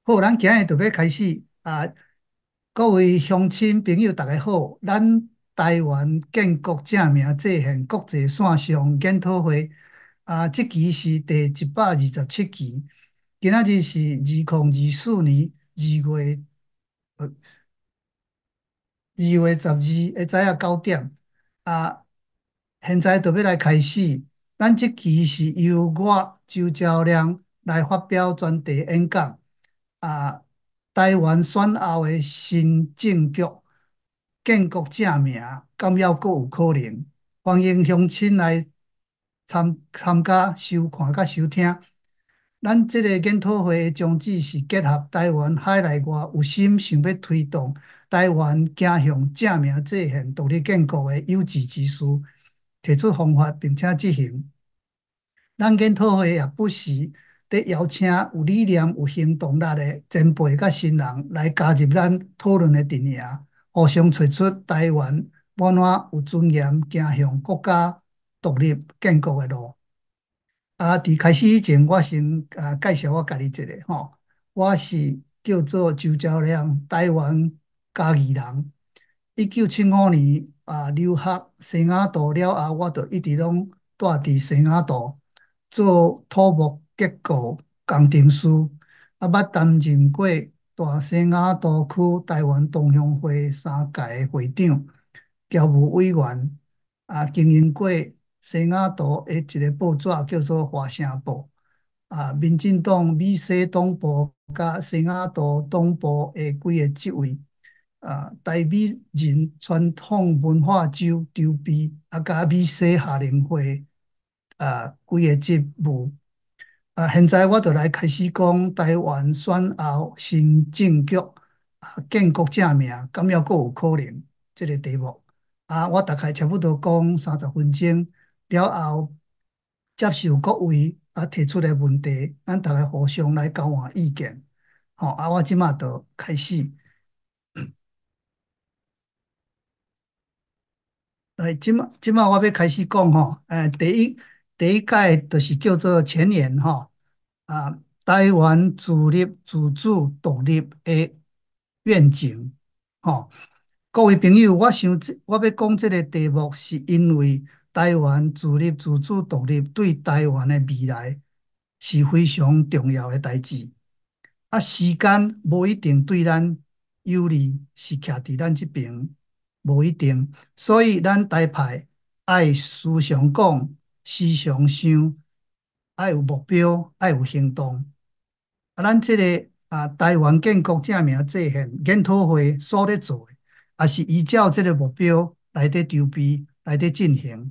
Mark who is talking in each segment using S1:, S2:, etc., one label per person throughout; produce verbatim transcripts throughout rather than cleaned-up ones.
S1: 好，咱今日就要开始啊！各位乡亲朋友，大家好。咱台湾建国正名制宪国际线上研讨会啊，这期是第一百二十七期。今仔日是二零二四年二月呃二月十二日早下九点啊。现在就要来开始。咱这期是由我周昭亮来发表专题演讲。啊，台湾选后的新政局建国正名，敢还阁有可能？欢迎乡亲来参参加收看甲收听。咱这个研讨会的宗旨是结合台湾海内外有心想要推动台湾走向正名制宪独立建国的有志之士，提出方法并且执行。咱研讨会也不时得邀请有理念、有行动力的前辈甲新人来加入咱讨论的阵营，互相找出台湾满满有尊严走向国家独立建国的路。啊，伫开始以前，我先啊介绍我家己一下吼，我是叫做周兆亮，台湾嘉义人。一九七五年啊留学西雅图了后，我就一直拢住伫西雅图做土木结构工程师，啊，捌担任过大西雅图区台湾同乡会三届会长、侨务委员，啊，经营过西雅图的一个报纸叫做《华声报》，啊，民进党美西党部甲西雅图党部的几个职位。啊，台美人传统文化周筹备，啊，甲美西夏令会啊几个职务。啊，现在我就来开始讲台湾选后新政局啊，建国正名，敢要阁有可能这个题目。啊，我大概差不多讲三十分钟了后，接受各位啊提出的问题，咱大家互相来交换意见。好，啊，我即马就开始。来，即马即马我要开始讲吼，诶，第一第一届就是叫做前言吼，啊，台湾自立自主独立的愿景吼。各位朋友，我想这我要讲这个题目，是因为台湾自立自主独立对台湾的未来是非常重要的代志。啊，时间无一定对咱有利，是徛伫咱这边，无一定。所以咱台派爱思想讲，时常想，爱有目标，爱有行动。啊，咱这个啊，台湾建国正名制宪研讨会所咧做的，也是依照这个目标来伫筹备，来伫进行。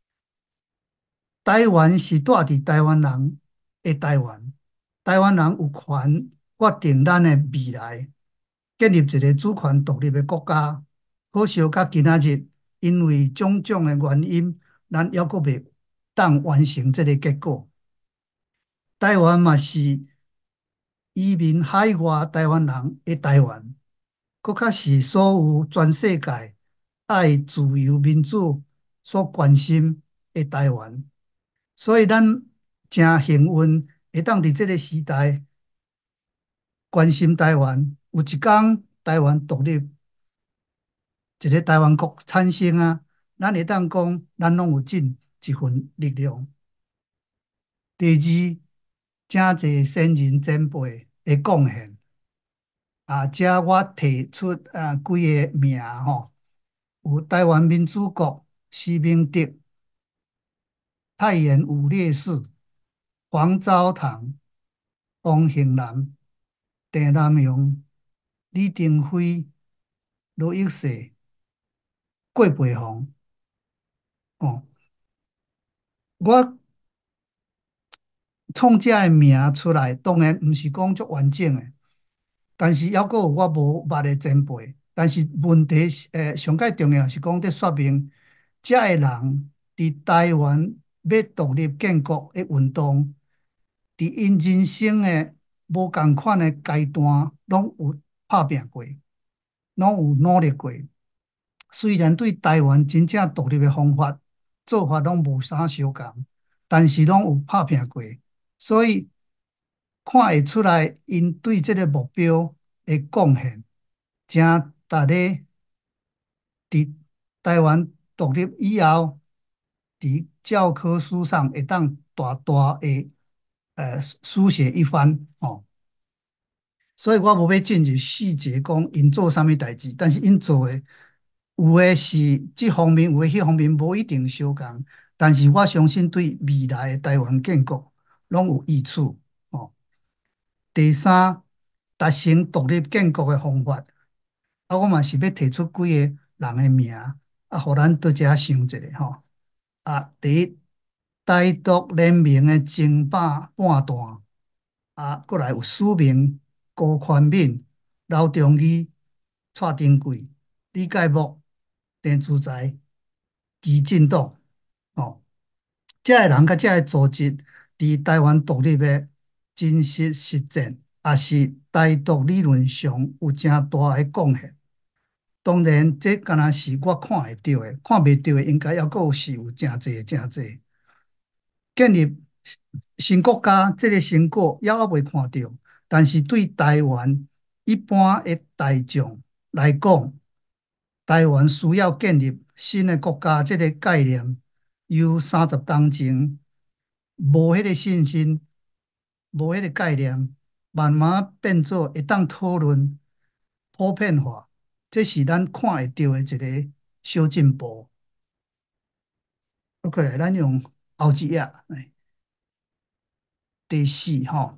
S1: 台湾是住伫台湾人的台湾，台湾人有权决定咱的未来，建立一个主权独立的国家。可惜到今仔日，因为种种的原因，咱犹阁未当完成这个结果。台湾嘛是移民海外台湾人的台湾，搁较是所有全世界爱自由民主所关心的台湾。所以咱真幸运，会当伫即个时代关心台湾。有一天台湾独立，一个台湾国产生啊，咱会当讲，咱拢有尽一份力量。第二，真济先人前辈的贡献啊，遮我提出啊几个名吼，有台湾民主国施明德、太原五烈士、黄昭堂、王幸南、郑南榕、李登辉、罗一世、郭培宏。哦，我创这个名出来，当然毋是讲足完整的，但是还阁有我无捌的前辈。但是问题是，诶，上界重要是讲伫说明，遮个人伫台湾要独立建国的运动，伫因人生的无共款的阶段，拢有拍拼过，拢有努力过。虽然对台湾真正独立的方法做法拢无啥相共，但是拢有拍拼过。所以看会出来因对这个目标的贡献，正值咧伫台湾独立以后，伫教科书上会当大大的呃书写一番哦。所以我无要进入细节讲因做啥物代志，但是因做的有的是这方面，有的迄方面无一定相共，但是我相信对未来的台湾建国拢有益处哦。第三，达成独立建国的方法，啊，我嘛是要提出几个人的名，啊，互咱倒遮想一下吼。啊，第一，台独联盟的争霸半段，啊，过来有史明、高宽敏、刘忠义、蔡丁贵、李介木、陈子才、基进党，哦，这个人甲这个组织伫台湾独立的真实实践，也是台独理论上有正大的贡献。当然，这敢若是我看会到的，看袂到的应该还阁是有真济真济。建立新国家这个成果还还未看到，但是对台湾一般的大众来讲，台湾需要建立新的国家这个概念，由三十当前无迄个信心、无迄个概念，慢慢变做会当讨论、普遍化，这是咱看会到的一个小进步。OK，咱用后一页，来第四吼。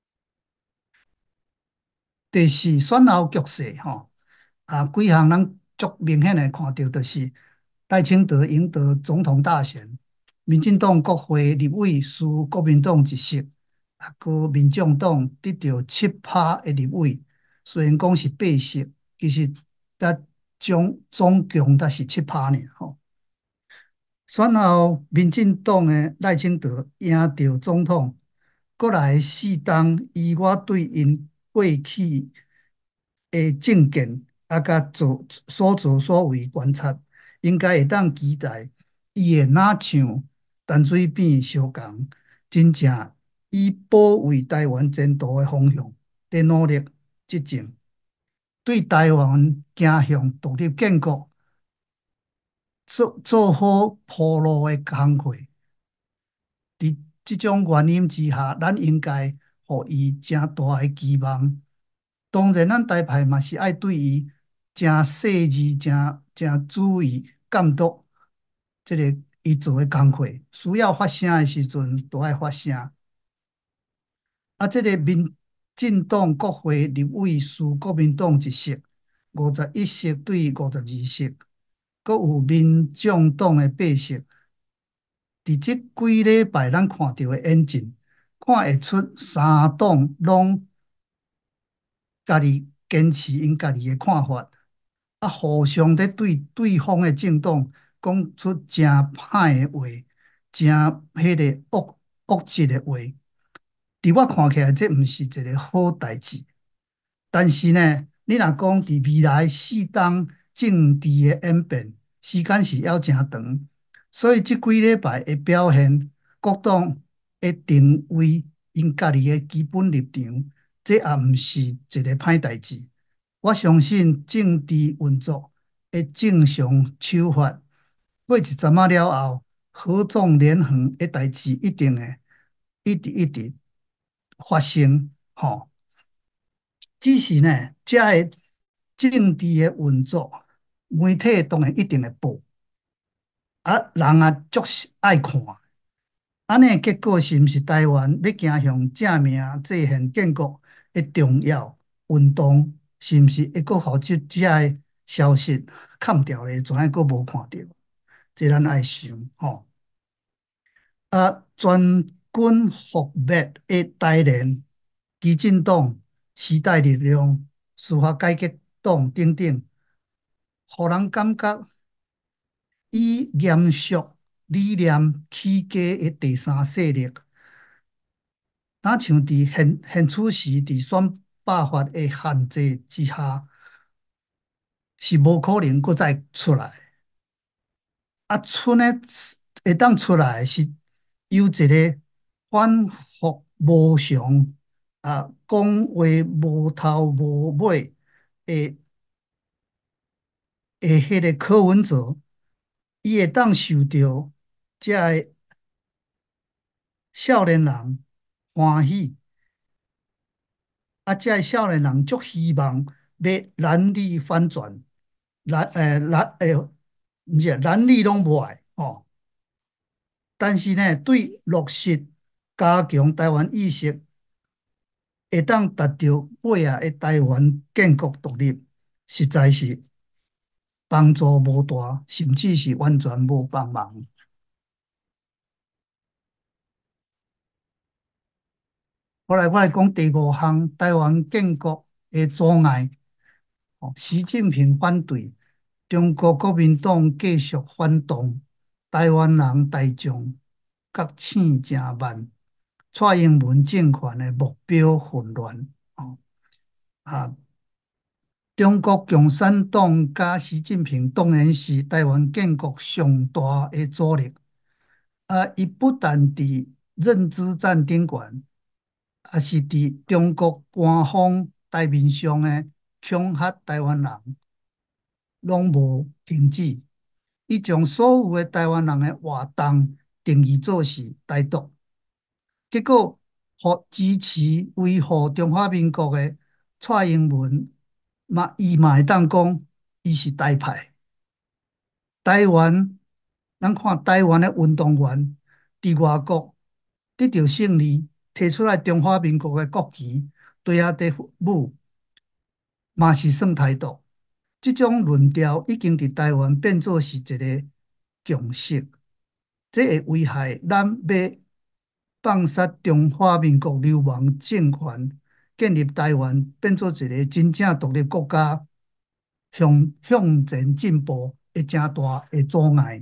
S1: 第四，选后局势吼，啊，几项咱足明显的看到，就是赖清德赢得总统大选，民进党国会立委输国民党一席，啊，个民众党得到七趴的立委，虽然讲是八席，其实才总总共才是七趴呢吼。选后，民进党的赖清德赢得总统，过来四党以我对因过去的政见啊，甲做所作所为观察，应该会当期待伊会哪像淡水边相共，真正以保卫台湾前途的方向在努力执政，对台湾走向独立建国做做好铺路的工课。伫即种原因之下，咱应该互伊正大诶期望。当然，咱台派嘛是爱对伊正细致、正正注意监督，即个伊做诶工课，需要发声诶时阵，都爱发声。啊，即个民进党国会立委输国民党一席，五十一席对五十二席，阁有民众党诶八席。伫即几礼拜咱看到的演进，看会出三党拢家己坚持因家己的看法，啊，互相咧对对方的政党讲出真歹的话，真迄个恶恶质的话。伫我看起来，这毋是一个好代志。但是呢，你若讲伫未来四当政治的演变，时间是还真长，所以即几礼拜的表现，各党会定位因家己的基本立场，这也毋是一个歹代志。我相信政治运作的正常手法，过一阵仔了后，合纵连横的代志一定会一直一直发生，吼。只是呢，这个政治的运作，媒体当然一定会报，啊，人也足是爱看。安尼结果是毋是台湾要走向正名制宪建国的重要运动？是毋是会阁互即遮个消息砍掉咧？全还阁无看到，这咱爱想吼。啊，全军覆灭的台联、基进党、时代力量、司法改革党等等，互人感觉以严肃理念起家的第三势力，若像伫现现此时伫选罢法的限制之下，是无可能搁再出来。啊，出呢会当出来是由一个反复无常啊，讲话无头无尾的的迄个柯文哲，伊会当受到遮个少年人欢喜，啊，遮个少年人足希望要男女反转，男诶男诶，毋是男女拢无爱哦。但是呢，对落实加强台湾意识，会当达到尾啊的台湾建国独立，实在是帮助无大，甚至是完全无帮忙。后来我来讲第五项，台湾建国的阻碍。哦，习近平反对，中国国民党继续反动，台湾人大众觉醒正慢，蔡英文政权的目标混乱。哦啊，中国共产党加习近平当然是台湾建国上大的阻力。啊，伊不但伫认知战顶悬，也是伫中国官方台面上的恐吓台湾人，拢无停止。伊将所有的台湾人的活动定义做是台独，结果互支持维护中华民国的蔡英文嘛，伊嘛会当讲伊是台派。台湾，咱看台湾的运动员伫外国得到胜利，摕出来中华民国的国旗，对遐地舞，嘛是算台独。即种论调已经伫台湾变做是一个共识，这会危害咱要放杀中华民国流氓政权，建立台湾变做一个真正独立国家，向向前进步的正大的阻碍。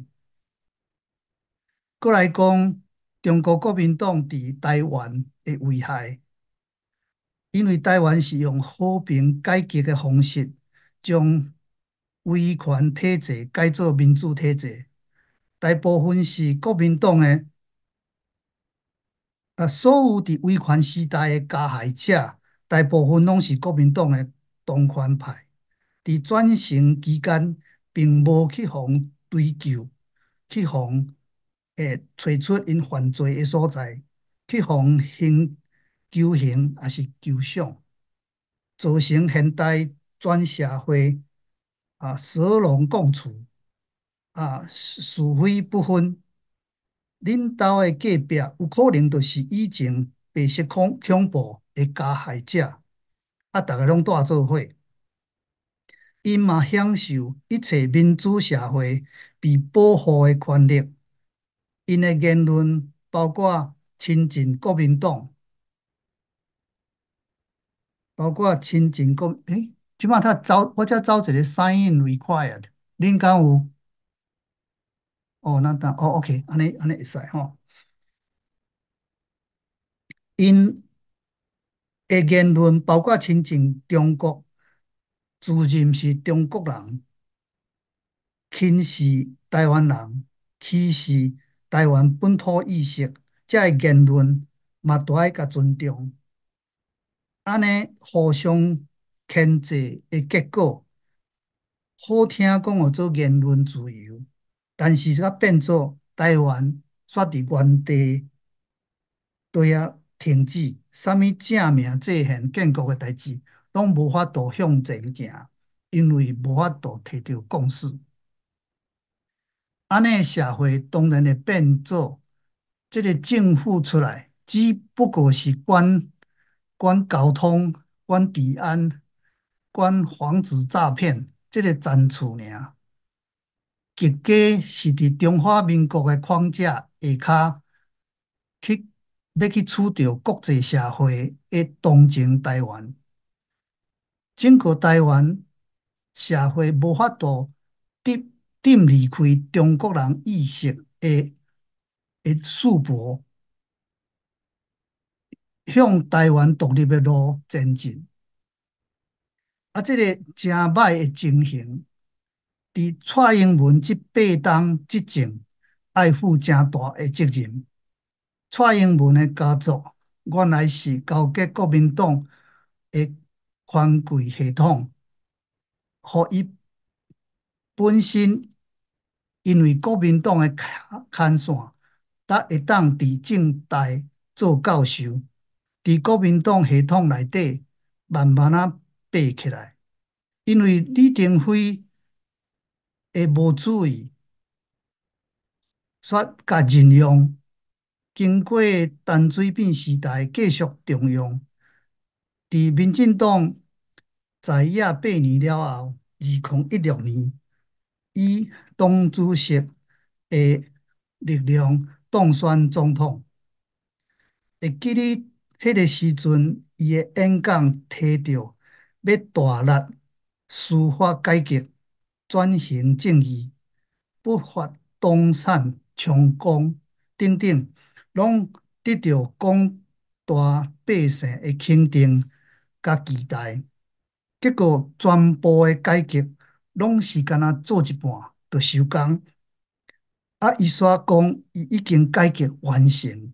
S1: 过来讲，中国国民党伫台湾的危害，因为台湾是用和平改革的方式，将威权体制改做民主体制，大部分是国民党的。啊，所有伫威权时代的加害者，大部分拢是国民党的当权派。伫转型期间，并无去互追究，去互诶找出因犯罪的所在，去互刑求刑也是求赏，造成现代全社会啊蛇龙共处，啊是是非不分。恁兜的隔壁有可能就是以前白色恐恐怖的加害者，啊，逐个拢带做伙，因嘛享受一切民主社会被保护的权利。因的言论包括亲近国民党，包括亲近国。诶，即摆他走，我才走一个 sign in required，恁敢有？哦，那当哦，OK，安尼安尼会使吼。因的言论包括亲近中国，自认是中国人，轻视台湾人，歧视台湾本土意识，这个言论嘛都爱甲尊重。安尼互相牵制的结果，好听讲叫做言论自由，但是则变做台湾煞伫原地对啊停止，啥物正名制宪建国的代志，拢无法度向前行，因为无法度摕到共识。安尼社会当然会变做，这个政府出来只不过是管管交通、管治安、管防止诈骗，这个层次尔。极价是伫中华民国的框架下骹去要去处着国际社会的同情台湾，整个台湾社会无法度顶顶离开中国人意识的的束缚，向台湾独立的路前进。啊，这个真歹的情形，伫蔡英文这八当执政，爱负真大的责任。蔡英文的家族原来是交给国民党的权贵系统，互伊本身因为国民党的牵牵线，才会当伫政大做教授，伫国民党系统内底慢慢啊爬起来。因为李登辉的无注意，煞甲任用，经过陈水扁时代继续重用。伫民进党在野八年了后，二零一六年，以党主席的力量当选总统。会记得迄个时阵，伊的演讲提到要大力司法改革、转型正义、不发动产充公等等，拢得到广大百姓的肯定甲期待。结果全部的改革拢是干那做一半就收工。啊，伊煞讲伊已经改革完成。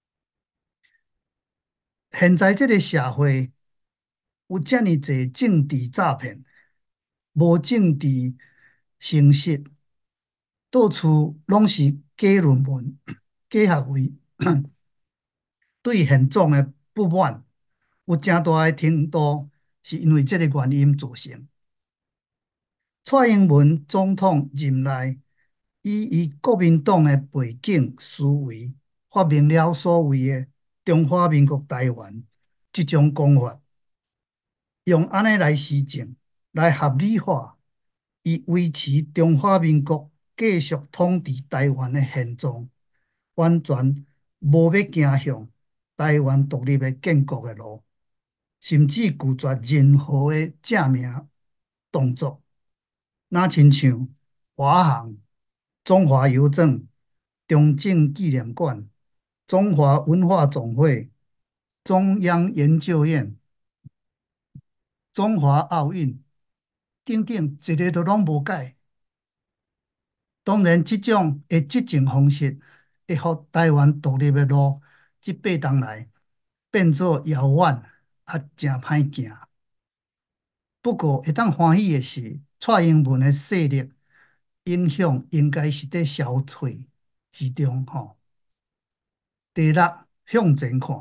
S1: 现在这个社会有遮尔济政治诈骗，无政治诚实，到处拢是假论文、假学位，对现状的不满，有诚大的程度是因为这个原因造成。蔡英文总统任内，以伊国民党的背景思维，发明了所谓的中华民国台湾这种讲法，用安尼来施政，来合理化伊维持中华民国继续统治台湾的现状，完全无要行向台湾独立的建国的路，甚至拒绝任何的正名动作。若亲像华航、中华邮政、中正纪念馆、中华文化总会、中央研究院、中华奥运等等，一个都拢无改。当然，这种的执政方式会互台湾独立的路，这八冬来变作遥远，啊，真歹行。不过，会当欢喜的是，蔡英文的势力影响应该是在消退之中。吼，第六，向前看，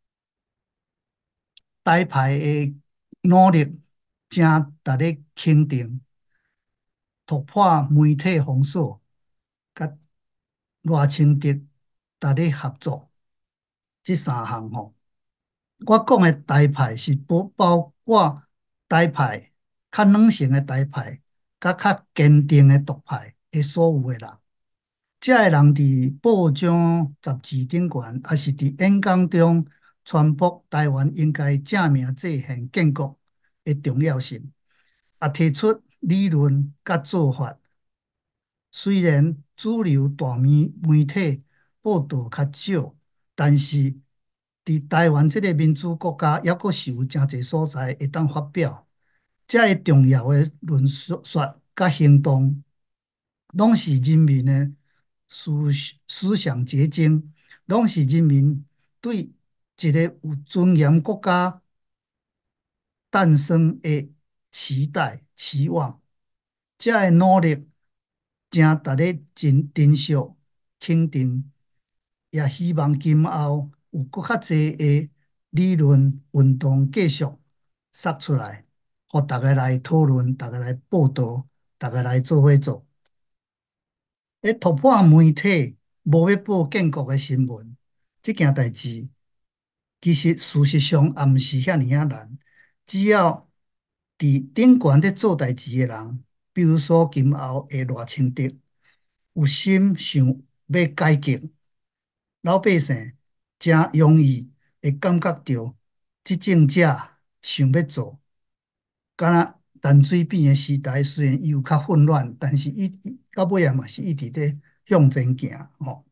S1: 台派的努力正值得肯定，突破媒体封锁，甲赖清德值得合作，这三项吼。我讲的台派是不包括台派、较软性的台派，甲较坚定的独派的所有的人。遮个人伫报章、杂志顶悬，也是伫演讲中传播台湾应该正名制宪建国的重要性，也提出理论甲做法。虽然主流大媒媒体报道较少，但是伫台湾这个民主国家，还阁是有诚侪所在会当发表。遮个重要的论述甲行动，拢是人民的思思想结晶，拢是人民对一个有尊严国家诞生的期待、期望。遮个努力正值得真珍惜、肯定，也希望今后有搁较侪的理论运动继续杀出来，互大家来讨论、大家来报道、大家来做伙做。咧突破媒体无要报建国的新闻，这件代志其实事实上也毋是遐尔啊难，只要伫顶悬咧做代志的人，比如说今后的赖清德，有心想要改革，老百姓真容易会感觉到执政者想要做。敢若陈水扁的时代，虽然伊有较混乱，但是伊到尾也嘛是一直咧向前行吼。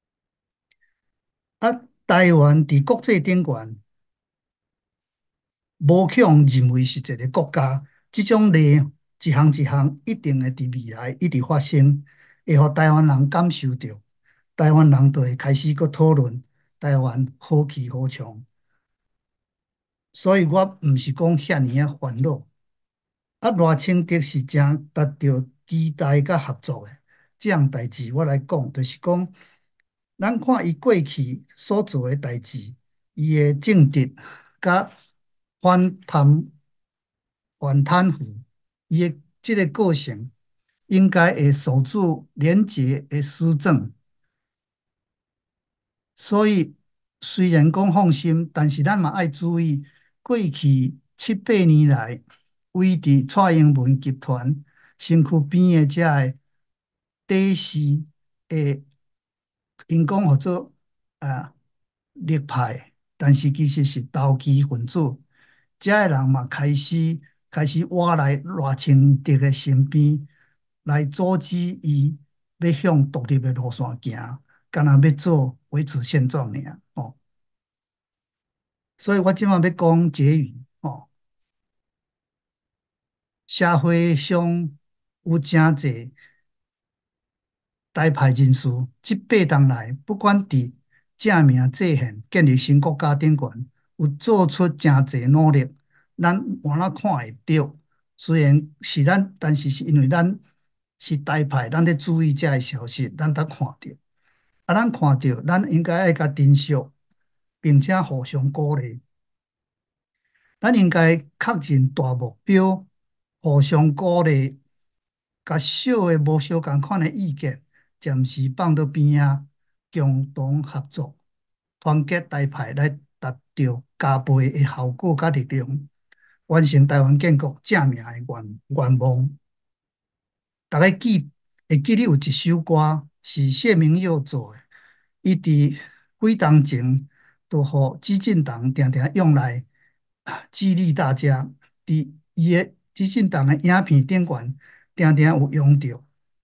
S1: 啊，台湾伫国际顶悬，无去互认为是一个国家，即种例一项一项一定会伫未来一直发生，会互台湾人感受到，台湾人就会开始搁讨论台湾好去好强， 所以我毋是讲遐尔啊烦恼。啊，赖清德是真达到期待甲合作的，即样代志我来讲，就是讲，咱看伊过去所做的代志，伊的政绩甲反贪反贪腐，伊的即个个性，应该会守住廉洁的施政。所以虽然讲放心，但是咱嘛爱注意，过去七八年来，为伫蔡英文集团身躯边的遮个底事的，因讲叫做啊立派，但是其实是投机分子。遮个人嘛开始开始挖来赖清德的身边，来阻止伊要向独立的路线行，干那要做维持现状尔。哦，所以我即马要讲结语。哦，社会上有真济台派人士，即八年来，不管伫正名制宪、建立新国家顶悬，有做出真济努力，咱换咱看会到。虽然是咱，但是是因为咱是台派，咱咧注意遮个消息，咱才看到。啊，咱看到，咱应该爱甲珍惜，并且互相鼓励。咱应该确认大目标，互相鼓励，甲小的无相共款的意见暂时放到边仔，共同合作，团结台派来达到加倍的效果甲力量，完成台湾建国正命的愿愿望。大家记会记得有一首歌是谢明佑做的，伊伫几当前都互激进党定定用来啊激励大家，伫伊的激进党的影片顶悬定定有用到。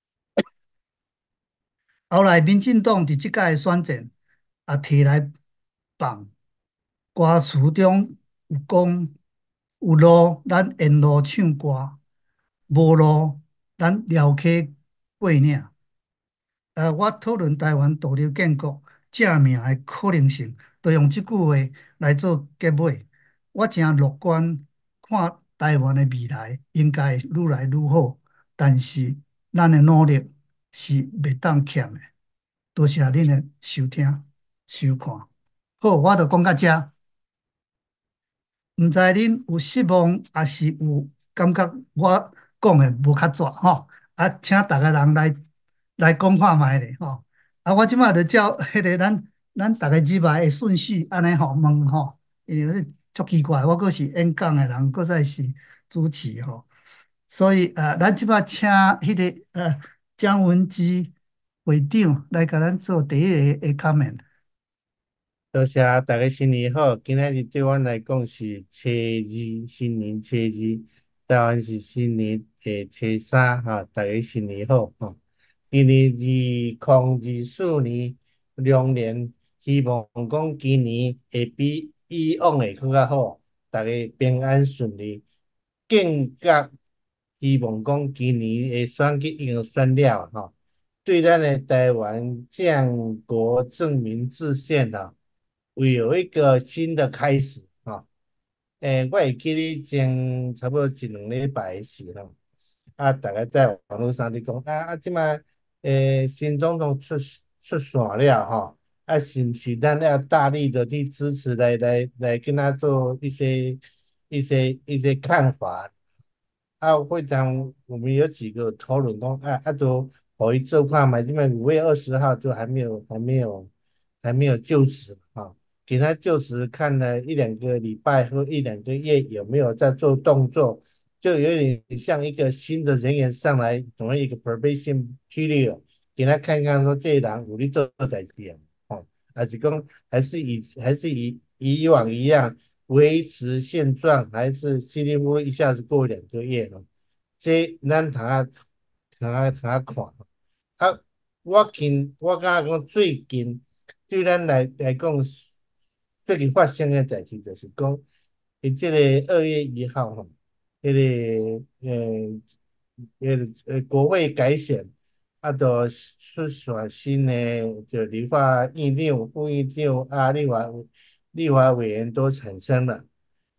S1: 后来民进党伫即届的选战也摕来放，歌词中有讲有路咱沿路唱歌，无路咱撩起过领。呃，我讨论台湾独立建国正命的可能性，就用即句话来做结尾。我真乐观，看台湾的未来应该会愈来愈好，但是咱的努力是袂当欠的。多谢恁的收听、收看。好，我就讲到这。毋知恁有失望，还是有感觉我讲的无较绝吼？啊，请逐个人来来讲看觅咧吼。啊，我即摆就照迄个咱咱逐个入来的顺序安尼吼问吼，因为足奇怪，我阁是演讲的人，阁再是主持吼，所以呃，咱即摆请迄个呃蒋文基会长来甲咱做第一个的 comment。
S2: 多谢大家新年好，今仔日对阮来讲是初二，新年初二，台湾是新年诶初三，哈，大家新年好，哈。今年二零二四年龙年，希望讲今年会比以往的更较好，大家平安顺利。更加希望讲今年的选举已经选了，哈，对咱的台湾建国正名制宪了。会有一个新的开始啊！诶，我会记得前差不多一两礼拜的时候，啊，大家在网络上咧讲啊啊，即摆诶新总统出出线了吼，啊，是毋是咱要大力的去支持来来来跟他做一些一些一些看法？啊，会长，我们有几个讨论讲，啊啊，都可以做看嘛，因为五月二十号就还没有还没有还没有就职啊，给他就职看了一两个礼拜或一两个月有没有在做动作，就有点像一个新的人员上来，总谓一个 probation period，给他看看说这个人有力做代志啊，哦，还是讲还是以还是以以往一样。维持现状，还是稀里糊涂一下子过两个月了？这咱通啊通啊通啊看。啊，我近我感觉讲最近对咱来来讲，最近发生的代志就是讲，伊即个二月一号吼，迄、个呃呃呃国会改选，啊，就出选新的就立法院长、副院长啊，立法立法委员都产生了。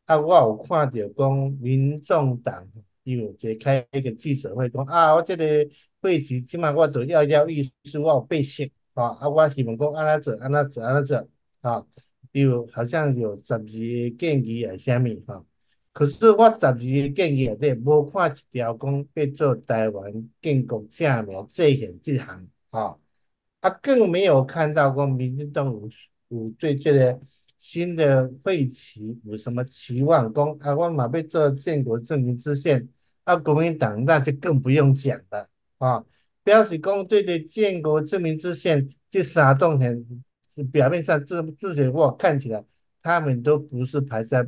S2: 啊，我有看到讲民众党伊有一个开一个记者会讲啊，我这个会期即码我都要要意思，我有背熟啊，啊，我希望讲安怎做安怎做安怎做啊，有好像有十二个建议还是啥物哈。可是我十二个建议内底无看一条讲要做台湾建国正名制宪这项啊。他更没有看到过民进党有有对这个新的会期有什么期望，讲啊，我嘛要做建国证明之宪，啊，国民党那就更不用讲了啊。表示讲对的建国证明之宪这三种很表面上这这些话看起来，他们都不是排在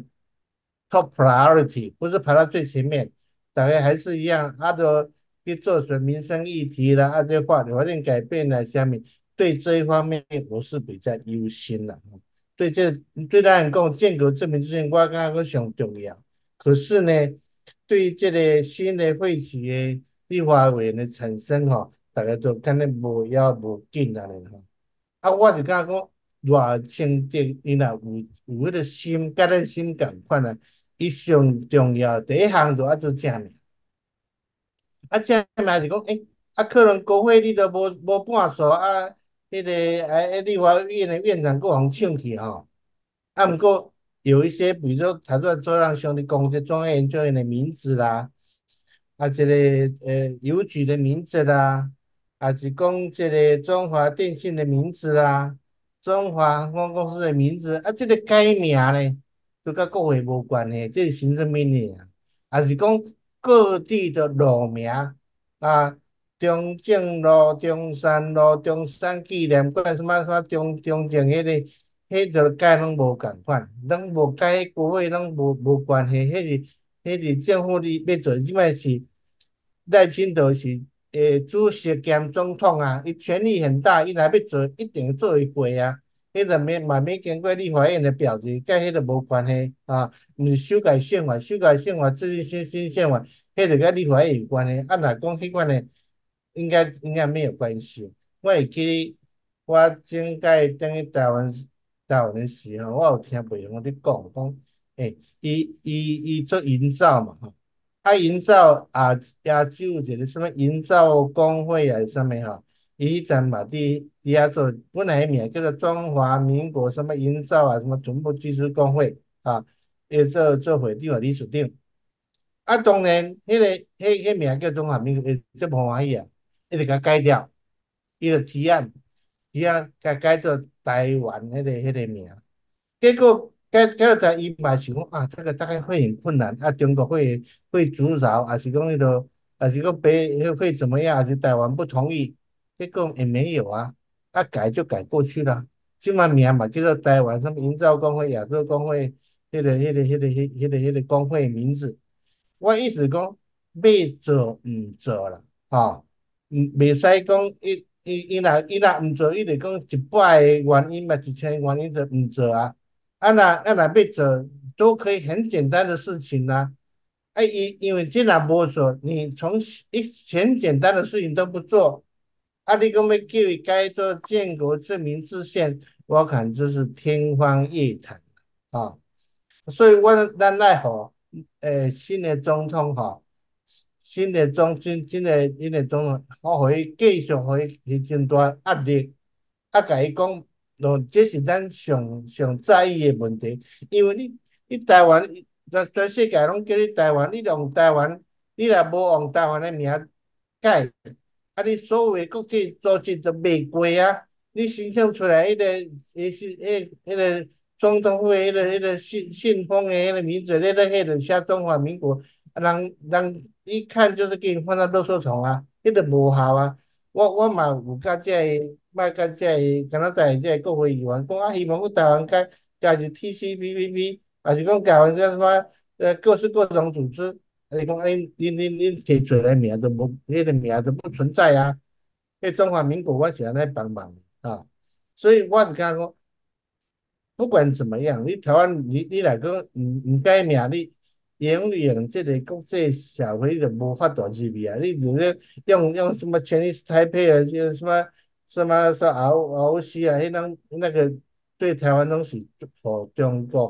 S2: top priority，不是排到最前面，大概还是一样，啊，都去做成民生议题啦，啊，这话条件改变了，下面对这一方面我是比较忧心的。对这对咱来讲，建国证明之前我感觉上重要。可是呢，对于这个新的会期的立法委员的产生吼，大家都看得无要无紧啊嘞吼。啊，我是感觉讲，偌清净，伊若有有迄个心，甲咱心共款啊。伊上重要第一项就要做正名，啊，正名是讲，诶、啊，可能国会你都无无半数啊，迄、那个啊，立法院的院长各互抢去吼。啊，毋过有一些，比如说他说周让兄弟讲这中央研究院的名字啦，啊，这个呃邮局的名字啦，啊是讲这个中华电信的名字啦，中华航空公司的名字，啊，这个改名呢，都跟国会无关系，这是行政命令啊，啊是讲各地的路名啊，中正路、中山路、中山纪念馆，什么什么中中正迄、个。迄个改拢无共款，拢无改国会拢无无关系，迄是迄是政府你要做，即摆是赖清德是诶主席兼总统啊，伊权力很大，伊若要做一定做会过啊。迄个免嘛免经过立法院的表决，甲迄个无关系啊。毋是修改宪法，修改宪法制定新新宪法，迄个甲立法院有关系。啊，若讲迄款的，应该应该没有关系。我会记我前届等于台湾台湾的时候，我有听别人咧讲讲，诶，伊伊伊做营造嘛，吼，啊，营造啊，亚洲有一个什么营造工会啊，什么吼，伊迄阵嘛伫伫遐做，本来名叫做中华民国什么营造啊，什么总部技术工会啊，伊做做会长啊，理事长。啊，当然，迄、个迄迄名叫中华民国，即无欢喜啊，伊就甲改掉，伊就提案提案甲改做台湾迄、个迄、个名。结果改改到伊嘛想讲啊，这个大概会很困难啊，中国会会阻挠，还是讲迄个，还是讲北会怎么样，还是台湾不同意？结果也没有啊，啊改就改过去了。即嘛名嘛叫做台湾什么营造工会、亚洲工会，迄、个迄、个迄、个迄、迄个迄、个工会名字。我意思讲，要做毋做啦，吼，毋袂使讲伊伊伊若伊若毋做，伊就讲一百个原因嘛，一千个原因就毋做啊。啊若啊若要做，都可以很简单的事情呐、啊。因因为既然无做，你从一很简单的事情都不做，啊，你讲要叫伊改做建国证明制宪，我看这是天方夜谭啊。所以我咱奈何，诶，新的总统吼，新的总新新的新的总统，我互伊继续互伊提真大压力，啊，甲伊讲，咯，这是咱上上在意的问题，因为你你台湾，全全世界拢叫你台湾，你用台湾，你若无用台湾的名改，啊，你所有的国际组织都袂过啊，你申请出来迄、个，迄是迄迄个。总统府迄个、迄个信信封的迄个名字，那个、迄个写中华民国，人人一看就是给你放到垃圾桶啊，迄个无效啊。我我嘛有甲这个，捌甲这个加拿大这个国会议员讲啊，希望我台湾改改是 T C P P P，还是讲改完这什么呃各式各种组织，你讲哎，恁恁恁提出来名都无，迄个名都不存在啊。迄中华民国我是安尼帮忙啊，所以我是感觉讲。不管怎么样，你台湾你你来讲唔唔改名，你永远这个国际社会就无法大入去啊！你就是用用什么 Chinese Taipei 啊，就什么什么说 R O C 啊，迄种那个对台湾东西和中国哈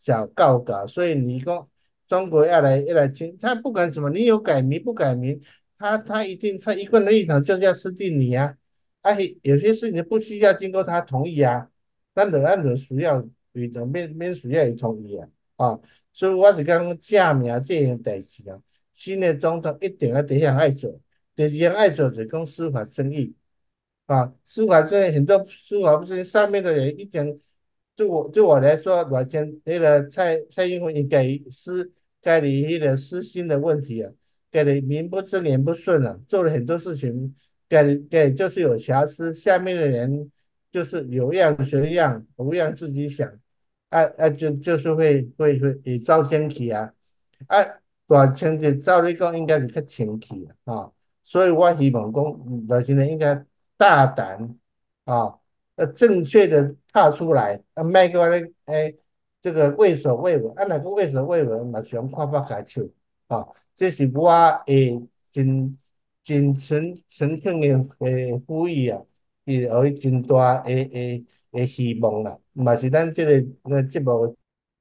S2: 小告稿，所以你讲中国要来要来清，他不管怎么，你有改名不改名，他他一定他一贯的立场就是要私定你啊，啊有些事情不需要经过他同意啊，咱就咱就需要为着免免需要伊同意啊，啊，所以我是讲正名这件代志啊，新的总统一定要第一项爱做，第二项爱做就是讲司法正义。啊，司法这很多司法不是上面的人一讲，对我对我来说，我先那个蔡蔡英文应该私该里那个私心的问题啊，该里名不正言不顺啊，做了很多事情，该该就是有瑕疵，下面的人就是有样学样，无样自己想，啊啊就就是会会会会遭奸体啊，啊大清就照理讲应该是较清气啊，啊所以我希望讲，老现在应该。大胆啊，呃，正确的踏出来，啊，卖个咧，诶，这个畏首畏尾，啊，那个畏首畏尾嘛，喜欢夸夸开手啊，这是我诶真真诚诚恳的诶呼吁啊，也有真大诶诶诶希望啦，嘛是咱这个呃节目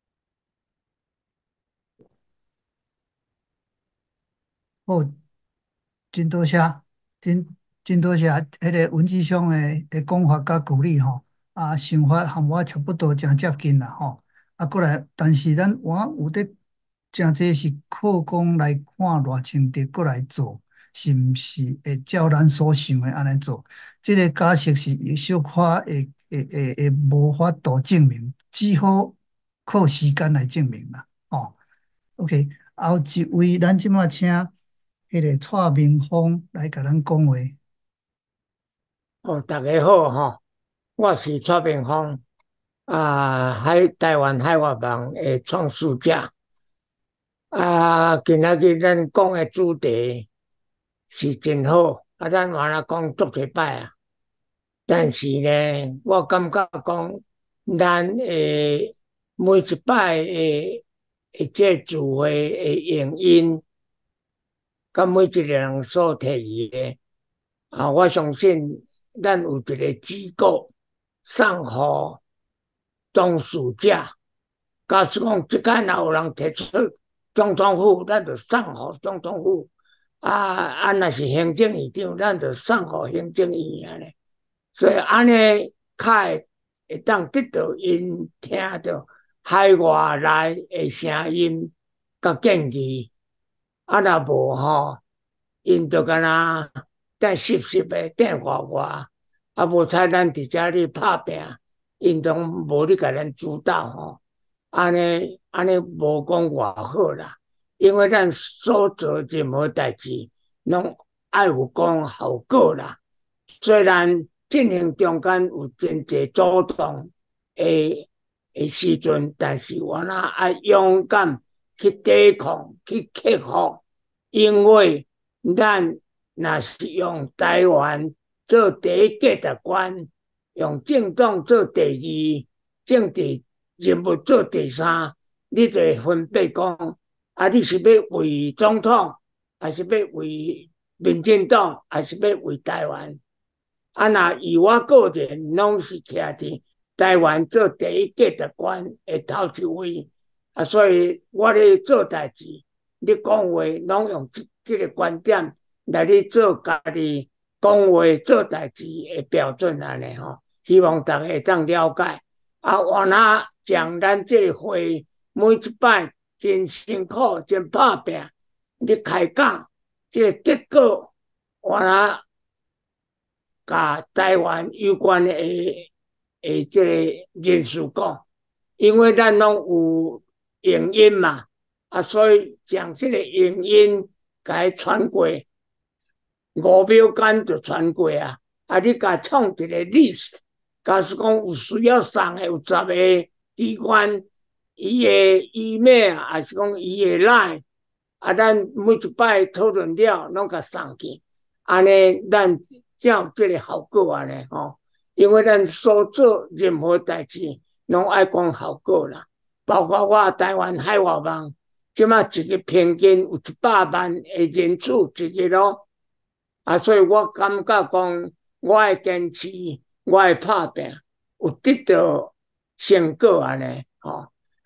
S1: 哦，真多谢，真真多谢，迄个文字上的的讲法甲鼓励吼，啊，想法和我差不多真接近啦吼。啊，过来，但是咱我有的真济是靠讲来看偌清的过来做，是毋是会照咱所想的安尼做？这个假设是有小可会会会会无法度证明，只好靠时间来证明啦。哦，OK，后一位咱即马请。迄个蔡明峰来甲咱讲话。
S3: 哦，大家好吼，我是蔡明峰，啊，海台湾海外网的创始者。啊，今仔日咱讲的主题是真好，啊，咱原来讲足一摆啊，但是呢，我感觉讲咱诶每一摆诶诶这聚会诶原因，甲每一个人所提议的。啊，我相信咱有一个机构送互当事者。假使讲即间若有人提出总统府，咱就送互总统府；啊啊，若是行政院长，咱就送互行政院院咧。所以安尼较会会当得到因听到海外来的声音甲建议。啊，若无吼，因就敢若等湿湿的，等活活，啊无采咱伫遮咧拍拼，因拢无咧甲咱主导吼，安尼安尼无讲偌好啦，因为咱所做任何代志，拢爱有讲效果啦。虽然进行中间有真济阻挡诶诶时阵，但是我那爱勇敢去抵抗，去克服，因为咱。若是用台湾做第一价值观，用政党做第二，政治人物做第三，你就会分别讲，啊，你是要为总统，还是要为民进党，还是要为台湾？啊，若以我个人，拢是徛伫台湾做第一价值观的头一位，啊，所以我咧做代志，咧讲话，拢用即即个观点。来咧做家己讲话做代志的标准安尼吼，希望大家会当了解。啊，我若将咱这个会每一摆真辛苦、真拍拼，咧开讲，这个结果，我若甲台湾有关的诶这个人士讲，因为咱拢有影音嘛，啊，所以将这个影音甲伊传过。五秒间就传过啊！啊，你甲创一个 list， 假使讲有需要送的，有十个机关，伊的 email 还是讲伊的 line， 啊，咱每一摆讨论了，拢甲送去，安尼咱才有这个效果安尼吼。因为咱所做任何代志，拢爱讲效果啦。包括我台湾海外网，即马一个平均有一百万的人次一日咯。啊，所以我感觉讲，我会坚持，我会拍拼，有得到成果安尼吼。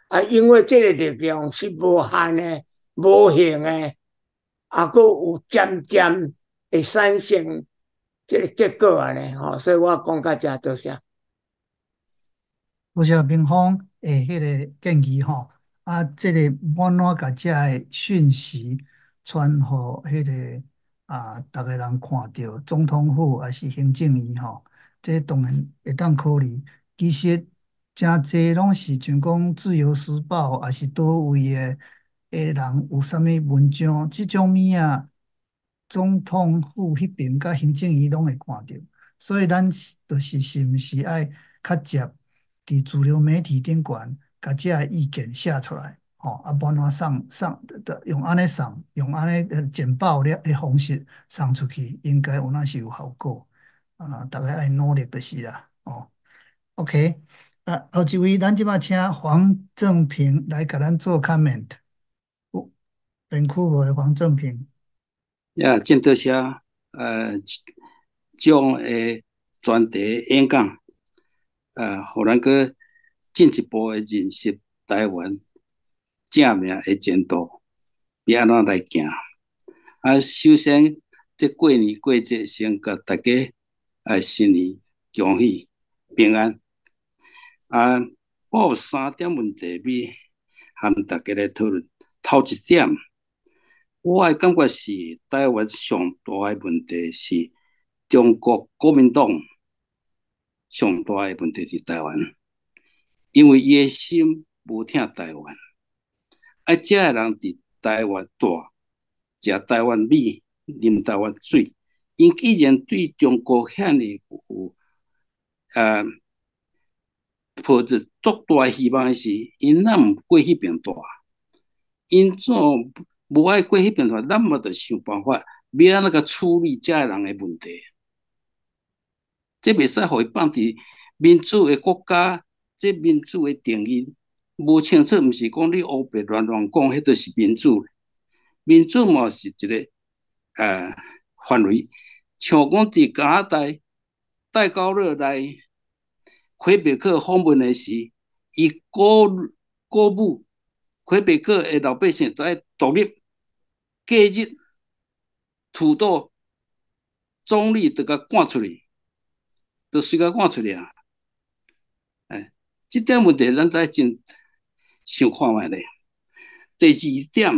S3: 啊，因为这个力量是无限的、无形的，啊，佫有渐渐会产生这个结果安尼吼，所以我讲到这，多谢。
S1: 多谢明芳诶，迄个建议吼，啊，这个我哪甲这个讯息传互迄个啊，逐个人看到，总统府还是行政院吼，这当然会当考虑。其实真侪拢是像讲《自由时报》还是倒位的诶人有啥物文章，即种物啊，总统府迄边甲行政院拢会看到。所以咱是就是是毋是爱较接伫主流媒体顶悬，甲这个意见写出来，吼、啊，无怎送送的用安尼送，用安尼呃简报了的方式送出去，应该有那是有效果。啊，大家爱努力就是啦，哦，OK，啊，后一位咱即马请黄正平来甲咱做 comment，有边区无的黄正平。
S4: 呀，真多谢呃，种诶专题演讲，呃，互咱个进一步诶认识台湾正命诶前途，要安怎来行。啊，首先，这过年过节先甲大家啊新年恭喜平安。啊，我有三点问题要和大家来讨论。头一点。我诶感觉是台湾上大诶问题是中国国民党上大诶问题是台湾，因为伊诶心无疼台湾，啊，遮诶人伫台湾大，食台湾米，啉台湾水，因既然对中国遐尼有呃抱着足大希望诶时，因哪毋过迄边大？因怎无爱过迄边大？咱嘛着想办法。要安怎甲处理遮人诶问题？这袂使互伊放伫民主诶国家，这民主诶定义无清楚，毋是讲你乌白乱乱讲，迄就是民主。民主嘛是一个呃范围，像讲伫加拿大戴高乐来魁北克访问诶时，伊鼓鼓舞魁北克诶老百姓在独立、假日、土豆。总理就甲赶出去，就随甲赶出去啊！哎，这点问题咱再真想看觅咧。第二点，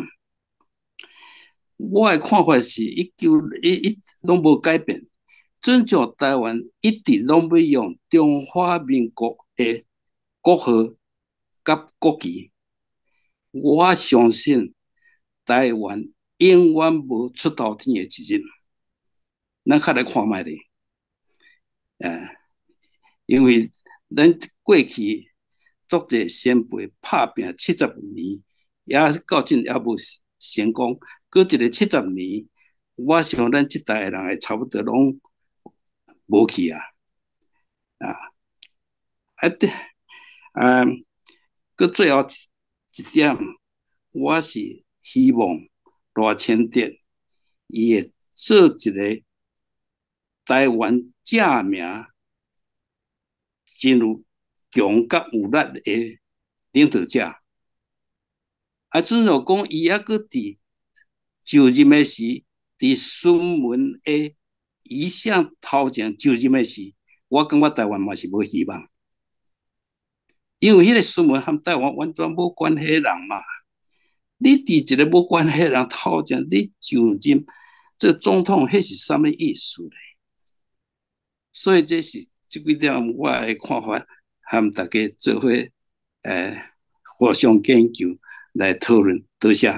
S4: 我的看法是，一九一一拢无改变，尊重台湾一直拢要用中华民国的国号甲国旗。我相信台湾永远无出头天的一日。咱较来看觅咧，呃，因为咱过去足侪先辈拍拼七十年，也到今也无成功。过一个七十年，我想咱即代人会差不多拢无去啊，啊，啊对，啊，搁最后一点，我是希望赖清德伊会做一个台湾正名真有强甲有力的领导者。啊，准如讲伊还搁伫就任的时，伫孙文的遗像头前就任的时，我感觉台湾嘛是无希望，因为迄个孙文和台湾完全无关系的人嘛。你伫一个无关系的人头前，你就任这总统，迄是啥物意思咧？所以这是这几点我的看法，和大家做伙呃互相研究来讨论。多谢。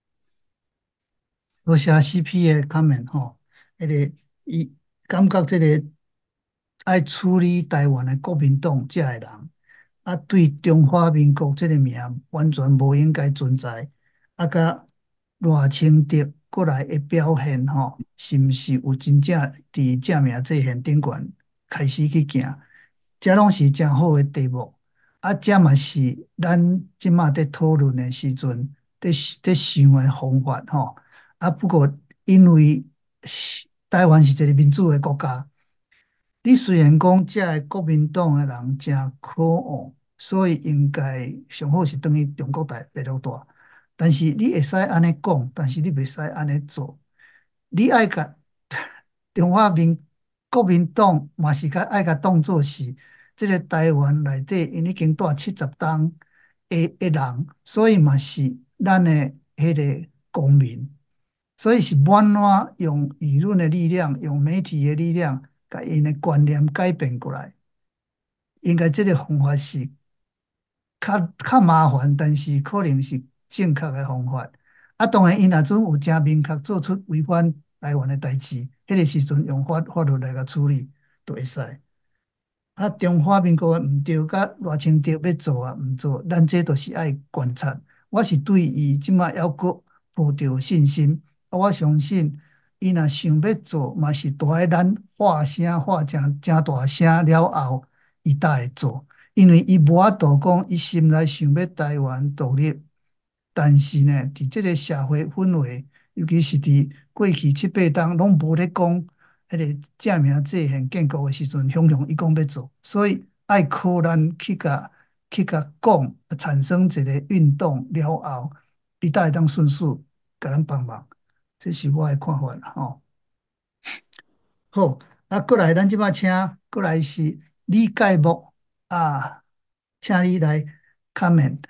S1: 多谢 C P 的 comment 吼，迄个伊感觉即个爱处理台湾的国民党遮个人，啊，对中华民国即个名完全无应该存在，啊，甲赖清德过来的表现吼，是毋是有真正伫正名这线顶悬开始去行？这拢是真好的题目，啊，这嘛是咱即马在讨论的时阵，在在想的方法吼。啊，不过因为台湾是一个民主的国家，你虽然讲遮个国民党的人真可恶， 所以应该上好是等于中国大第六大。但是你会使安尼讲，但是你袂使安尼做。你爱甲中华民国民党嘛是甲爱甲当作是即个台湾内底，因已经带七十担的的人，所以嘛是咱的迄个公民，所以是慢慢用舆论的力量，用媒体的力量，甲因的观念改变过来。应该即个方法是较较麻烦，但是可能是正确的方法。啊，当然，因若阵有真明确做出违反台湾的代志，迄个时阵用法法律来甲处理就会使。啊，中华民国的毋对，甲赖清德要做啊，毋做，咱这都是爱观察。我是对伊即马还阁抱着信心，啊，我相信伊若想要做，嘛是大个咱喊声喊真真大声了后，伊才会做。因为伊无法度讲，伊心内想要台湾独立，但是呢，伫即个社会氛围，尤其是伫过去七八冬拢无咧讲迄个正名制宪建国的时阵，雄雄伊讲要做，所以爱靠咱去甲去甲讲，产生一个运动了后，伊才会当顺势甲咱帮忙。这是我的看法啦吼。好，啊，过来，咱即摆请过来是李介木啊，请你来 comment。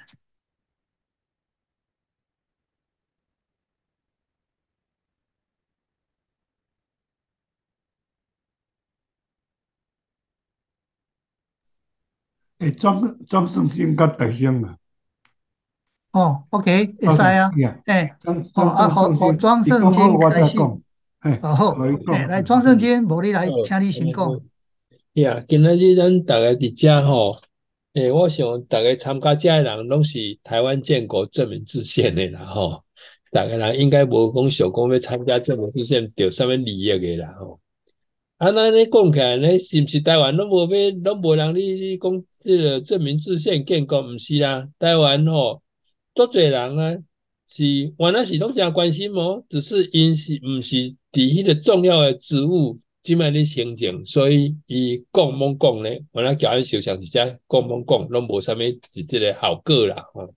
S5: 诶，庄庄圣经甲大兴嘛，
S1: 哦，OK，会使
S5: OK，
S1: 啊，
S5: 呀，
S1: 诶，
S5: 庄
S1: 哦，啊，
S5: 庄庄
S1: 互互
S5: 圣经，
S1: 庄圣
S5: 你讲好
S1: 经开始，
S5: 我再讲，嘿，
S1: 哦好，
S5: 可以
S1: 诶，
S5: 讲，
S1: 来
S5: 嗯
S1: 庄圣经，无你来，
S6: 好，
S1: 请你先讲。
S6: 呀，今仔日咱大家伫遮吼，诶，我想大家参加遮诶人拢是台湾建国证明制宪诶啦吼，大家人应该无讲想讲要参加证明制宪着啥物利益诶啦吼。啊，咱咧讲起来咧，是毋是台湾拢无要，拢无人你你讲即个证明制宪建国，毋是啦，台湾吼，足侪人啊，是原来是拢真关心哦，只是因是毋是伫迄个重要诶职务。即摆咧行政，所以伊讲懵讲咧，原来叫咱想象是遮讲懵讲，拢无啥物是即个效果啦吼。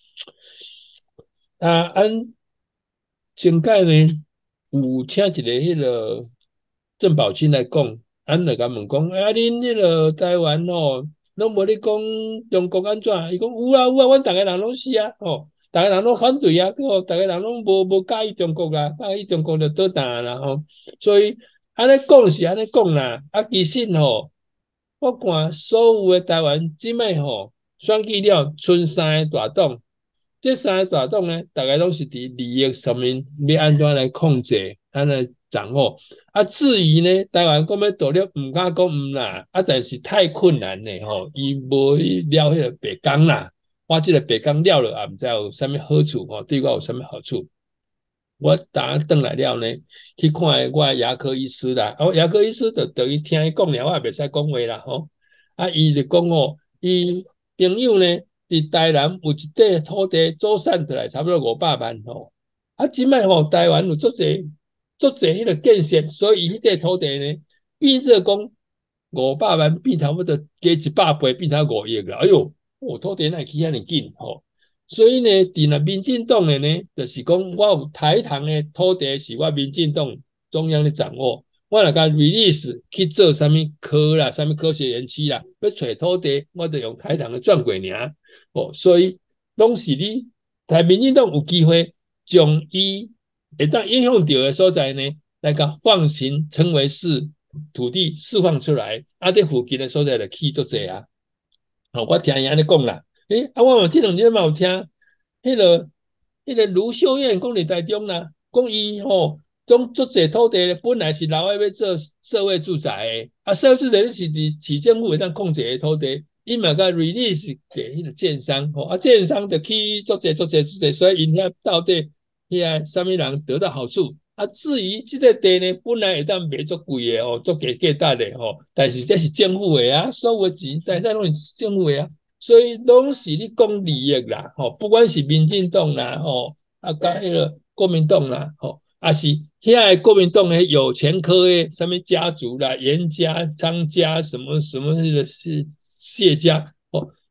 S6: 啊，按前届呢有请一个迄个郑宝清来讲，咱就甲问讲，啊，恁迄个台湾吼，拢无咧讲中国安怎？伊讲有啊有啊，阮逐个人拢是啊，吼，逐个人拢反对啊，吼，逐个人拢无无介意中国啦，介意中国就倒弹啦吼，所以。安尼讲是安尼讲啦，啊，其实吼，我看所有诶台湾即摆吼选举了，剩三个大党，这三个大党呢，大概拢是伫利益上面要安怎来控制，安来掌握。啊，至于呢，台湾讲要独立，毋敢讲毋啦，啊，但是太困难咧吼，伊无去了迄个白工啦，我即个白工了了，也毋知有啥物好处吼，对我有啥物好处。我打转来了呢，去看我牙科医师啦。哦，牙科医师就等于听伊讲了，我也袂使讲话啦吼。啊，伊就讲哦，伊朋友呢，伫台南有一块土地，祖产得来差不多五百万吼。啊，即摆吼，台湾有足侪足侪迄个建设，所以迄块土地呢，变做讲五百万变差不多加一百倍，变成五亿啦。哎哟，我土地哪会起遐尼紧吼？所以呢，伫那民进党的呢，就是讲我有台糖的土地是我民进党中央的掌握，我若甲 release 去做啥物科啦，啥物科学园区啦，要找土地，我就用台糖的转过尔。哦，所以拢是你台民进党有机会将伊会当影响到的所在呢，来甲放行成为是土地释放出来，啊，这附近的所在就起足济啊。哦，我听伊安尼讲啦。诶，啊，我嘛即两日嘛有听，迄个、迄个卢秀燕讲伫台中啦，讲伊吼，种足侪土地本来是留来要做社会住宅诶，啊，社会住宅是伫市政府会当控制诶土地，伊嘛甲 release 给迄个建商，吼，啊，建商就去足侪足侪足侪，所以因遐到底遐啥物人得到好处？啊，至于即个地呢，本来会当卖足贵诶，吼，足价价值诶，吼，但是这是政府诶啊，所有诶钱财产拢是政府诶啊。所以拢是你讲利益啦，吼，不管是民进党啦，吼，啊，甲迄个国民党啦，吼，啊是遐个国民党诶有钱科诶，什么家族啦，严家、张家，什么什么那个是谢家，哦，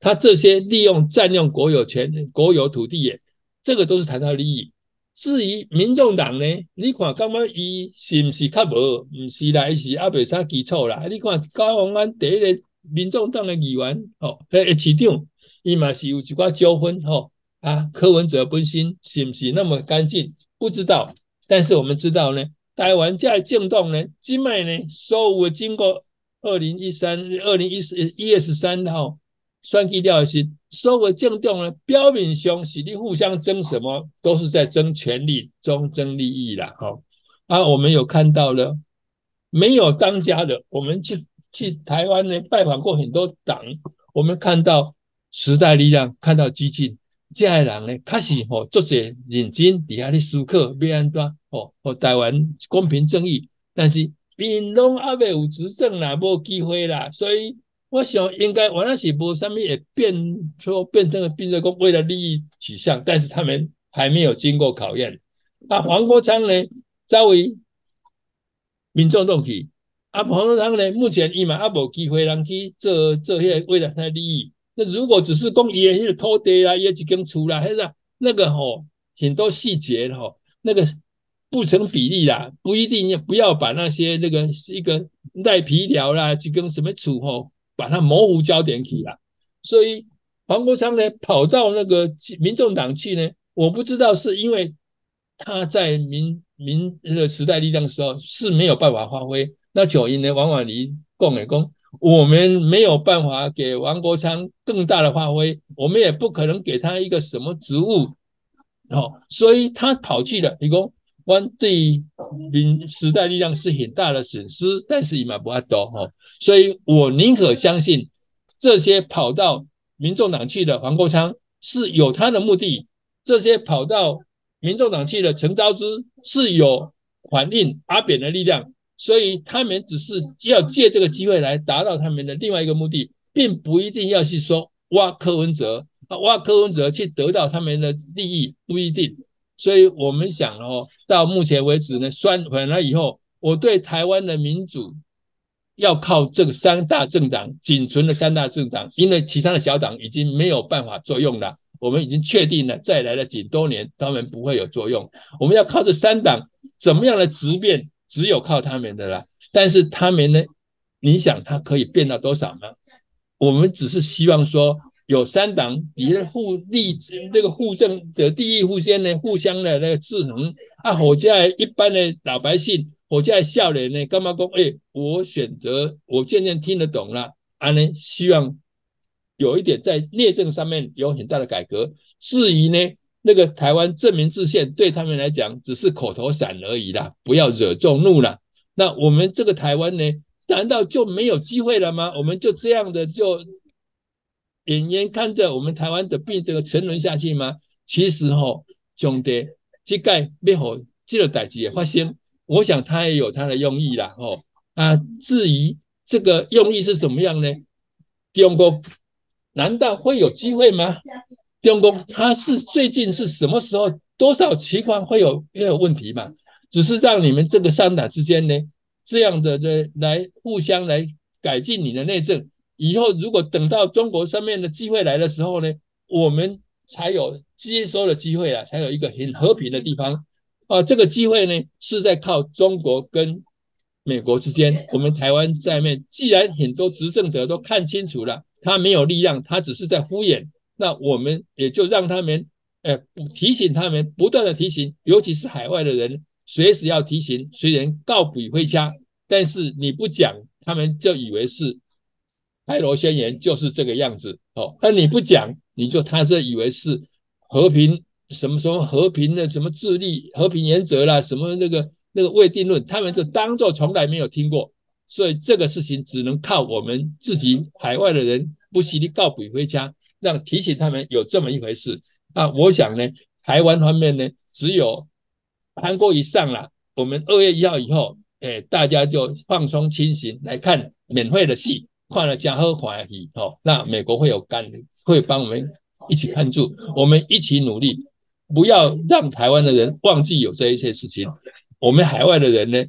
S6: 他这些利用占用国有权、国有土地也，这个都是谈到利益。至于民众党呢，你看刚刚伊是不是较无，不是啦，伊是还没啥基础啦。你看高虹安第一个民众党的议员，哦，诶，市长，伊嘛是有一寡纠纷，吼、哦、啊，柯文哲本身是不是那么干净？不知道，但是我们知道呢，台湾这政党呢，今麦呢，所有的经过二零一三、二零一四一月十三号选举了的是。所有的政党呢，表面上是你互相争什么，都是在争权力、中争利益啦。哦，啊，我们有看到了，没有当家的，我们去去台湾呢拜访过很多党，我们看到时代力量，看到激进，这些人呢，确实吼做些认真底下的思考，要安怎哦，和台湾公平正义，但是因拢还没有执政啦，没机会啦，所以。我想应该原来是无什么也变说变成了变成为了利益取向，但是他们还没有经过考验。啊，黄国昌呢，作为民众党去，啊，黄国昌呢，目前伊嘛还无机会人去做做些为了他的利益。那如果只是讲伊的迄个土地啦，伊一间厝啦，迄个那个吼很多细节吼，那个不成比例啦，不一定要不要把那些那个一个赖皮寮啦，一根什么厝吼。把它模糊焦点起来，所以黄国昌呢跑到那个民众党去呢，我不知道是因为他在民民的时代力量的时候是没有办法发挥，那九因呢往往你讲的讲，我们没有办法给黄国昌更大的发挥，我们也不可能给他一个什么职务，哦，所以他跑去了，你讲。我对民时代力量是很大的损失，但是也蛮不多哈，所以我宁可相信这些跑到民众党去的黄国昌是有他的目的，这些跑到民众党去的陈昭之是有反映阿扁的力量，所以他们只是要借这个机会来达到他们的另外一个目的，并不一定要去说挖柯文哲，挖柯文哲去得到他们的利益，不一定。所以我们想哦，到目前为止呢，算回来以后，我对台湾的民主要靠这个三大政党，仅存的三大政党，因为其他的小党已经没有办法作用了，我们已经确定了，再来的几多年，他们不会有作用。我们要靠这三党怎么样的质变，只有靠他们的啦。但是他们呢，你想他可以变到多少呢？我们只是希望说。有三党，你的互利那个互政的利益互相呢，互相的那个制衡啊。我家一般的老百姓，我家少年呢，干嘛讲？哎，我选择，我渐渐听得懂了啊呢，希望有一点在内政上面有很大的改革。至于呢，那个台湾正名制宪对他们来讲只是口头禅而已啦，不要惹众怒啦。那我们这个台湾呢，难道就没有机会了吗？我们就这样的就。眼眼看着我们台湾的病这个沉沦下去吗？其实吼，兄弟，这个要好这个代志也发生，我想他也有他的用意啦，吼啊。至于这个用意是什么样呢？中国难道会有机会吗？中国他是最近是什么时候多少情况会有会有问题嘛？只是让你们这个三党之间呢，这样的来互相来改进你的内政。以后如果等到中国上面的机会来的时候呢，我们才有接收的机会啊，才有一个很和平的地方啊。这个机会呢是在靠中国跟美国之间，我们台湾在面，既然很多执政者都看清楚了，他没有力量，他只是在敷衍，那我们也就让他们，呃，提醒他们，不断的提醒，尤其是海外的人，随时要提醒。虽然告笔挥枪，但是你不讲，他们就以为是。开罗宣言就是这个样子哦，那你不讲，你就他是以为是和平什么什么和平的什么智力和平原则啦，什么那个那个未定论，他们就当作从来没有听过，所以这个事情只能靠我们自己海外的人不惜的告笔挥枪，让提醒他们有这么一回事啊。我想呢，台湾方面呢，只有韩国以上啦，我们二月一号以后，哎，大家就放松清醒来看免费的戏。看了加喝华戏哦，那美国会有干，会帮我们一起看住，我们一起努力，不要让台湾的人忘记有这一些事情。我们海外的人呢，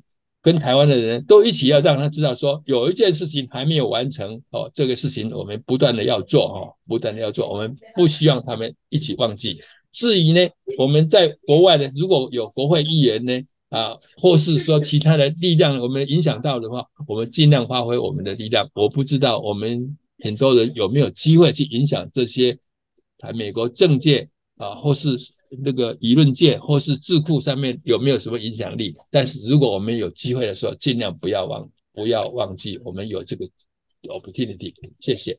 S6: 跟台湾的人都一起要让他知道说，有一件事情还没有完成哦，这个事情我们不断的要做哦，不断的要做，我们不希望他们一起忘记。至于呢，我们在国外的如果有国会议员呢，啊，或是说其他的力量我们影响到的话，我们尽量发挥我们的力量。我不知道我们很多人有没有机会去影响这些台美国政界啊，或是那个舆论界，或是智库上面有没有什么影响力？但是如果我们有机会的时候，尽量不要忘不要忘记我们有这个 opportunity。谢谢。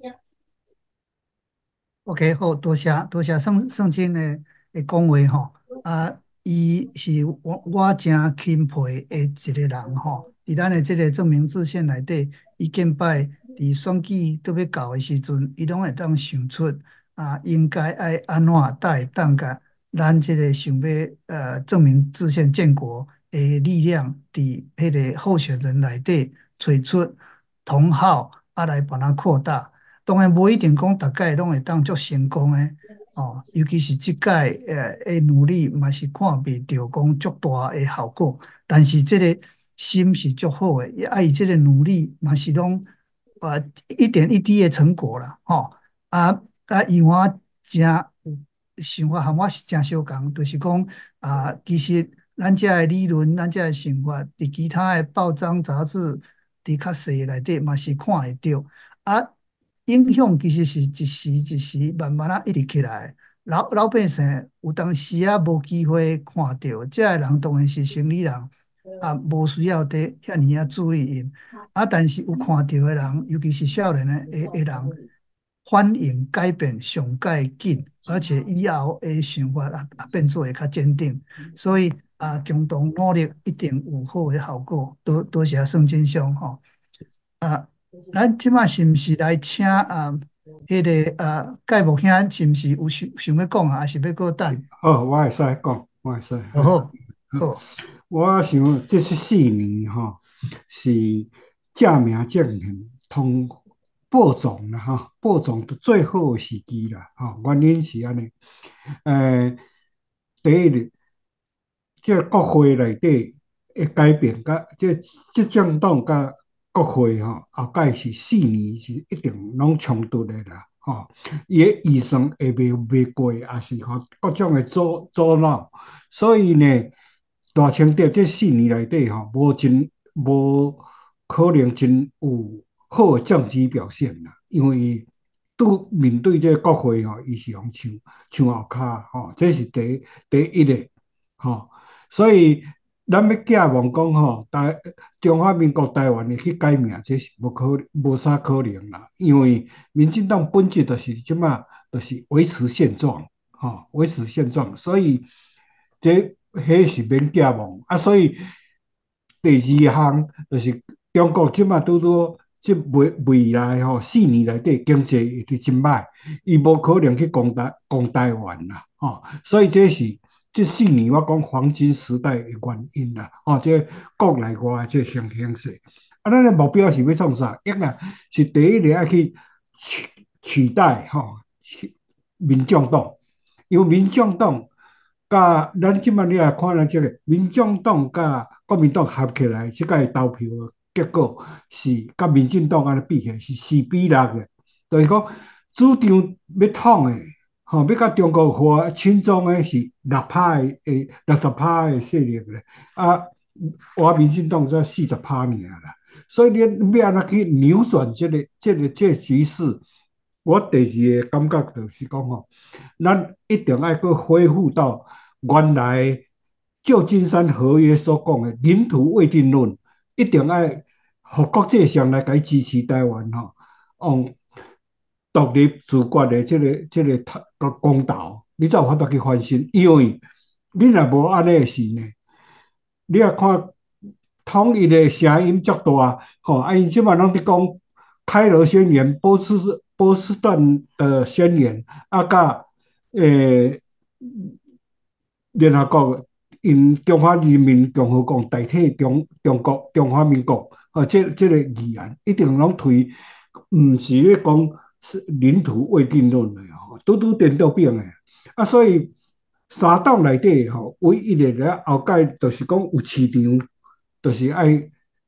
S1: OK，好，多谢多谢圣圣经的的讲话吼，啊，伊是我我真钦佩的一个人吼。伫咱的这个证明制宪内底，伊建摆伫选举都要到的时阵，伊拢会当想出啊，应该爱安怎带当甲咱这个想要呃证明制宪建国的力量，伫迄个候选人内底找出同好，啊来把它扩大。当然无一定讲逐届拢会当足成功诶，哦，尤其是即届诶诶努力嘛是看袂到讲足大诶效果，但是即个心是足好诶，也啊伊即个努力嘛是拢呃一点一滴诶成果啦，吼、啊啊伊我真有想法和我是真相共，就是讲啊，其实咱遮诶理论，咱遮诶想法，伫其他诶报章杂志伫较细内底嘛是看会到。啊，影响其实是一时一时慢慢啊一直起来。老老百姓有当时啊无机会看到，这个人当然是生理人，啊无需要得遐尼啊注意因。啊，但是有看到的人，尤其是少年的的的人，反应改变上介紧，而且以后的想法啊啊变做会较坚定。所以啊，共同努力一定有好的效果。多多谢圣经上吼。啊，咱即马是毋是来请啊？迄、个啊，盖木兄是毋是有想想要讲啊？还是要搁等？
S5: 好，我会使讲，我会使。
S1: 好好好，
S5: 我想这十四年吼、是正名正言通播种啦吼，播种的最好的时机啦吼、原因是安尼，诶、第一日，这国会内底的改变，甲这执政党甲国会吼、后盖是四年是一定拢冲突的啦吼，伊的预算会袂袂过，也是吼各种的阻阻挠，所以呢。大清德这四年内底吼，无真无可能真有好的政治表现啦，因为拄面对这国会吼，伊是用唱唱后骹吼，这是第第一个吼，所以咱要寄望讲吼，台中华民国台湾的去改名，这是无可无啥可能啦，因为民进党本质就是即马就是维持现状吼，维持现状，所以这。迄是免寄望啊，所以第二项就是中国即马拄拄即未未来吼四年内底经济会是真歹，伊无可能去攻台攻台湾啦，吼，所以这是这四年我讲黄金时代的原因啦，吼，这国内外这相形势，啊，咱的目标是要创啥？一个是第一个要去取取代吼民众党，因为民众党。甲咱即摆你来看咱即个民众党甲国民党合起来，即个投票结果是甲民进党安尼比起来是四比六的，就是讲主张要统的，吼，要甲中国化亲中的是六趴的，诶，六十趴的势力咧，啊，我民进党才四十趴尔啦，所以你要安怎去扭转即个即个即个局势？我第二个感觉就是讲吼，咱一定要去恢复到原来旧金山合约所讲的领土未定论，一定要互国际上来甲支持台湾吼，用独立自决的这个这个个公道，你才有法度去翻身。因为你若无安尼的事呢，你也看统一的声音足大，吼，啊，因即摆拢伫讲。开罗宣言、波斯波斯顿的宣言，啊，甲诶联合国因中华人民共和国代替中中国中华民国，啊，这这个语言一定拢推，毋是咧讲是领土未定论的吼，拄拄颠倒变的，啊，所以三党内底吼，唯一的咧后盖就是讲有市场，就是爱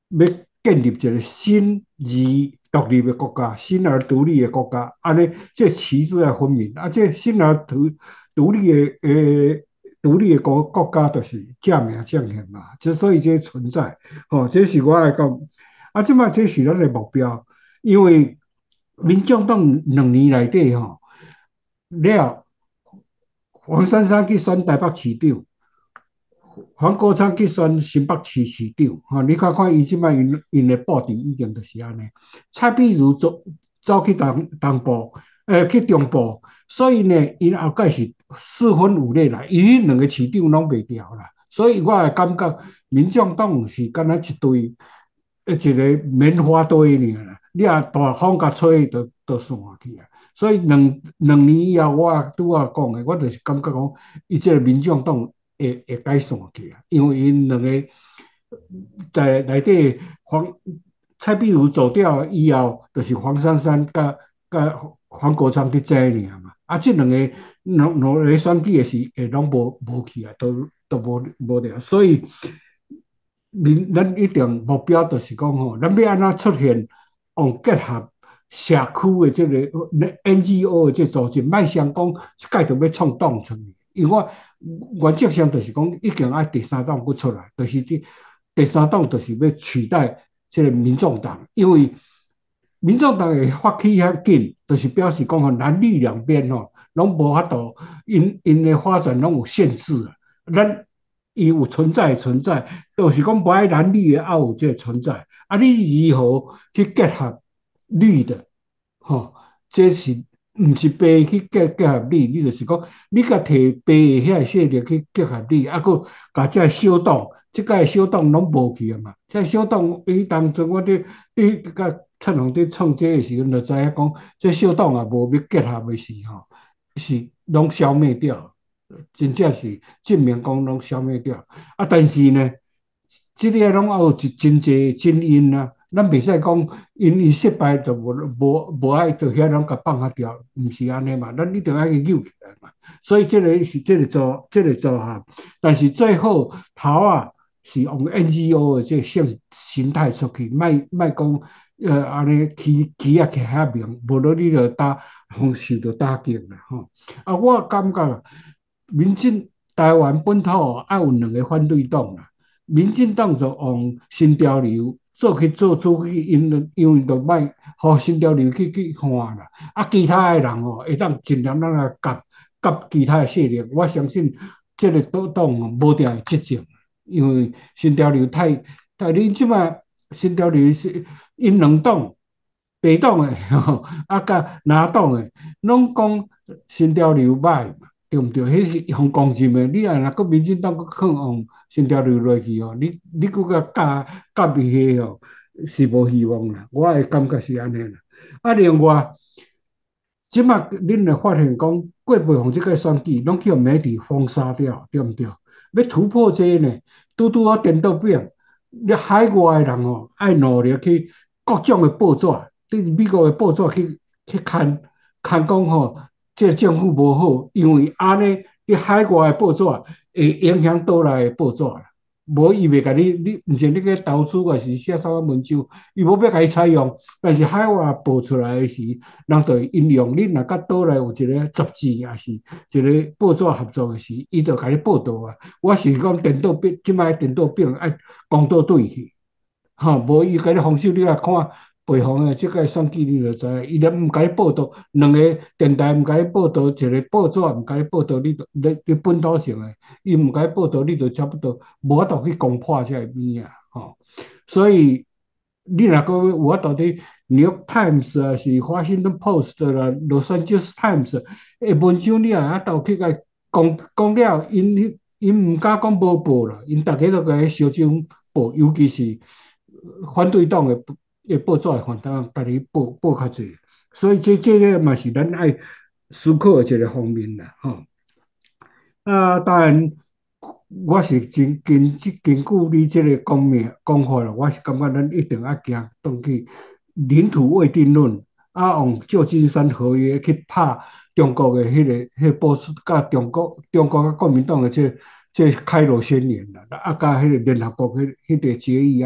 S5: 要建立一个新而独立的国家，新而独立的国家，安尼这旗帜要分明。啊，这新而独独立的诶。独立的国国家就是正名正宪嘛，之所以这存在，吼，这是我爱讲。啊，即摆这是咱的目标，因为民众党两年内底吼，了黄珊珊去选台北市长，黄国昌去选新北市市长，吼，你看看伊即摆因因的布置已经就是安尼。蔡壁如走走去东东部，呃，去中部，所以呢，因后盖是四分五裂啦，伊两个市长拢袂调啦，所以我会感觉民众党是敢若一堆一个棉花堆尔啦，你啊大风甲吹，就就散去啊。所以两两年以后，我拄仔讲的，我就是感觉讲，伊即个民众党会会解散去啊，因为因两个在内底黄蔡壁如走掉以后，就是黄珊珊甲甲黄国昌去争尔嘛。啊，即两个两两个选举的是会拢无无去啊，都都无无了。所以，民咱一定目标就是讲吼，咱要安怎出现用结合社区的这个 N G O 的这组织，卖想讲一届就要创党出去。因为我原则上就是讲，已经爱第三党不出来，就是第第三党就是要取代这个民众党，因为民众党会发起遐紧，就是表示讲吼，蓝绿两边吼，拢无法度，因因的发展拢有限制啊。咱伊有存在存在，就是讲不爱蓝绿的，也有这个存在。啊，你如何去结合绿的？吼，这是毋是白去结结合绿？你就是讲，你甲摕白的遐势力去结合绿，啊，佮甲这小党，即个小党拢无去啊嘛。这小党伊当初我伫伫甲蔡龙伫创这个时阵，就知影讲，这小党也无要结合的时吼，是拢消灭掉。真正是证明讲拢消灭掉啊！但是呢，这个拢有一真济真因啊，咱袂使讲因伊失败就无无无爱就遐拢甲放下掉，毋是安尼嘛？咱一定要去救起来嘛。所以这个是这个做这个做哈，但是最后头啊是用 N G O 的这个性形态出去，卖卖讲呃安尼起起啊起遐名，无论你就打方受到打击啦吼。啊，我感觉。民进台湾本土爱有两个反对党啦，民进党就用新潮流做去做出去，因因为就卖互新潮流去去看啦。啊，其他的人哦，会当尽量咱来夹夹其他的势力。我相信这个党党无定会执政，因为新潮流太太恁即摆新潮流是因两党。白党的吼，啊，甲蓝党的，拢讲新潮流歹嘛。对毋对？迄是用攻击的。你若个民进党佫肯用新潮流落去哦，你你佫甲夹夹伊迄哦，是无希望啦。我的感觉是安尼啦。啊，另外，即马恁会发现讲，过八项即个选举，拢去互媒体封杀掉，对毋对？要突破这呢，拄拄啊颠倒变，你海外的人哦，爱努力去各种的报纸，对美国的报纸去去看看讲吼。这个政府无好，因为安尼，你海外的报纸会影响倒来的报纸啦。无伊袂甲你，你毋是你去投资还是写啥文章，伊无要甲你采用。但是海外报出来的时，人就会引用你若甲倒来有一个杂志，也是一个报纸合作的时，伊就甲你报道啊。我是讲电脑变，即摆电脑变爱讲倒对去，吼，无伊甲你防守，你来看。北方的即个选举你就知，伊连毋甲你报道，两个电台毋甲你报道，一个报纸毋甲你报道，你你你本土性的，伊毋甲你报道，你就差不多无法度去攻破这个边啊，吼。所以你若个有法度伫 New York Times 啊，是 Washington Post 啦、Los Angeles Times 的文章，你也法度去甲讲讲了，因因毋敢讲无报啦，因逐个都甲伊小心报，尤其是反对党的。诶，报纸反正家己报报较济，所以这这个嘛是咱爱思考的一个方面啦，吼。啊，当然，我是真根根据你这个讲面讲法啦，我是感觉咱一定要行动去领土未定论，啊，用旧金山合约去拍中国的迄、那个迄、那个波斯，甲中国中国甲国民党的这这开罗宣言啦，啊，甲迄个联合国迄迄个决议案。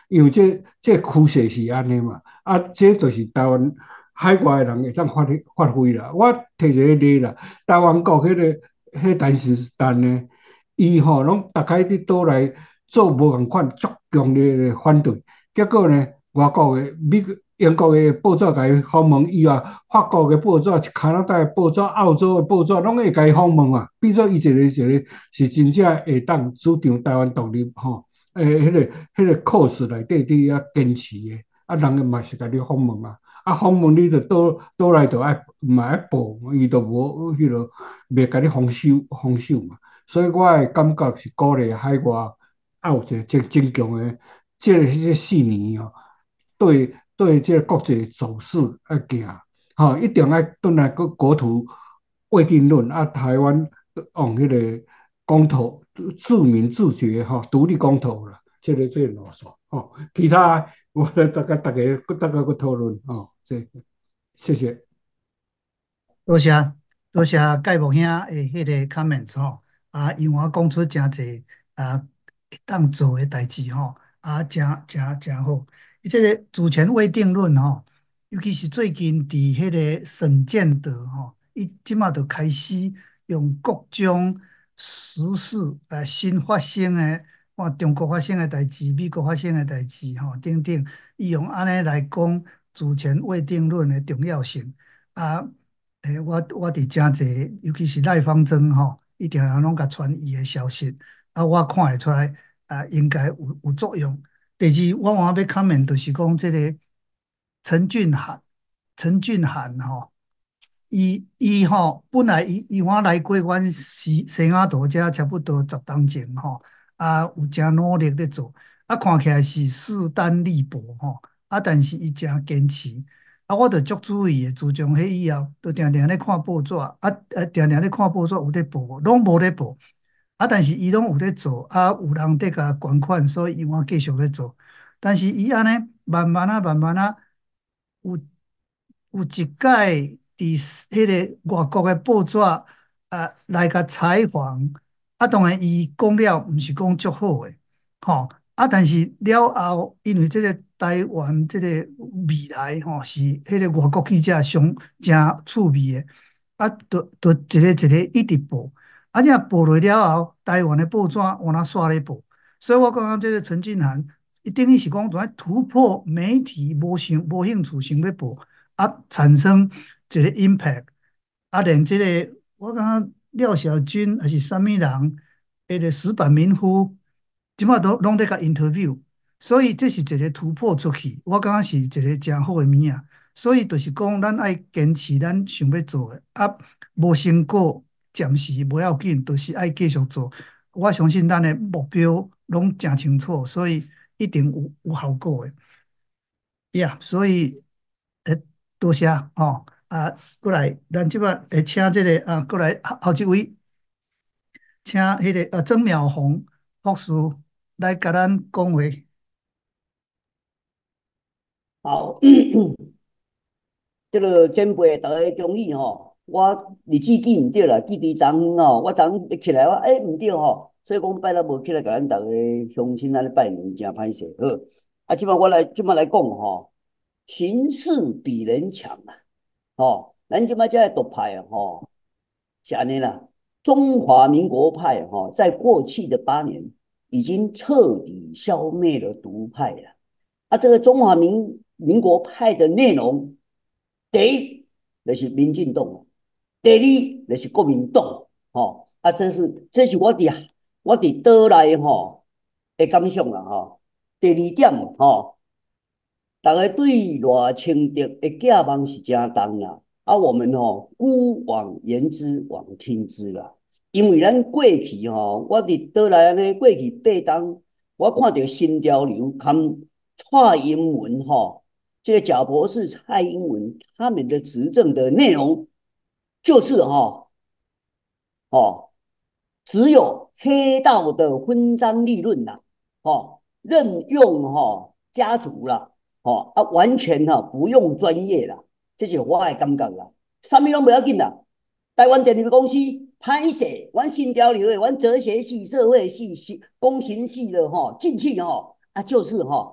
S5: 因为这这趋势是安尼嘛，啊，这就是台湾海外的人会当发发挥啦。我提一个例啦，台湾国迄、那个迄陈时丹呢，伊吼拢大概伫倒来做无共款足强烈的反对，结果呢，外国的美国。英国的报纸甲伊访问以后，法国的报纸、加拿大的报纸、澳洲的报纸，拢会甲伊访问啊。变做伊一个一个是真正会当主张台湾独立吼，诶，迄个迄个 cause 内底伫遐坚持的，啊，人嘛是甲你访问啊，啊，访问你着倒倒来着爱嘛爱报，伊着无迄落袂甲你封收封收嘛。所以我的感觉是鼓励海外也有一个真真强的，即个即四年哦，对。对这个国际走势要行，吼，一定要转来个国土未定论啊，台湾往迄个公投自民自决吼，独立公投啦，这个这个路线吼，其他我大家大家大家个讨论吼，这谢谢。
S1: 多谢多谢盖木兄的迄个 comments 吼，啊，因为我讲出诚侪啊会当做的代志吼，啊，诚诚诚好。伊这个主权未定论吼，尤其是最近伫迄个沈建德吼，伊即马就开始用各种时事呃新发生的，看中国发生的代志、美国发生的代志吼等等，伊用安尼来讲主权未定论的重要性啊。诶，我我伫诚济，尤其是赖芳珍吼，伊定常拢甲传伊的消息，啊，我看会出来啊，应该有有作用。第二，我换要 comment 就是讲这个陈俊涵，陈俊涵吼，伊伊吼本来伊伊我来过阮西西雅图遮差不多十当前吼，啊有诚努力咧做，啊看起来是势单力薄吼，啊但是伊诚坚持。啊，我着足注意的。自从迄以后，着定定咧看报纸，啊啊，定定咧看报纸有咧报，拢无咧报。啊，但是伊拢有咧做，啊，有人伫甲捐款，所以伊我继续咧做。但是伊安尼慢慢啊，慢慢啊，有有一届伫迄个外国的报纸啊来甲采访，啊，当然伊讲了，毋是讲足好诶，吼。啊，但是了后，因为即个台湾即个未来吼，是迄个外国记者上真趣味诶，啊，都都一个一个一直报，啊，这样报落了后，台湾的报纸往哪煞咧报，所以我感觉即个陈俊涵，伊等于是讲在突破媒体无想无兴趣想要报，啊，产生一个 impact，啊，连即个我感觉廖小军还是啥物人，迄个石板民夫。即马都拢在甲 interview，所以这是一个突破出去，我感觉是一个真好的物啊。所以就是讲，咱爱坚持咱想要做的，啊，无成果暂时不要紧，就是爱继续做。我相信咱的目标拢真清楚，所以一定有有效果的。呀、yeah, 所以诶，多谢吼啊，过来，咱即摆会请这个啊，过来后后一位，请迄、那个呃曾淼红博士。来甲咱讲话。
S7: 好，这个前辈大家中意吼，我日子记毋对啦，记伫昨昏吼，我昨昏起来我诶毋对吼，所以讲拜六无起来甲咱逐个乡亲安尼拜年，真歹势。好，啊，即摆我来即摆来讲吼，形势比人强啊，吼，咱即摆这个独派啊，吼，是安尼啦，中华民国派吼，在过去的八年已经彻底消灭了独派了。啊，这个中华民民国派的内容，第一就是民进党，第二就是国民党，吼啊，这是这是我伫我伫倒来吼的感想啦，吼。第二點吼，大家對賴清德的寄望是真重啦，啊，我們吼姑往言之，往聽之啦，因為咱過去吼，我伫倒來安尼過去八冬，我看到新潮流看。蔡英文哈，这个贾博士、蔡英文他们的执政的内容，就是哈，哦，只有黑道的分赃利润呐，哦，任用哈家族啦，哦啊，完全哈不用专业啦，这是我的感觉啦，啥物拢不要紧啦。台湾电力公司歹势，阮新潮流的，阮哲学系、社会系、系工程系的哈进去哈啊，就是哈。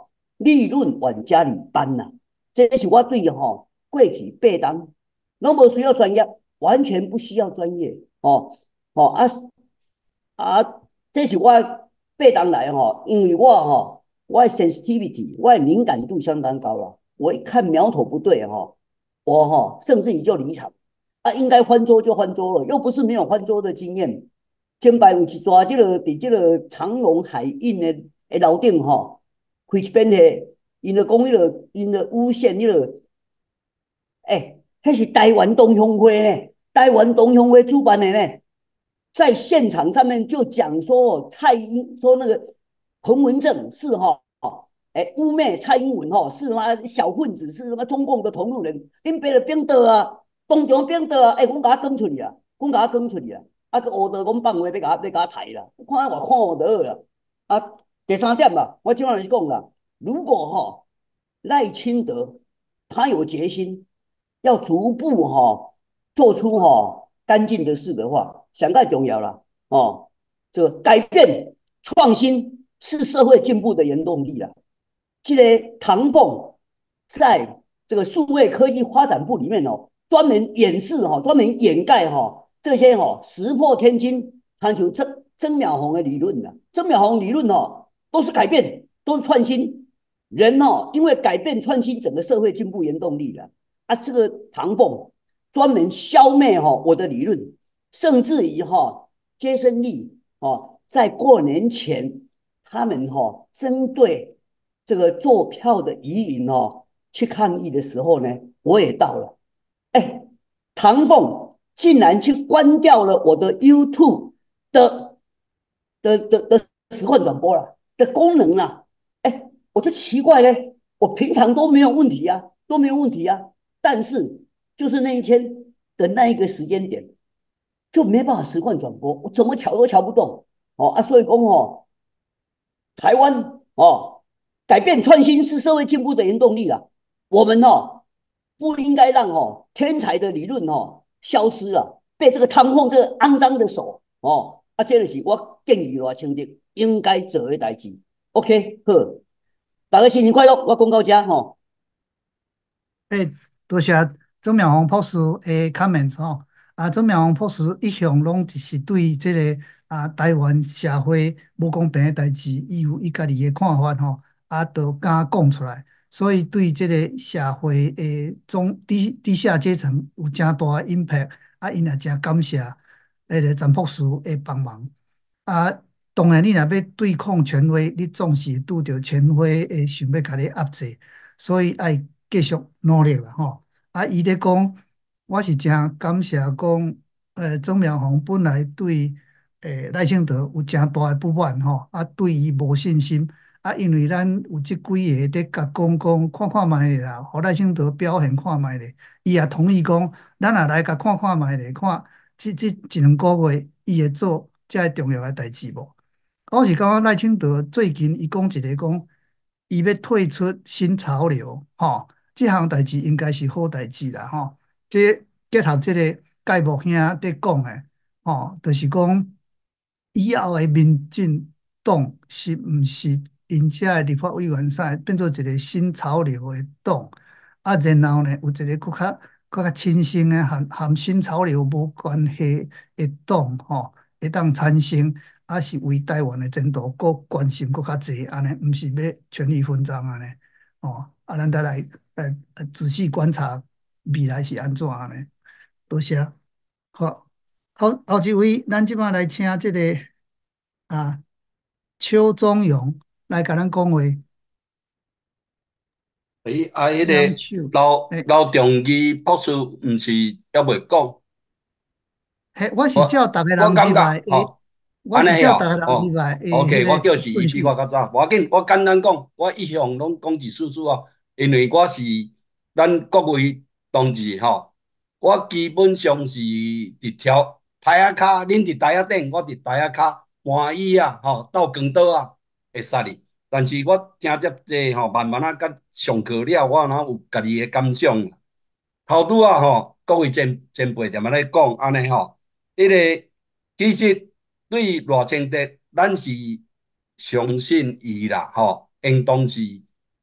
S7: 理论玩家里班呐、啊，这是我对吼过去八当，拢无需要专业，完全不需要专业哦哦啊啊，这是我八当来吼，因为我吼我的 sensitivity 我的敏感度相当高了，我一看苗头不对吼，我吼甚至于就离场啊，应该翻桌就翻桌了，又不是没有翻桌的经验。前摆有一抓这个伫这个长隆海运的的楼顶吼，开一边的，因就讲迄个，因就诬陷迄个，诶，迄是台湾同乡会呢，台湾同乡会主办的呢，在现场上面就讲说蔡英说那个彭文正是哈，诶，污蔑蔡英文吼是妈小混子，是什么中共的同路人，恁别的变倒啊，当场变倒啊，诶，我甲他讲出去啊，我甲他讲出去啊。啊，个学道讲放话要甲要甲抬啦，看我看就好啦。啊，第三点啦，我今晚是讲啦，如果哈赖清德他有决心要逐步哈做出哈干净的事的话，上盖重要啦哦，这个改变创新是社会进步的原动力啦。这个唐凤在这个数位科技发展部里面哦，专门掩饰哈，专门掩盖哈。这些哦，石破天惊，像曾曾淼红的理论呐、啊，曾淼红理论哦，都是改变，都是创新。人哦，因为改变创新，整个社会进步原动力了啊。这个唐凤专门消灭哈、哦、我的理论，甚至于哈、哦，杰森利哦，在过年前，他们哈、哦、针对这个做票的疑云哦去抗议的时候呢，我也到了。哎，唐凤。竟然去关掉了我的 YouTube 的的的的实况转播了的功能啊！哎，我就奇怪嘞，我平常都没有问题啊，都没有问题啊，但是就是那一天的那一个时间点，就没办法实况转播，我怎么瞧都瞧不动哦啊！所以讲哦，台湾哦，改变创新是社会进步的原动力啦。我们哦不应该让哦天才的理论哦消失了，被这个汤凤这个肮脏的手哦啊，这就是我建议罗清德应该做的代志。OK， 好，大家新年快乐！我讲到这吼。
S1: 诶，多谢曾妙红博士的 comment 吼。啊，曾妙红博士一向拢是对即个啊台湾社会无公平的代志，伊有伊家己的看法吼，啊，都敢讲出来，所以对即个社会的中低低下阶层有诚大的 impact，啊，因也诚感谢迄个曾博士的帮忙。啊，当然，你若要对抗权威，你总是拄着权威会想要甲你压制，所以爱继续努力啦吼。啊，伊咧讲，我是诚感谢讲，呃，曾苗红本来对诶赖清德有诚大诶不满吼，啊，对伊无信心，啊，因为咱有即几个咧甲讲讲，看看卖咧啦，互赖清德表现看卖咧，伊也同意讲，咱也来甲看看卖咧，看即即一两个月伊会做。遮重要诶代志无？我是感觉赖清德最近伊讲一个讲，伊要退出新潮流，吼，即项代志应该是好代志啦，吼。这结合即个盖木兄伫讲诶，吼，就是讲以后诶民进党是毋是因遮诶立法委员赛变做一个新潮流诶党，啊，然后呢有一个更较更较清新诶，含含新潮流无关系诶党，吼。会当产生，啊是为台湾的前途，搁关心搁较济安尼，毋是要权力分赃安尼。哦，啊，咱再来呃仔细观察未来是安怎安尼。多谢。好，后后一位，咱即摆来请即、这个啊邱宗勇来甲咱讲话。
S8: 诶，啊，迄个
S1: 张手，诶，
S8: 老老中医博士毋是还未讲，
S1: 嘿，我是
S8: 我
S1: 照逐个
S8: 我感
S1: 人入来诶，
S8: 觉吼，安尼
S1: 我是照逐个
S8: 哦，
S1: 人入
S8: 哦
S1: 来诶，迄
S8: ，OK，我叫是伊
S1: 个顺序。
S8: 比我较早，无要紧，我简单讲，我一向拢讲一次次哦，因为我是咱各位同志吼，我基本上是伫条台仔骹，恁伫台仔顶，我伫台仔骹满意啊，吼，到光岛啊，会使哩。但是我听遮济吼，慢慢啊，甲上课了，我若有家己的感想。头拄啊吼，各位前前辈踮仔咧讲安尼吼，迄个其实对赖清德，咱是相信伊啦吼，应当是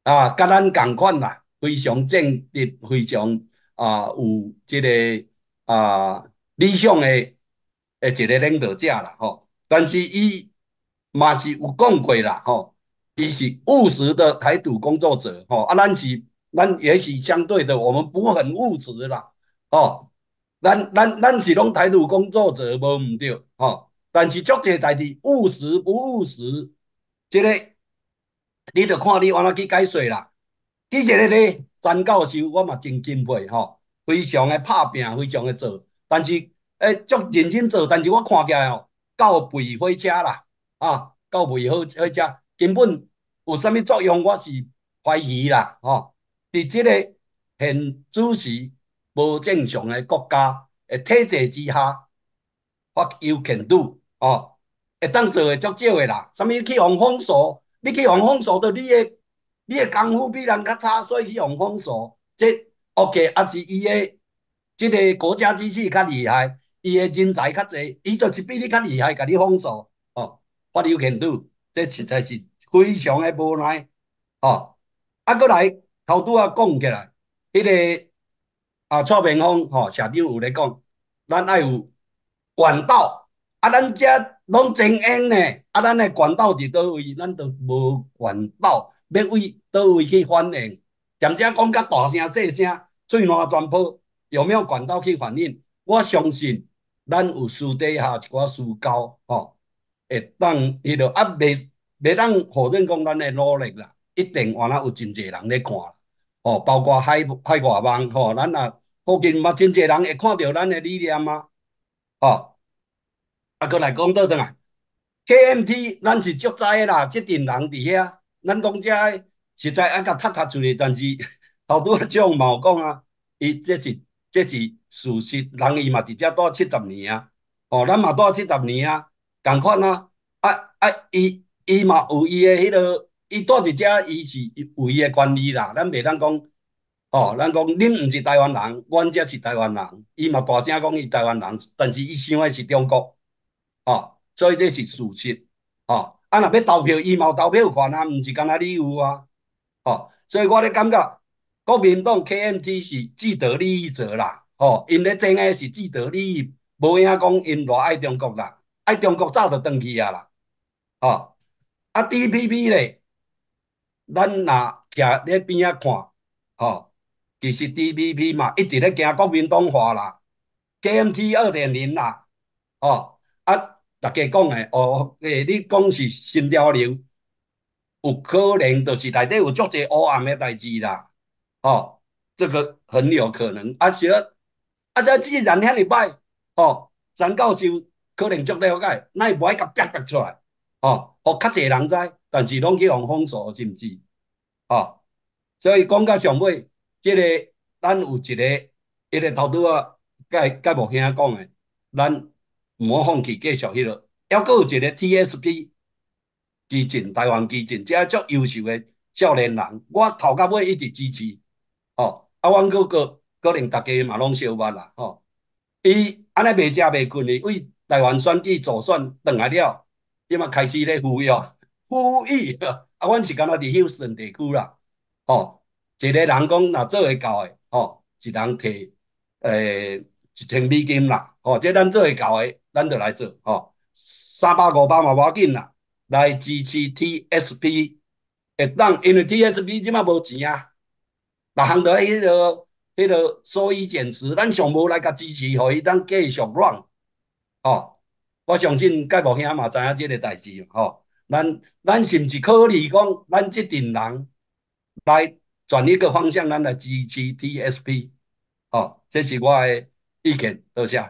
S8: 啊，甲咱共款啦，非常正直，非常啊有即、个啊理想的诶一个领导者啦，吼。但是伊嘛是有讲过啦，吼，伊是务实的台独工作者，吼啊，咱是咱也许相对的，我们不很务实啦，吼。咱咱咱是拢台独工作者，无毋对，吼。但是足侪代志务实不务实，即、个你着看你安怎去解说啦。其实个咧，詹教授我嘛真敬佩吼，非常的拍拼，非常的做，但是诶足认真做，但是我看起来吼，到背火车啦，啊，到背火火车根本有啥物作用，我是怀疑啦，吼。伫即个现主时无正常的国家诶体制之下，what you can do 哦，会当做的足少的啦。啥物去用封锁？你去用封锁，着你的你的功夫比人较差，所以去用封锁。这 OK，还是伊的即个国家机器较厉害，伊的人才较济，伊就是比你较厉害，甲你封锁。哦，what you can do？这实在是非常的无奈。哦，啊，过来头拄啊讲起来，迄、那个啊蔡明芳吼、哦、社长有咧讲，咱爱有管道。啊，咱遮拢真冤呢，啊，咱的管道伫倒位，咱都无管道，要为倒位去反映？踮遮讲甲大声细声，嘴烂全泡，有没有管道去反映？我相信咱有私底下一寡私交吼，会当迄落啊，袂袂当否认讲咱的努力啦，一定原来有真侪人咧看，哦，包括海海外网吼，咱也附近嘛真侪人会看到咱的理念啊，哦。啊，过来讲倒转来 ，K M T 咱是足知啦，即阵人伫遐，咱讲遮实在爱甲踢踢出去，但是头拄啊种嘛有讲啊，伊这是这是事实，人伊嘛伫遮住七十年啊，哦，咱嘛住七十年啊，共款啊，啊啊，伊伊嘛有伊的迄落，伊住伫遮，伊是有伊的权利啦，咱袂当讲。哦，咱讲恁毋是台湾人，阮则是台湾人，伊嘛大声讲伊台湾人，但是伊想的是中国。哦，所以这是事实。哦，啊，若要投票，伊嘛有投票权啊，毋是干那你有啊。哦，所以我咧感觉国民党 K M T 是既得利益者啦。哦，因咧争的是既得利益，无影讲因偌爱中国啦，爱中国早就转去啊啦。哦，啊 D P P 咧，咱若徛咧边仔看，哦，其实 D P P 嘛一直咧行国民党化啦 ，K M T 二点零啦。哦，啊。大家讲诶，哦，诶，你讲是新潮流，有可能就是内底有足侪黑暗诶代志啦，哦，这个很有可能。啊，是啊，啊，这既然遐尼歹，哦，詹教授可能足了解，那会无爱甲逼逼出来，哦，互较侪人知，但是拢去用封锁，是毋是？哦，所以讲到上尾，即、这个咱有一个，迄个头拄啊，甲甲无兄讲诶，咱。毋好放弃，继续迄落。还佫有一个 T S P 基进，台湾基进，这足优秀的少年人，我头到尾一直支持。哦，啊，阮佫个可能大家嘛拢小捌啦。哦，伊安尼袂食袂困的，为台湾选举助选转来了，即马开始咧呼吁，呼吁啊！阮是敢若伫休斯顿地区啦。哦，一个人讲若做会到的，哦，一人摕诶一千美金啦。哦，这咱做会到的。咱就来做吼，三百五百嘛无要紧啦，来支持 T S P 会当，因为 T S P 即马无钱啊，逐项都迄落迄落收益减持，咱上无来甲支持，互伊当继续 run 吼。我相信介无兄嘛知影即个代志吼，咱咱是毋是考虑讲，咱即阵人来转一个方向，咱来支持 T S P 吼，这是我的意见，多谢。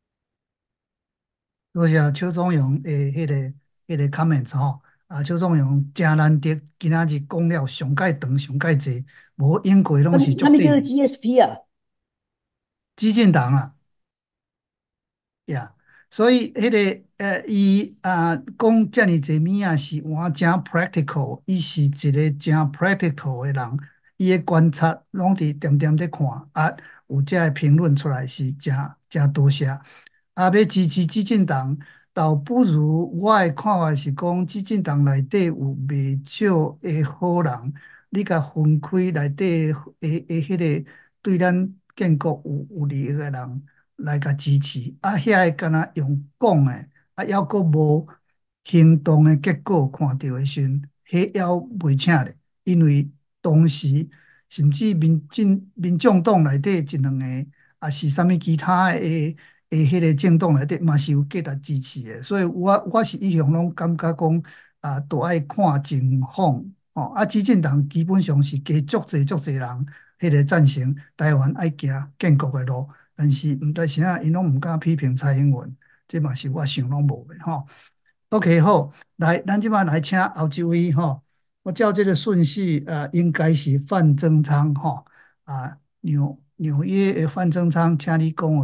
S1: 多谢邱总勇诶，迄、那个、迄个 comments 吼，啊，邱总勇真难得，今仔日讲了上介长、上介济，无应过拢是
S7: 他们叫
S1: 足短。
S7: G S P 啊，
S1: 激进党啊，呀、yeah 所以迄、那个呃，伊啊讲遮尔济物啊，是换真 practical，伊是一个真 practical 的人，伊的观察拢伫点点咧看，啊，有遮个评论出来是真真多谢。啊，要支持激进党，倒不如我的看法是讲，激进党内底有袂少的好人， 你甲分开内底诶诶，迄个对咱建国有有利益诶人来甲支持，啊，遐个敢若用讲诶，啊，抑阁无行动诶结果看到诶时阵，迄抑袂请咧，因为当时甚至民进民众党内底一两个，啊是啥物其他诶诶迄个政党内底嘛是有价值支持诶，所以我我是一向拢感觉讲啊，都爱看情况。哦，啊，执政党基本上是加足侪足侪人，迄个赞成台湾爱行建国的路，但是毋知啥，因拢毋敢批评蔡英文，这嘛是我想拢无的吼。OK，好，来，咱即摆来请后一位吼，我照这个顺序，呃，应该是范增昌吼，啊，纽纽约的范增昌，请你讲话。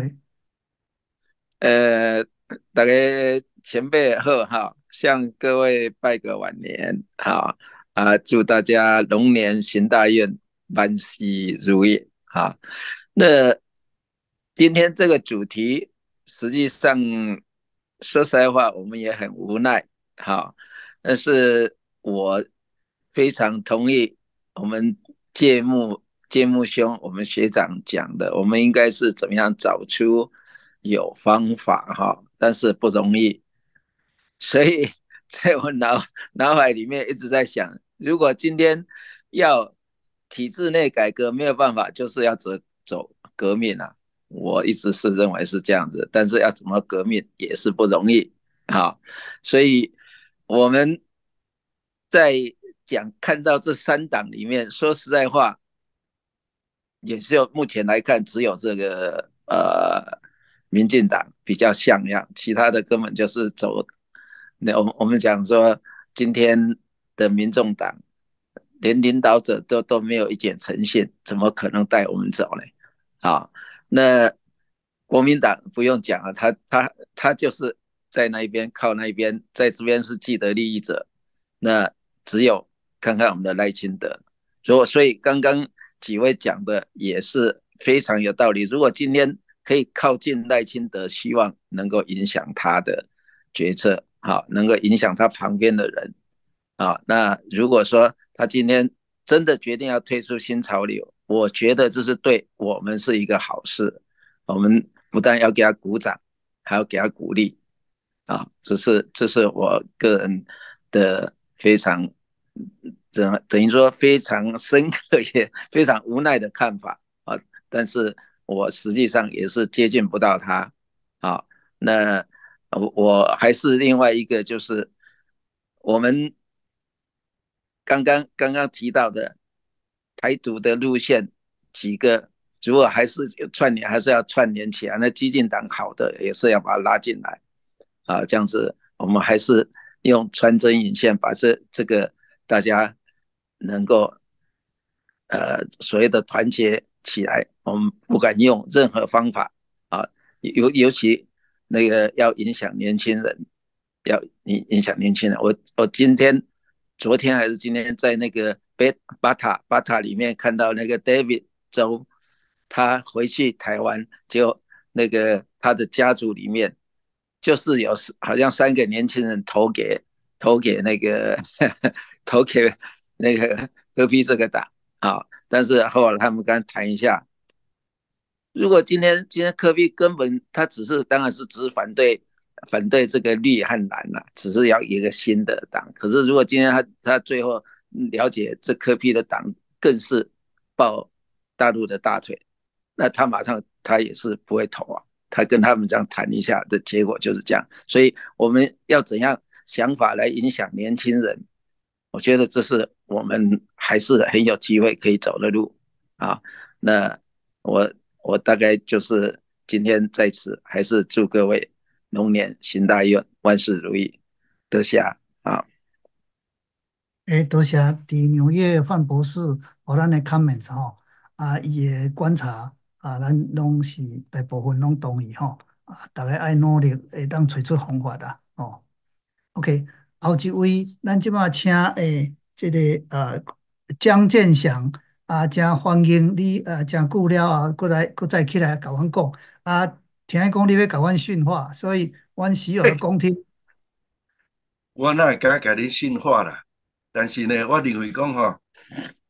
S9: 呃，大家前辈好哈，向各位拜个晚年哈啊，祝大家龙年行大运，万事如意哈。那今天这个主题，实际上说实在话，我们也很无奈哈，但是我非常同意我们芥木芥木兄，我们学长讲的，我们应该是怎么样找出有方法哈，但是不容易，所以在我脑脑海里面一直在想，如果今天要体制内改革没有办法，就是要走走革命啊。我一直是认为是这样子，但是要怎么革命也是不容易啊。所以我们在讲看到这三党里面，说实在话，也就目前来看，只有这个呃民进党比较像样，其他的根本就是走。那我们我们讲说，今天的民众党连领导者都都没有一点诚信，怎么可能带我们走呢？啊，那国民党不用讲了，他他他就是在那一边靠那一边，在这边是既得利益者。那只有看看我们的赖清德，如果所以刚刚几位讲的也是非常有道理。如果今天可以靠近赖清德，希望能够影响他的决策，好，能够影响他旁边的人。啊，那如果说他今天真的决定要退出新潮流，我觉得这是对我们是一个好事。我们不但要给他鼓掌，还要给他鼓励。啊，这是这是我个人的非常等等于说非常深刻也非常无奈的看法啊。但是我实际上也是接近不到他啊。那我还是另外一个就是我们刚刚刚刚提到的台独的路线几个，如果还是串联，还是要串联起来。那激进党好的也是要把它拉进来啊，这样子我们还是用穿针引线，把这这个大家能够呃所谓的团结起来。我们不敢用任何方法啊，尤尤其那个要影响年轻人，要影影响年轻人。我我今天。昨天还是今天在那个巴塔巴塔里面看到那个 David 周，他回去台湾，就那个他的家族里面就是有好像三个年轻人投给投给那个投给那个柯 P 这个党啊，但是后来他们刚谈一下，如果今天今天柯 P 根本他只是当然是只是反对。反对这个绿和蓝了、啊，只是要一个新的党。可是如果今天他他最后了解这柯 P 的党更是抱大陆的大腿，那他马上他也是不会投啊。他跟他们这样谈一下的结果就是这样。所以我们要怎样想法来影响年轻人？我觉得这是我们还是很有机会可以走的路啊。那我我大概就是今天在此还是祝各位。龙年行大运，万事如意，多谢啊！
S1: 诶，多谢伫纽约范博士和咱的 comments 吼，啊，伊的观察啊，咱拢是大部分拢同意吼，啊，大家爱努力会当找出方法啦，哦。OK，后一位，咱即马请诶，即、这个呃江建祥啊，真欢迎你呃，真久了啊，搁来搁再起来甲阮讲啊，听讲你要甲阮训话，所以阮洗耳恭听。
S10: 我哪会敢甲你训话啦？但是呢，我认为讲吼，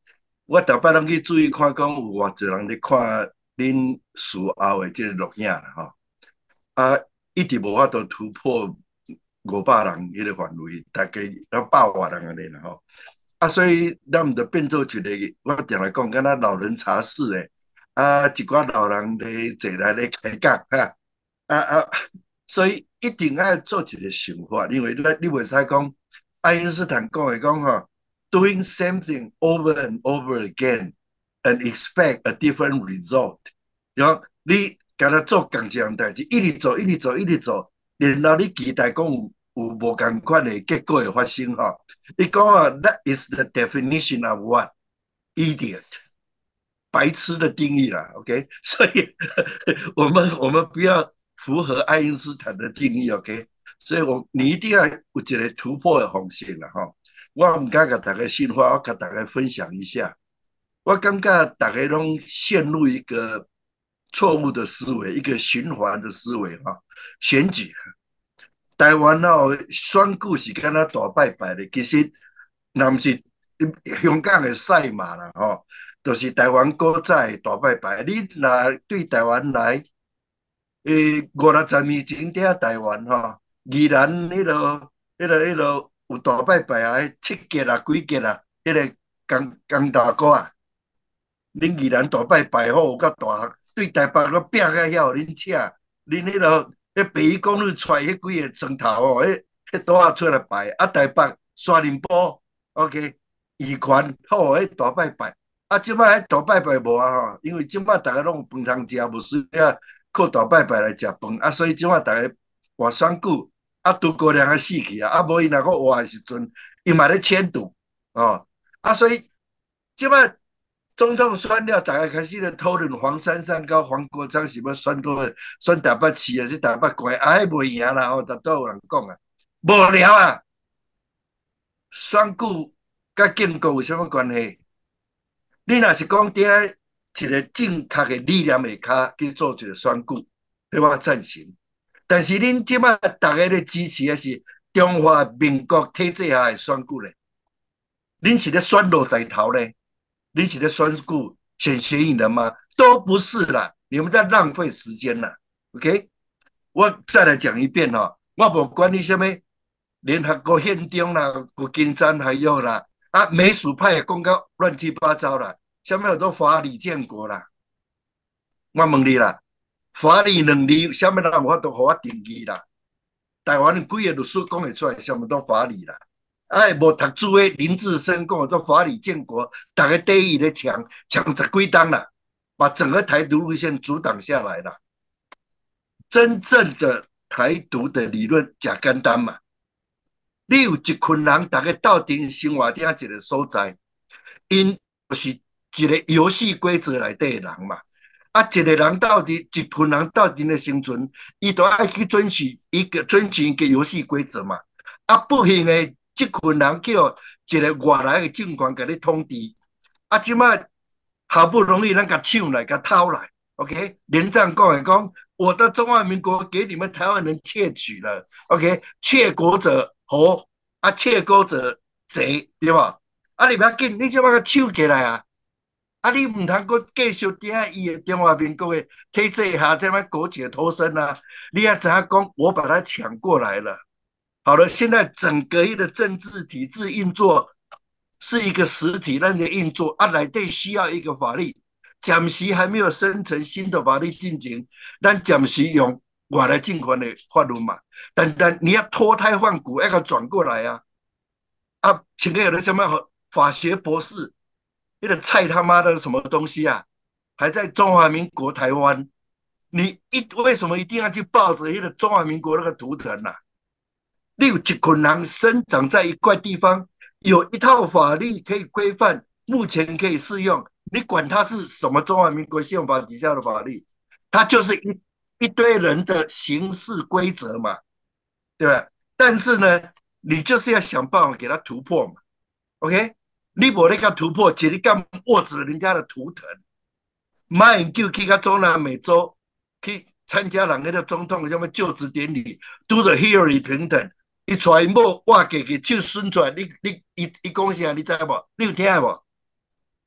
S10: 我逐摆拢去注意看，讲有偌侪人咧看恁事后的即个录影啦吼，啊，一直无法度突破五百人迄个范围，大概要百外人安尼啦吼。啊，所以咱毋着变做一个，我定来讲，敢若老人茶室诶，啊，一寡老人咧坐来咧开讲哈，啊啊，所以一定要做一个想法，因为你你袂使讲爱因斯坦讲诶讲吼 ，doing something over and over again and expect a different result， 然后你敢若做共一样代志，一直做，一直做，一直做，然后你期待讲有有无共款诶结果会发生吼。你讲啊 ，that is the definition of what idiot， 白痴的定义啦 ，OK， 所以我们我们不要符合爱因斯坦的定义 ，OK， 所以我你一定要有一个突破的方式啦，吼。我唔敢甲大家信话，我甲大家分享一下。我感觉大家拢陷入一个错误的思维，一个循环的思维哈。选举，台湾哦，选举是敢若大拜拜的，其实若毋是香港的赛马啦吼，就是台湾古早的大拜拜。你若对台湾来，诶五六十年前伫台湾吼，宜兰迄落、迄落、迄落有大拜拜啊，七节啊、几节啊，迄个公公大哥啊。恁宜兰大拜拜好有够大，对台北都拼甲遐，恁请，恁迄落迄北宜公路出迄几个砖头哦，迄迄倒仔出来拜，啊台北沙林堡 ，OK， 宜泉好，迄大拜拜，啊即摆迄大拜拜无啊吼，因为即摆逐个拢有饭通食，无需要靠大拜拜来食饭，啊所以即摆逐个活选举，啊拄高粱啊死去啊，啊无伊若个活的时阵，伊嘛咧迁赌哦，啊所以即摆。总统选了，大家开始咧讨论黄珊珊甲黄国昌是要选倒个，选台北市啊，是台北县，啊，迄袂赢啦，吼，逐倒有人讲啊，无聊啊，选举甲建国有啥物关系？你若是讲伫一个正确的理念下骹去做一个选举，迄我赞成。但是恁即摆逐个咧支持的是中华民国体制下的选举咧，恁是咧选落在头咧？你是在选举选学影人吗？都不是啦，你们在浪费时间啦。OK， 我再来讲一遍哈，我无管你什么联合国宪章啦、国金章还有啦，啊美属派也讲到乱七八糟啦，什么都法理建国啦。我问你啦，法理两字，什么人有法度给我定义啦？台湾几个律师讲会出来，什么都法理啦。哎，无读书的林志升讲做法理建国，大家对伊咧抢抢十几档啦，把整个台独路线阻挡下来了。真正的台独的理论假简单嘛？你有一群人，大家斗阵生活伫一个所在，因是一个游戏规则内底的人嘛。啊，一个人到底一群人斗阵的生存，伊都爱去遵循一个遵循一个游戏规则嘛。啊，不幸的。这群人叫一个外来的政权给你统治，啊，即摆好不容易咱甲抢来，甲偷来 ，OK？ 连战讲的讲，我的中华民国给你们台湾人窃取了 ，OK？ 窃国者侯，啊，窃国者贼，对吧？啊，你不要紧，你即摆甲抢起来啊！啊，你唔通阁继续伫遐伊的中华民国的体制下，这摆苟且偷生啊！你要知影讲，我把它抢过来了。好了，现在整个一个政治体制运作是一个实体那的运作啊，内底需要一个法律，暂时还没有生成新的法律进行，咱暂时用外来政权的法律嘛，但但你要脱胎换骨，要转过来啊！啊，请个有的什么法学博士，那个菜他妈的什么东西啊，还在中华民国台湾，你一为什么一定要去抱着一个中华民国那个图腾啊？你有一群人生长在一块地方，有一套法律可以规范，目前可以适用。你管它是什么中华民国宪法底下的法律，它就是一一堆人的行事规则嘛，对吧？但是呢，你就是要想办法给它突破嘛 ，OK？ 你没那个突破，只你干握着人家的图腾，马英九去到中南美洲去参加人家的总统什么就职典礼 ，do the Hillary Clinton。伊带因某挖过去手伸出来，你你伊伊讲啥？你知无？你有听无？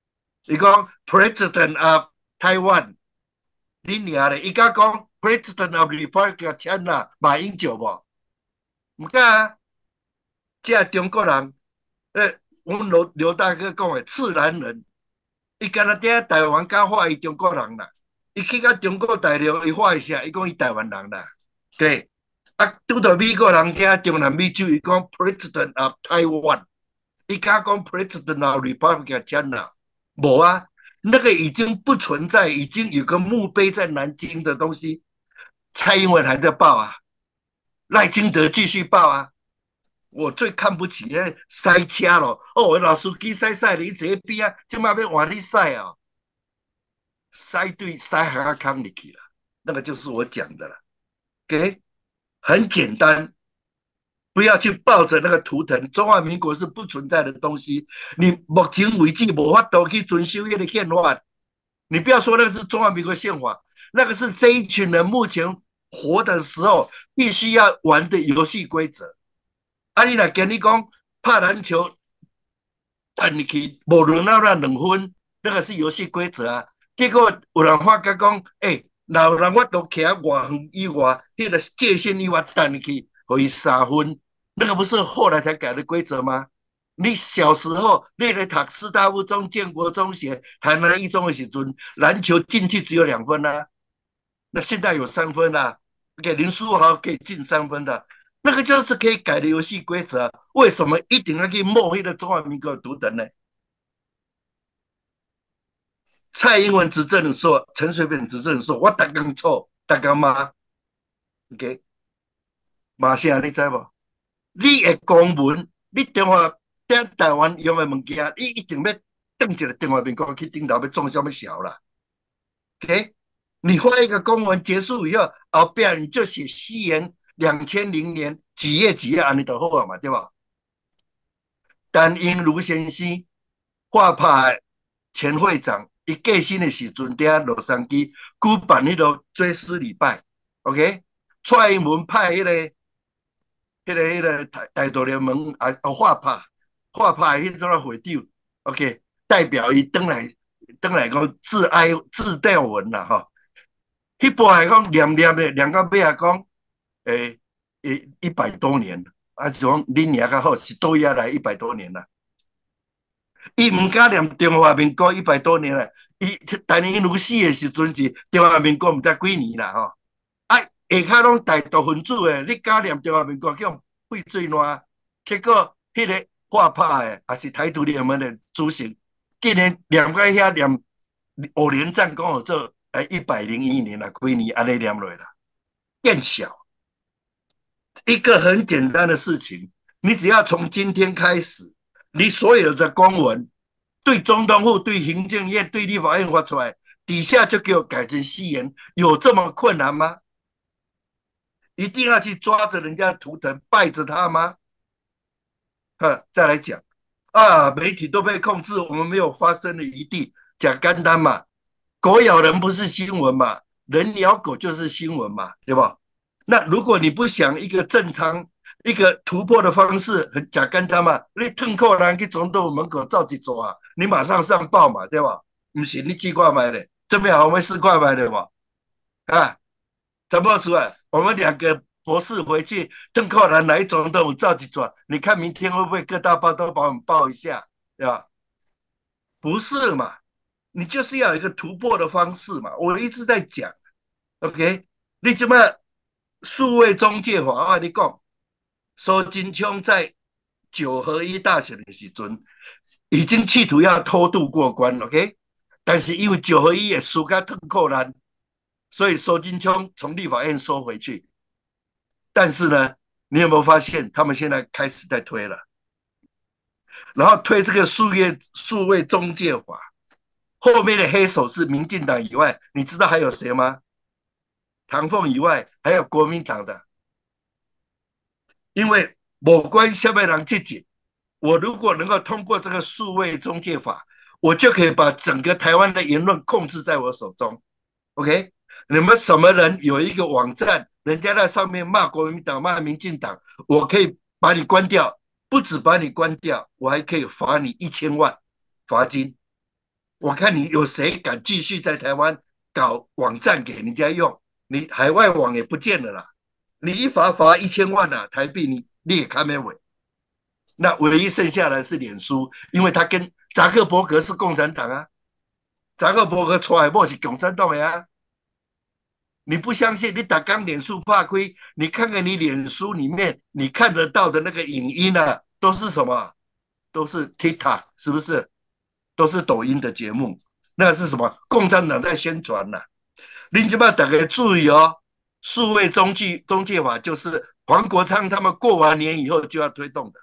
S10: 伊讲 President of Taiwan， 你娘咧！伊甲讲 President of Republic of China 马英九无？毋敢啊！这中国人，诶，我们刘刘大哥讲的自然人，伊敢若伫台湾敢化伊中国人啦。伊去到中国大陆，伊化伊啥？伊讲伊台湾人啦。对，啊，拄到美国人遐中南美洲，伊讲 President of Taiwan， 伊敢讲 President of Republic of China， 无啊。那个已经不存在，已经有个墓碑在南京的东西，蔡英文还在报啊，赖清德继续报啊。我最看不起那塞车咯，哦，老司机塞塞你这边啊，今嘛要换你塞啊，塞对塞下康里去了，那个就是我讲的了。OK， 很简单。不要去抱着那个图腾，中华民国是不存在的东西。你目前为止无法度去遵守那个宪法，你不要说那个是中华民国宪法，那个是这一群人目前活的时候必须要玩的游戏规则。啊，你若跟你讲拍篮球，弹入去无论那那两分，那个是游戏规则啊。结果有人发觉讲，诶、欸，若有人我都徛外远以外，迄、那个界限以外弹入去，可以三分。那个不是后来才改的规则吗？你小时候你来读师大附中、建国中学、台南一中的时阵，篮球进去只有两分啊，那现在有三分啊，给林书豪可以进三分的，那个就是可以改的游戏规则。为什么一定要去抹黑的中华民国的图腾呢？蔡英文执政的时候，陈水扁执政的时候，我逐天错，逐天骂 ，OK， 骂啥你知无？你的公文，你中华在台湾用的物件，你一定要登一个中华民国去顶头要种什么小啦 ？OK， 你发一个公文结束以后，后边你就写西元两千零年几月几月，安尼就好了嘛，对吧？但因卢先生画派前会长，伊过身的时阵，伫洛杉矶举办迄个追思礼拜 ，OK， 蔡英文派迄、那个。迄、那个、迄、那个大大道联盟啊，画派画派迄种会长 ，OK， 代表伊登来登来讲致哀致悼文啦，吼。迄部还讲念念的，念到尾啊讲，诶、欸、诶，一百多年，啊，就讲恁娘较好，是倒下来一百多年啦。伊毋敢念中华民国一百多年啦，伊但因如死的时阵是中华民国毋知几年啦，吼。啊，下骹拢大道分子诶，你敢念中华民国叫废水烂？结果迄个画派诶，也是台独联盟的主席，竟然念到遐念五连战讲有做诶一百零一年啦，几年安尼念落啦，变小。一个很简单的事情，你只要从今天开始，你所有的公文对总统府、对行政院、对立法院发出来，底下就给我改成西元，有这么困难吗？一定要去抓着人家的图腾拜着他吗？呵，再来讲啊，媒体都被控制，我们没有发声的余地，讲简单嘛，狗咬人不是新闻嘛，人咬狗就是新闻嘛，对吧？那如果你不想一个正常、一个突破的方式，很假简单嘛，你腾扣人去总统门口照一抓，你马上上报嘛，对吧？不是你几块买的，这边好，我们四块买的嘛，啊，怎么出来？我们两个博士回去，邓寇兰来总统照一抓，你看明天会不会各大报都帮我们报一下，对吧？不是嘛？你就是要有一个突破的方式嘛。我一直在讲 ，OK？ 你怎么数位中介法？我跟你讲，苏金昌在九合一大选的时阵，已经企图要偷渡过关 ，OK？ 但是因为九合一也输给邓寇兰。所以苏金昌从立法院收回去，但是呢，你有没有发现他们现在开始在推了？然后推这个数位数位中介法，后面的黑手是民进党以外，你知道还有谁吗？唐凤以外，还有国民党的。因为我关下面人自己，我如果能够通过这个数位中介法，我就可以把整个台湾的言论控制在我手中。OK？你们什么人有一个网站，人家在上面骂国民党、骂民进党，我可以把你关掉，不止把你关掉，我还可以罚你一千万罚金。 我看你有谁敢继续在台湾搞网站给人家用？你海外网也不见了啦，你一罚罚一千万啊台币，你你也看没尾。那唯一剩下的是脸书，因为他跟扎克伯格是共产党啊，扎克伯格出来某是共产党的啊。你不相信？你打刚脸书怕亏，你看看你脸书里面你看得到的那个影音啊，都是什么？都是 TikTok， 是不是？都是抖音的节目，那是什么？共产党在宣传呐、啊。您就要大家注意哦，数位中介中介法就是黄国昌他们过完年以后就要推动的。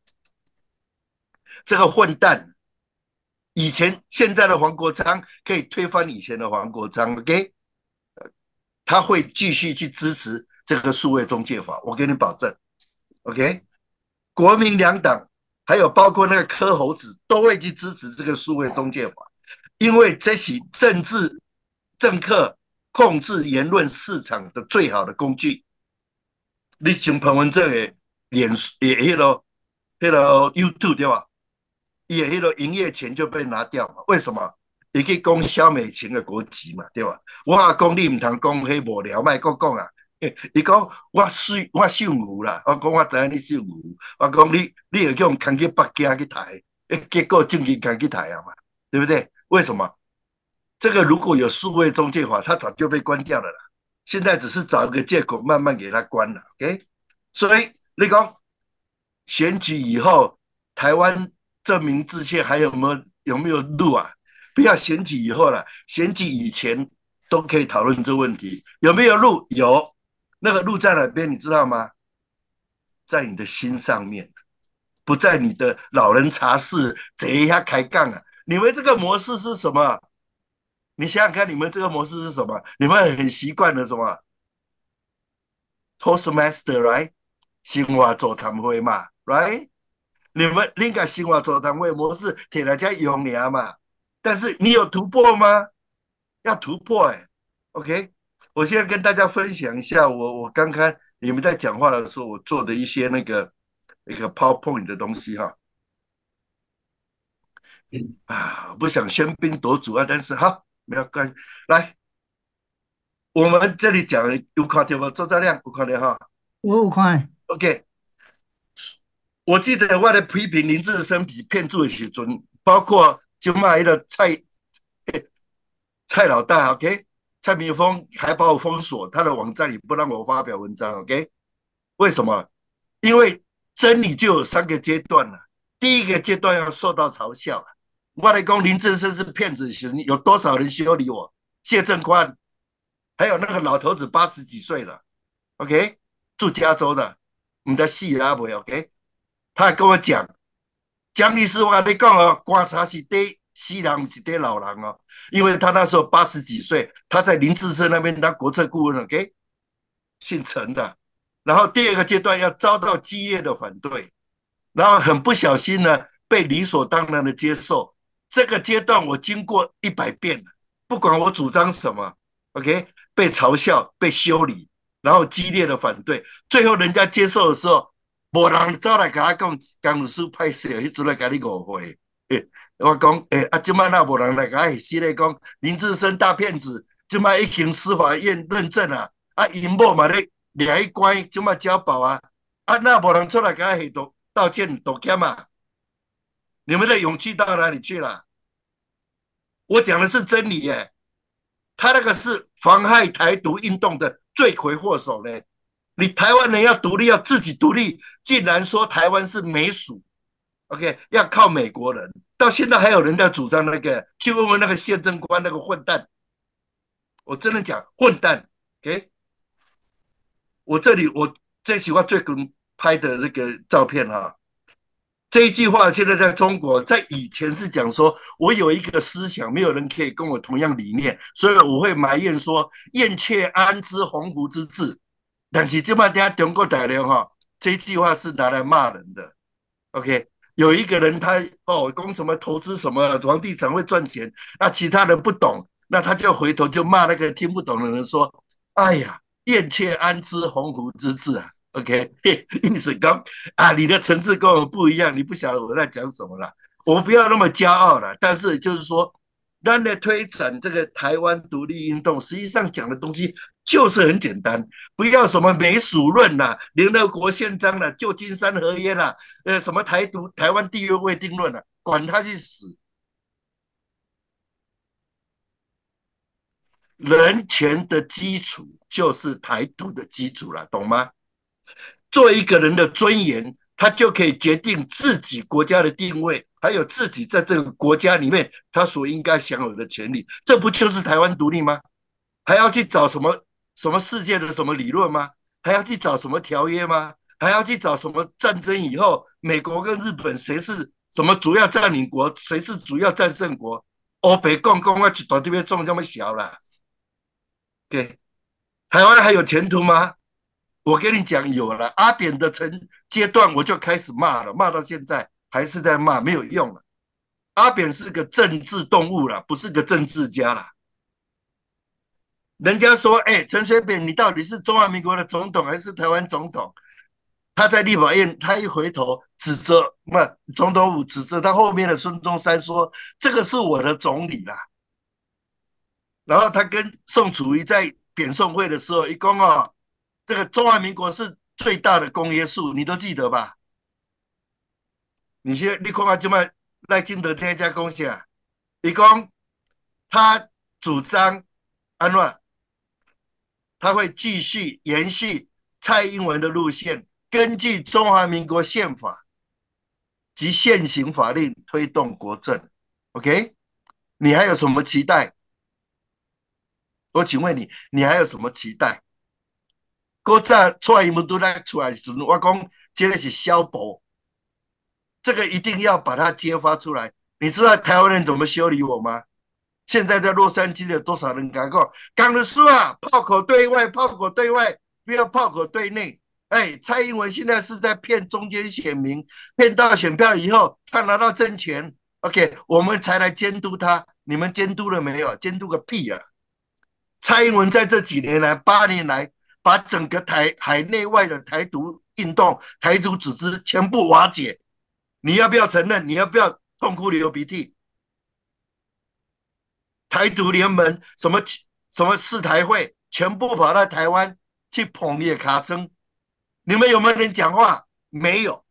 S10: 这个混蛋，以前现在的黄国昌可以推翻以前的黄国昌 ，OK？ 他会继续去支持这个数位中介法，我给你保证 ，OK？ 国民两党还有包括那个柯猴子都会去支持这个数位中介法，因为这是政治政客控制言论市场的最好的工具。你像彭文正的脸也迄个迄个 YouTube 对吧？也迄个营业权就被拿掉嘛？为什么？你可以讲萧美琴的国籍嘛，对吧？我阿讲你唔通讲迄无聊，莫搁讲啊！伊讲我水我秀牛啦，我讲我知影你秀牛，我讲你你会用扛去北京去抬，结果正经扛去抬啊嘛，对不对？为什么？这个如果有数位中介法，他早就被关掉了啦。现在只是找一个借口，慢慢给他关了。OK， 所以你讲选举以后，台湾证明制宪还有没有有没有路啊？不要选举以后了，选举以前都可以讨论这问题，有没有路？有，那个路在哪边？你知道吗？在你的心上面，不在你的老人茶室贼一下开杠啊！你们这个模式是什么？你想想看，你们这个模式是什么？你们很习惯的什么 ？Toastmaster right？ 生活座谈会嘛 ，right？ 你们恁个生活座谈会模式摕来遮用尔嘛？但是你有突破吗？要突破哎、欸、，OK。我现在跟大家分享一下我我刚刚你们在讲话的时候，我做的一些那个一个 PowerPoint 的东西哈。啊，不想喧宾夺主啊，但是好，没有关系。来，我们这里讲有看到吗？周兆亮有看到哈？
S1: 我有看。
S10: OK， 我记得我在批评林志升比骗子的时阵，包括就骂一个蔡蔡老大 ，OK， 蔡明峰还把我封锁，他的网站里不让我发表文章 ，OK， 为什么？因为真理就有三个阶段了，第一个阶段要受到嘲笑了。我来讲林志升是骗子时，有多少人修理我？谢正宽，还有那个老头子八十几岁了 ，OK， 住加州的。唔得死啦，袂 OK？ 他还跟我讲，蒋律师，我跟你讲哦，观察是对死人，不是对老人哦。因为他那时候八十几岁，他在林志升那边当国策顾问 ，OK， 姓陈的。然后第二个阶段要遭到激烈的反对，然后很不小心呢，被理所当然的接受。这个阶段我经过一百遍了，不管我主张什么 ，OK， 被嘲笑，被修理。然后激烈的反对，最后人家接受的时候，没人走来跟他讲，江律师拍摄，迄阵来跟你误会。欸、我讲，诶、欸，啊，今麦那没人来跟他系列讲林志升大骗子，今麦已经司法院认证啊，啊，因某嘛咧抓去关，今麦交保啊，啊，那没人出来跟他系道道歉道歉嘛？你们的勇气到哪里去了？我讲的是真理耶、欸，他那个是妨害台独运动的罪魁祸首呢。你台湾人要独立，要自己独立，竟然说台湾是美属 ，OK， 要靠美国人。到现在还有人在主张那个，去问问那个宪政官那个混蛋。我真的讲混蛋 ，OK。我这里我这喜欢最近拍的那个照片哈，这一句话现在在中国，在以前是讲说，我有一个思想，没有人可以跟我同样理念，所以我会埋怨说，燕雀安知鸿鹄之志。但是这么等下中国大陆哈，这句话是拿来骂人的。OK， 有一个人他哦，讲什么投资什么房地产会赚钱，那其他人不懂，那他就回头就骂那个听不懂的人说，哎呀，燕雀安知鸿鹄之志啊。OK， 意思讲啊，你的层次跟我不一样，你不晓得我在讲什么啦。我不要那么骄傲了，但是就是说， 咱的推展这个台湾独立运动，实际上讲的东西就是很简单，不要什么美属论啦、联合国宪章啦、旧金山合约啦、呃什么台独台湾地位未定论啦，管他去死！人权的基础就是台独的基础了，懂吗？做一个人的尊严，他就可以决定自己国家的定位，还有自己在这个国家里面他所应该享有的权利。这不就是台湾独立吗？还要去找什么什么世界的什么理论吗？还要去找什么条约吗？还要去找什么战争以后美国跟日本谁是什么主要占领国，谁是主要战胜国？欧北共共啊，一大这边种这么小啦。对，台湾还有前途吗？我跟你讲，有了阿扁的成阶段，我就开始骂了，骂到现在还是在骂，没有用了。阿扁是个政治动物了，不是个政治家了。人家说，哎、欸，陈水扁，你到底是中华民国的总统还是台湾总统？他在立法院，他一回头指责，不，总统府指责他后面的孙中山说：“这个是我的总理啦。”然后他跟宋楚瑜在扁宋会的时候，一共哦，这个中华民国是最大的公约数，你都记得吧？你先，你看看这么赖清德那家公司啊，一共他主张安怎？他会继续延续蔡英文的路线，根据中华民国宪法及现行法令推动国政。OK， 你还有什么期待？我请问你，你还有什么期待？搁早蔡英文都来出来时，我讲这个是消薄，这个一定要把它揭发出来。你知道台湾人怎么修理我吗？现在在洛杉矶的多少人讲过，讲的是啊，炮口对外，炮口对外，不要炮口对内。哎，蔡英文现在是在骗中间选民，骗到选票以后，他拿到政权 ，OK， 我们才来监督他。你们监督了没有？监督个屁啊！蔡英文在这几年来，八年来，把整个台海内外的台独运动、台独组织全部瓦解。你要不要承认？你要不要痛哭流鼻涕？台独联盟什么什么四台会，全部跑到台湾去捧叶卡称，你们有没有人讲话？没有，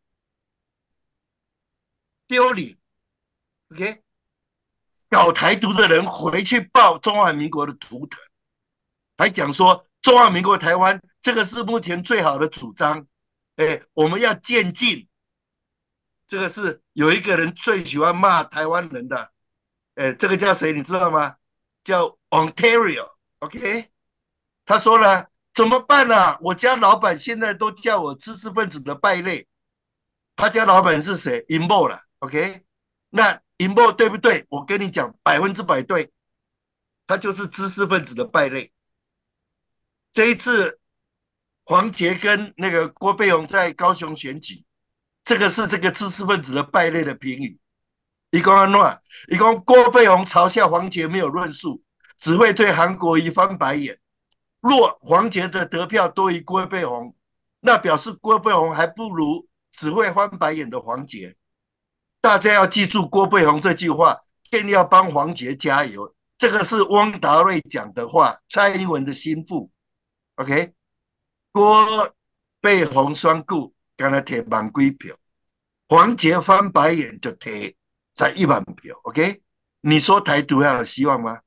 S10: 丢脸。OK， 搞台独的人回去报中华民国的图腾，还讲说中华民国台湾这个是目前最好的主张。哎，我们要渐进。这个是有一个人最喜欢骂台湾人的。哎，这个叫谁？你知道吗？叫 Ontario，OK？ 他说了，怎么办啊？我家老板现在都叫我知识分子的败类。他家老板是谁？银幕了 ，OK？ 那银幕对不对？我跟你讲，百分之百对，他就是知识分子的败类。这一次黄捷跟那个郭背宏在高雄选举，这个是这个知识分子的败类的评语。他说安怎？他说郭背宏嘲笑黄捷没有论述，只会对韩国瑜翻白眼。若黄捷的得票多于郭背宏，那表示郭背宏还不如只会翻白眼的黄捷。大家要记住郭背宏这句话，更要帮黄捷加油。这个是汪达瑞讲的话，蔡英文的心腹。OK， 郭背宏双顾，刚才摕万几票，黄捷翻白眼就摕才一万票。OK， 你说台独还有希望吗？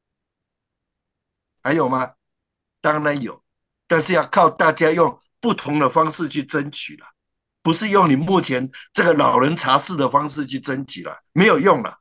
S10: 还有吗？当然有，但是要靠大家用不同的方式去争取了，不是用你目前这个老人茶室的方式去争取了，没有用了。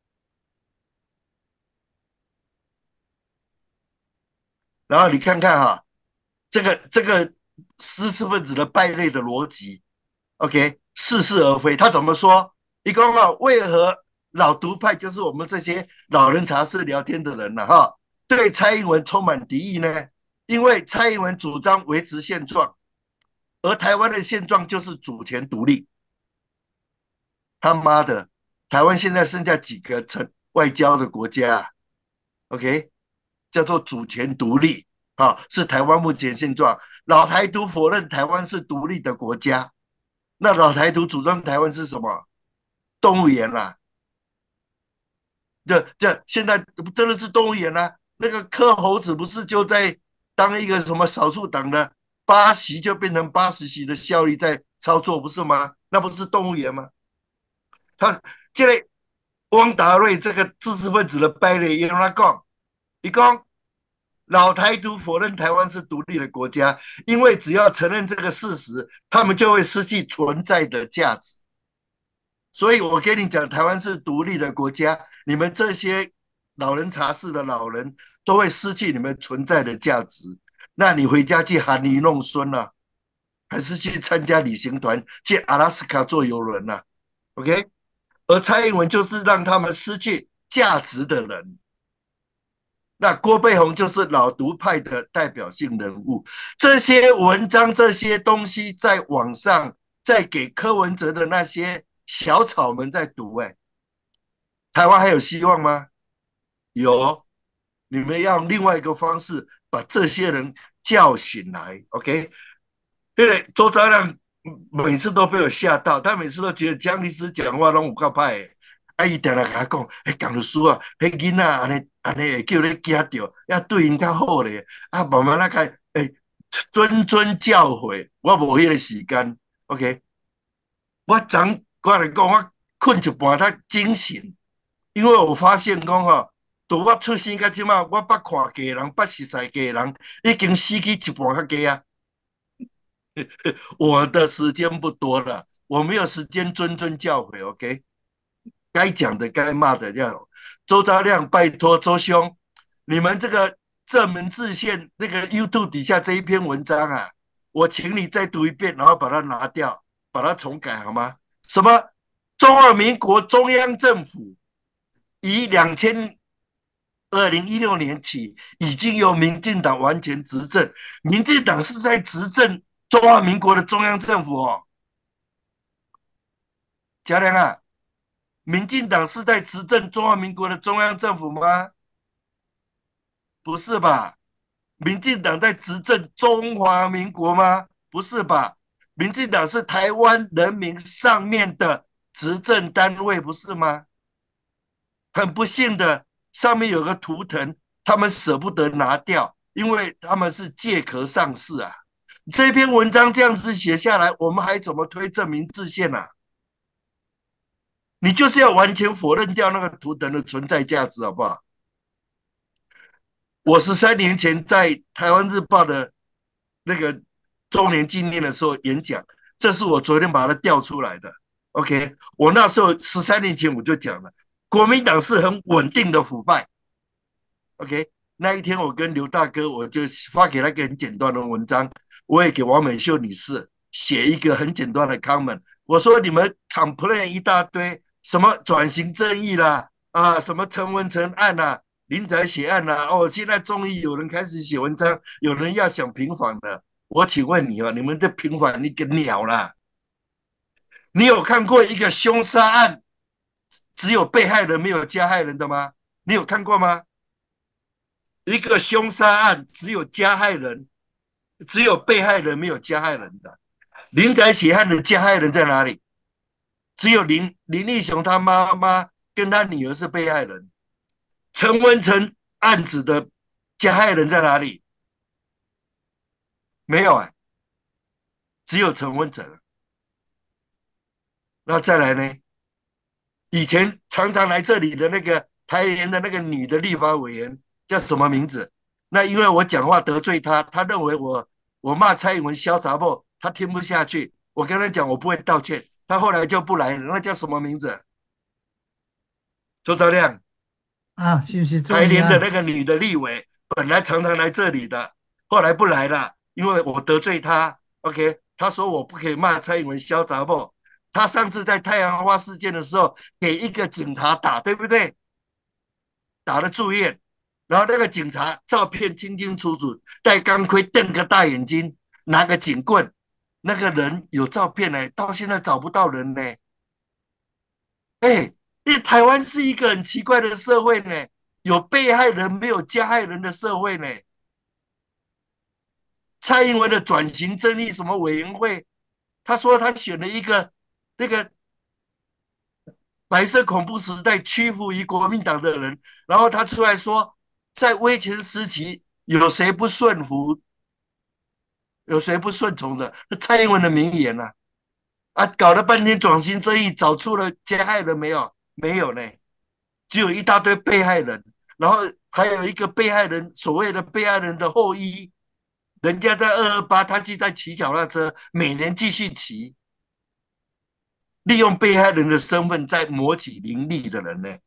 S10: 然后你看看哈，这个这个知识分子的败类的逻辑 ，OK， 似是而非。他怎么说？一共啊，为何老独派就是我们这些老人茶室聊天的人呢、啊？哈，对蔡英文充满敌意呢？因为蔡英文主张维持现状，而台湾的现状就是主权独立。他妈的，台湾现在剩下几个成外交的国家、啊、？OK， 叫做主权独立啊，是台湾目前现状。老台独否认台湾是独立的国家，那老台独主张台湾是什么？动物园啦、啊。 这这现在真的是动物园啊？那个柯猴子不是就在当一个什么少数党的八席就变成八十席的效率在操作，不是吗？那不是动物园吗？他这个汪达瑞这个知识分子的败类，也让他讲，一讲老台独否认台湾是独立的国家，因为只要承认这个事实，他们就会失去存在的价值。所以我跟你讲，台湾是独立的国家，你们这些老人茶室的老人都会失去你们存在的价值。那你回家去含饴弄孙了、啊，还是去参加旅行团去阿拉斯加坐游轮了、啊、？OK？ 而蔡英文就是让他们失去价值的人。那郭背宏就是老独派的代表性人物。这些文章、这些东西在网上，在给柯文哲的那些小草们在读、欸，哎，台湾还有希望吗？有，你们要用另外一个方式把这些人叫醒来 ，OK？ 对不对？周昭亮每次都被我吓到，他每次都觉得江律师讲话拢有够歹的。啊，伊定定甲我讲，迄江律师啊，迄囡仔安尼安尼会叫你惊着，要对因较好咧。啊，慢慢来看，诶，谆谆教诲，我无迄个时间 ，OK？ 我昨我来讲，我困一半，才惊醒，因为我发现讲吼，从我出生到即马，我捌看过人，捌熟识过人，已经死去一半较多啊。我的时间不多了，我没有时间谆谆教诲 ，OK？ 该讲的、该骂的要。周昭亮，拜托周兄，你们这个正门自宪那个 YouTube 底下这一篇文章啊，我请你再读一遍，然后把它拿掉，把它重改好吗？什么中华民国中央政府以两千二零一六年起，已经由民进党完全执政，民进党是在执政中华民国的中央政府哦。嘉良啊，民进党是在执政中华民国的中央政府吗？不是吧？民进党在执政中华民国吗？不是吧？民进党是台湾人民上面的执政单位，不是吗？很不幸的，上面有个图腾，他们舍不得拿掉，因为他们是借壳上市啊。这篇文章这样子写下来，我们还怎么推正名制宪啊？你就是要完全否认掉那个图腾的存在价值，好不好？我十三年前在台湾日报的那个周年纪念的时候演讲，这是我昨天把它调出来的。OK， 我那时候十三年前我就讲了，国民党是很稳定的腐败。OK， 那一天我跟刘大哥，我就发给他一个很简短的文章，我也给王美秀女士写一个很简短的 comment， 我说你们 complain 一大堆，什么转型正义啦，啊，什么陈文成案啦、啊。林宅血案啊，哦，现在终于有人开始写文章，有人要想平反了。我请问你哦，你们的平反你个鸟啦！你有看过一个凶杀案只有被害人没有加害人的吗？你有看过吗？一个凶杀案只有加害人，只有被害人没有加害人的。林宅血案的加害人在哪里？只有林林立雄他妈妈跟他女儿是被害人。陈文成案子的加害人在哪里？没有啊，只有陈文成。那再来呢？以前常常来这里的那个台联的那个女的立法委员叫什么名字？那因为我讲话得罪她，她认为我我骂蔡英文小杂货，她听不下去。我跟她讲我不会道歉，她后来就不来了。那叫什么名字？周昭亮。
S1: 啊，是不是
S10: 台联的那个女的立委，本来常常来这里的，后来不来了，因为我得罪她。OK， 她说我不可以骂蔡英文小杂货。她上次在太阳花事件的时候，给一个警察打，对不对？打了住院，然后那个警察照片清清楚楚，戴钢盔，瞪个大眼睛，拿个警棍，那个人有照片呢，到现在找不到人呢。哎。因为台湾是一个很奇怪的社会呢，有被害人没有加害人的社会呢。蔡英文的转型正义什么委员会，他说他选了一个那个白色恐怖时代屈服于国民党的人，然后他出来说，在威权时期有谁不顺服，有谁不顺从的？那蔡英文的名言啊，啊，搞了半天转型正义，找出了加害人没有？没有呢，只有一大堆被害人，然后还有一个被害人，所谓的被害人的后裔，人家在二二八，他就在骑脚踏车，每年继续骑，利用被害人的身份在谋取名利的人呢。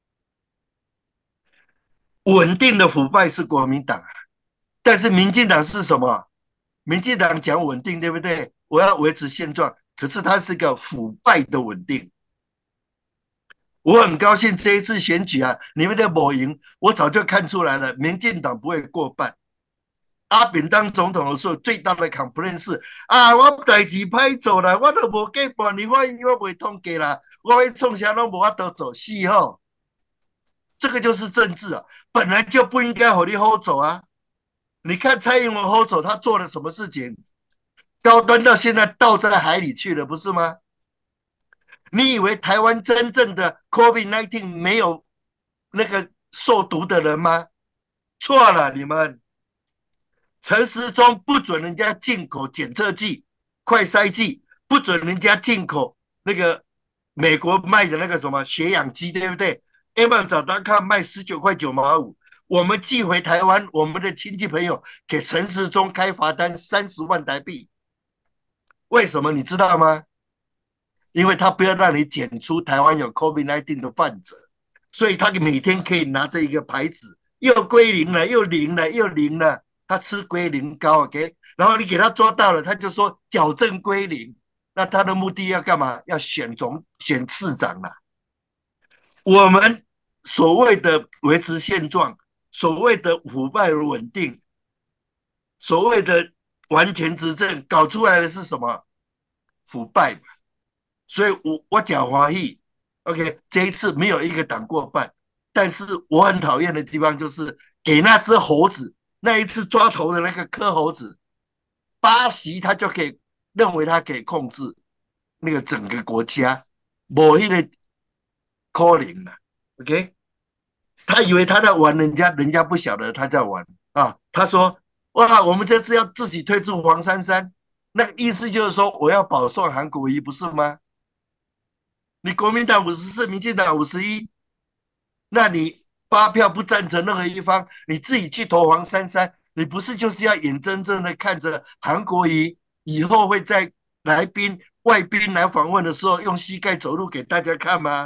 S10: 稳定的腐败是国民党啊，但是民进党是什么？民进党讲稳定，对不对？我要维持现状，可是它是个腐败的稳定。我很高兴这一次选举啊，你们的某赢，我早就看出来了，民进党不会过半。阿扁当总统的时候，最大的 complaint 是啊，我代志歹做啦，我都无计半年，我我袂通过啦，我要创啥拢无法度做，是吼。这个就是政治啊，本来就不应该和你好走啊。你看蔡英文好走，他做了什么事情？高端到现在倒在海里去了，不是吗？你以为台湾真正的 COVID 十九 没有那个受毒的人吗？错了，你们。陈时中不准人家进口检测剂、快筛剂，不准人家进口那个美国卖的那个什么血氧机，对不对 ？M 找他看卖十九块九毛五，我们寄回台湾，我们的亲戚朋友给陈时中开罚单三十万台币，为什么你知道吗？因为他不要让你检出台湾有 COVID 十九 的患者，所以他每天可以拿着一个牌子，又归零了，又零了，又零了。他吃归零膏 ，OK， 然后你给他抓到了，他就说矫正归零，那他的目的要干嘛？要选总选市长啦。我们所谓的维持现状，所谓的腐败稳定，所谓的完全执政，搞出来的是什么？腐败嘛。所以我我讲华裔 ，OK， 这一次没有一个党过半，但是我很讨厌的地方就是给那只猴子。那一次抓头的那个柯猴子，八席他就可以认为他可以控制那个整个国家，没那个可能了 ，OK？ 他以为他在玩人家，人家不晓得他在玩啊。他说：“哇，我们这次要自己退出黄珊珊，那意思就是说我要保送韩国瑜，不是吗？你国民党五十四，民进党五十一，那你。”八票不赞成任何一方，你自己去投黄珊珊，你不是就是要眼睁睁的看着韩国瑜以后会在来宾、外宾来访问的时候用膝盖走路给大家看吗？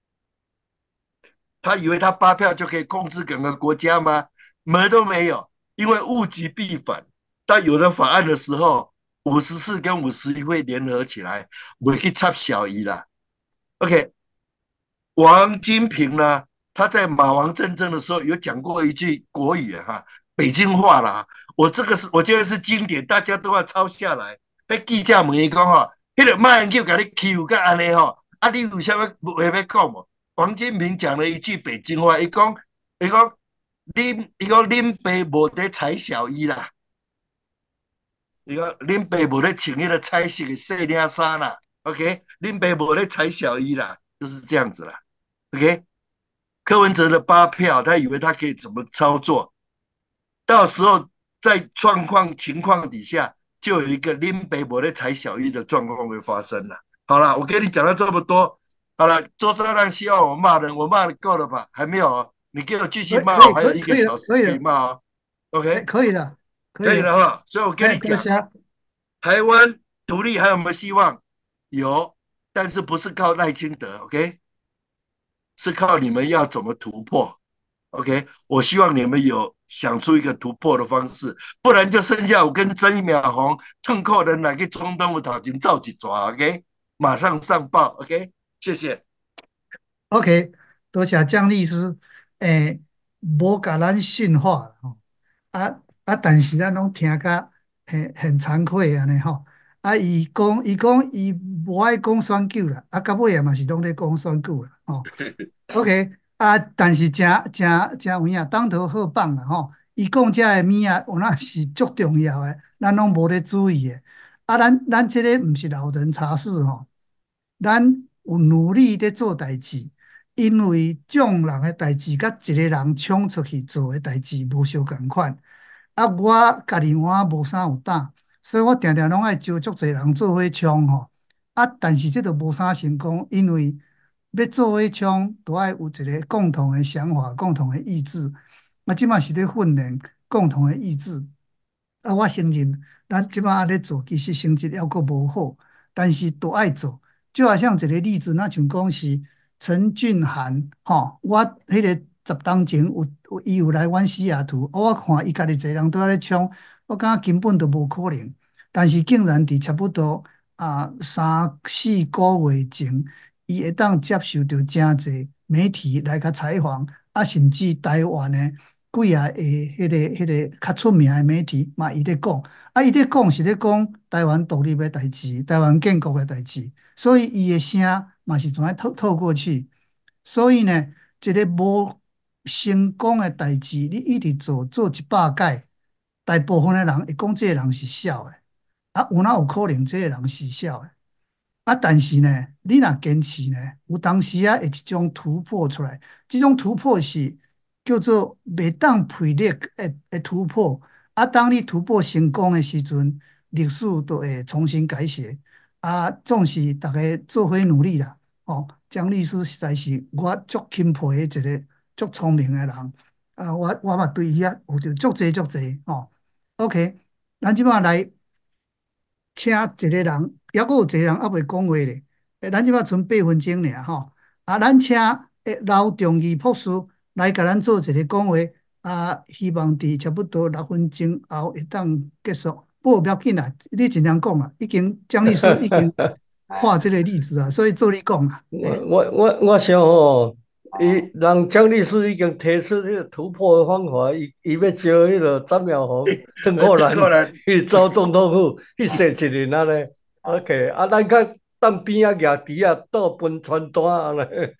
S10: 他以为他八票就可以控制整个国家吗？门都没有，因为物极必反。当有了法案的时候，五十四跟五十一会联合起来，会去插小姨啦。OK， 王金平呢？他在马王战争的时候有讲过一句国语哈，北京话啦。我这个是我觉得是经典，大家都要抄下来。那记者问伊讲吼，迄个马英九甲你欺负甲安尼吼，啊你有啥物话要讲无？王金平讲了一句北京话，伊讲伊讲恁伊讲恁爸无在踩小衣啦，伊讲恁爸无在穿迄个彩色的细领衫啦 ，OK， 恁爸无在踩小衣啦，就是这样子啦 ，OK。柯文哲的八票，他以为他可以怎么操作？到时候在状况情况底下，就有一个林北伯的踩小一的状况会发生了。好了，我跟你讲了这么多，好了，周三让希望我骂人，我骂的够了吧？还没有哦，你给我继续骂，我还有一个小时可以骂哦。OK，
S1: 可以了，
S10: 可以了哈。所以我跟你讲，台湾独立还有没有希望？有，但是不是靠赖清德 ？OK。是靠你们要怎么突破 ，OK？ 我希望你们有想出一个突破的方式，不然就剩下我跟曾苗红蹭扣人来去中东的头前照一抓 ，OK？ 马上上报 ，OK？ 谢谢。
S1: OK， 多谢江律师，诶，无甲咱驯化吼，啊啊，但是咱拢听甲很很惭愧安尼吼。啊，伊讲伊讲伊无爱讲选举啦，啊，到尾也嘛是拢咧讲选举啦，吼。OK， 啊，但是真真真有影，当头好棒啦，吼。伊讲遮个物啊，有那是足重要诶，咱拢无咧注意诶。啊，咱咱即个毋是老人茶室吼，咱有努力在做代志，因为众人的代志甲一个人冲出去做的代志无相共款。啊，我家己我无啥有胆，所以我定定拢爱招足侪人做伙冲吼。啊，但是这都无啥成功，因为要做伙冲，都爱有一个共同的想法、共同的意志。啊，即马是咧训练共同的意志。啊，我承认，咱即马咧做，其实成绩还阁无好，但是都爱做。就好像一个例子，那像讲是陈俊涵，吼、我迄个十当前有有伊有来阮西雅图，啊我看伊家己一个人都在咧冲，我感觉根本都无可能。但是竟然伫差不多啊三四个月前，伊会当接受到真侪媒体来甲采访，啊甚至台湾的几啊个迄个迄个较出名的媒体嘛，伊咧讲，啊伊咧讲是咧讲台湾独立的代志，台湾建国的代志。所以伊的声嘛是怎样透透过去。所以呢，一个无成功的代志，你一直做做一百届，大部分的人会讲这个人是痟的，啊，有哪有可能这个人是痟的？啊，但是呢，你若坚持呢，有当时啊会一种突破出来，这种突破是叫做袂当配列的的突破。啊，当你突破成功的时阵，历史都会重新改写。啊，总是大家做伙努力啦。哦，江律师实在是我足钦佩的一个足聪明的人。啊，我我嘛对伊啊有着足济足济哦。OK，咱即马来请一个人，还佫有一个人还未讲话咧。诶，咱即马剩八分钟尔吼。啊，咱请诶刘仲义博士来甲咱做一个讲话。啊，希望伫差不多六分钟后会当结束。不过不要紧啦，你尽量讲啦。已经江律师已经看这个例子啊，所以做你讲啊。
S11: 我我我我想哦，伊让江律师已经提出迄个突破的方法，伊伊要招迄个张妙红、邓浩然去走总统府去说一人啊咧。OK， 啊，咱较当边啊举猪啊，倒分传单啊咧。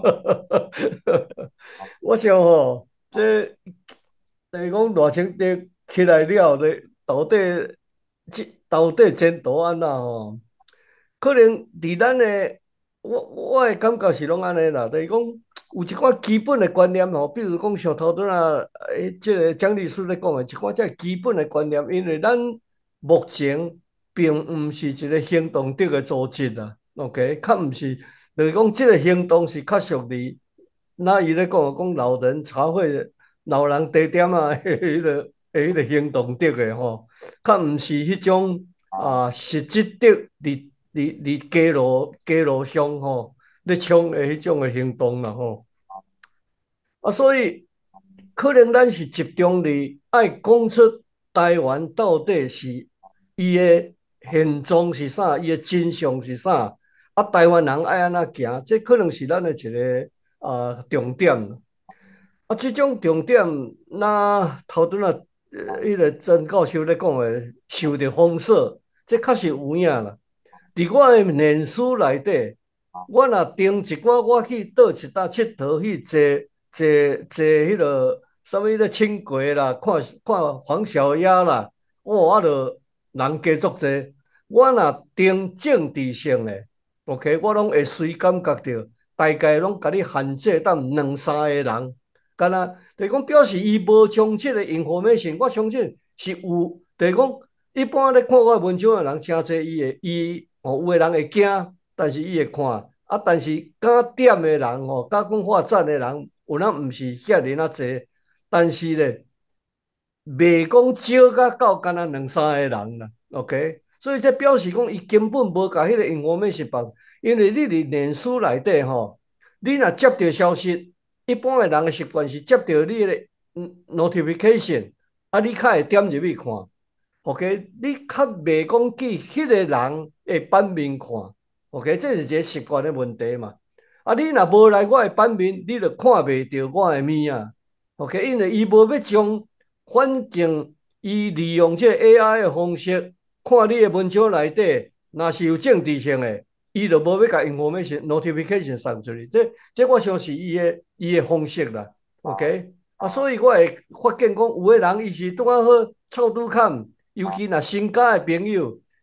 S11: 我想吼，这就是讲热情地起来了咧，到底这到底前途安那吼？可能伫咱的，我我的感觉是拢安尼啦，就是讲有一寡基本的观念吼，比如讲像头拄啊，诶，即个蒋律师咧讲的一寡即基本的观念，因为咱目前并毋是一个行动力的组织啦 ，OK， 较毋是，就是讲即个行动是较属于，那伊咧讲讲老人茶会、老人地点啊，迄个迄个行动力的吼，较毋是迄种啊实质的伫。伫伫街路街路上吼，咧冲的迄种的行动啦吼，啊，所以可能咱是集中伫爱讲出台湾到底是伊的现状是啥，伊的真相是啥，啊，台湾人爱安怎行，这可能是咱的一个啊重点。啊，这种重点，那头拄啊，迄个曾教授咧讲的，受着封锁，这确实有影啦。伫我的念书内底，我若订一寡，我去倒一搭佚佗去坐坐坐迄个啥物咧轻轨啦，看看黄小鸭啦，哦，啊，着人加足济。我若订政治性的 ，OK， 我拢会随感觉着，大概拢甲你限制当两三个人，干那就是讲表示伊无充即个 information， 我相信是有，就是讲一般咧看我文章的人诚济，伊会伊。哦，有个人会惊，但是伊会看啊。但是敢点的人吼，敢讲发展的人，有咱毋是遐尼啊济，但是咧，袂讲少甲到敢若两三个人啦。OK， 所以这表示讲伊根本无甲迄个 information 放，因为你伫脸书内底吼，你若接到消息，一般的人的习惯是接到你的 notification， 啊，你较会点入去看。OK， 你较袂讲去迄个人的版面看 ，OK， 这是一个习惯的问题嘛。啊，你若无来我的版面，你就看袂到我的物啊。OK， 因为伊无要将，反正伊利用这 A I 的方式看你的文章内底，若是有政治性的，伊就无要甲 information notification 送出去。这这我想是伊的伊的方式啦。OK， 啊，所以我会发现讲，有个人伊是拄啊好臭拄坎。尤其若新交的朋友，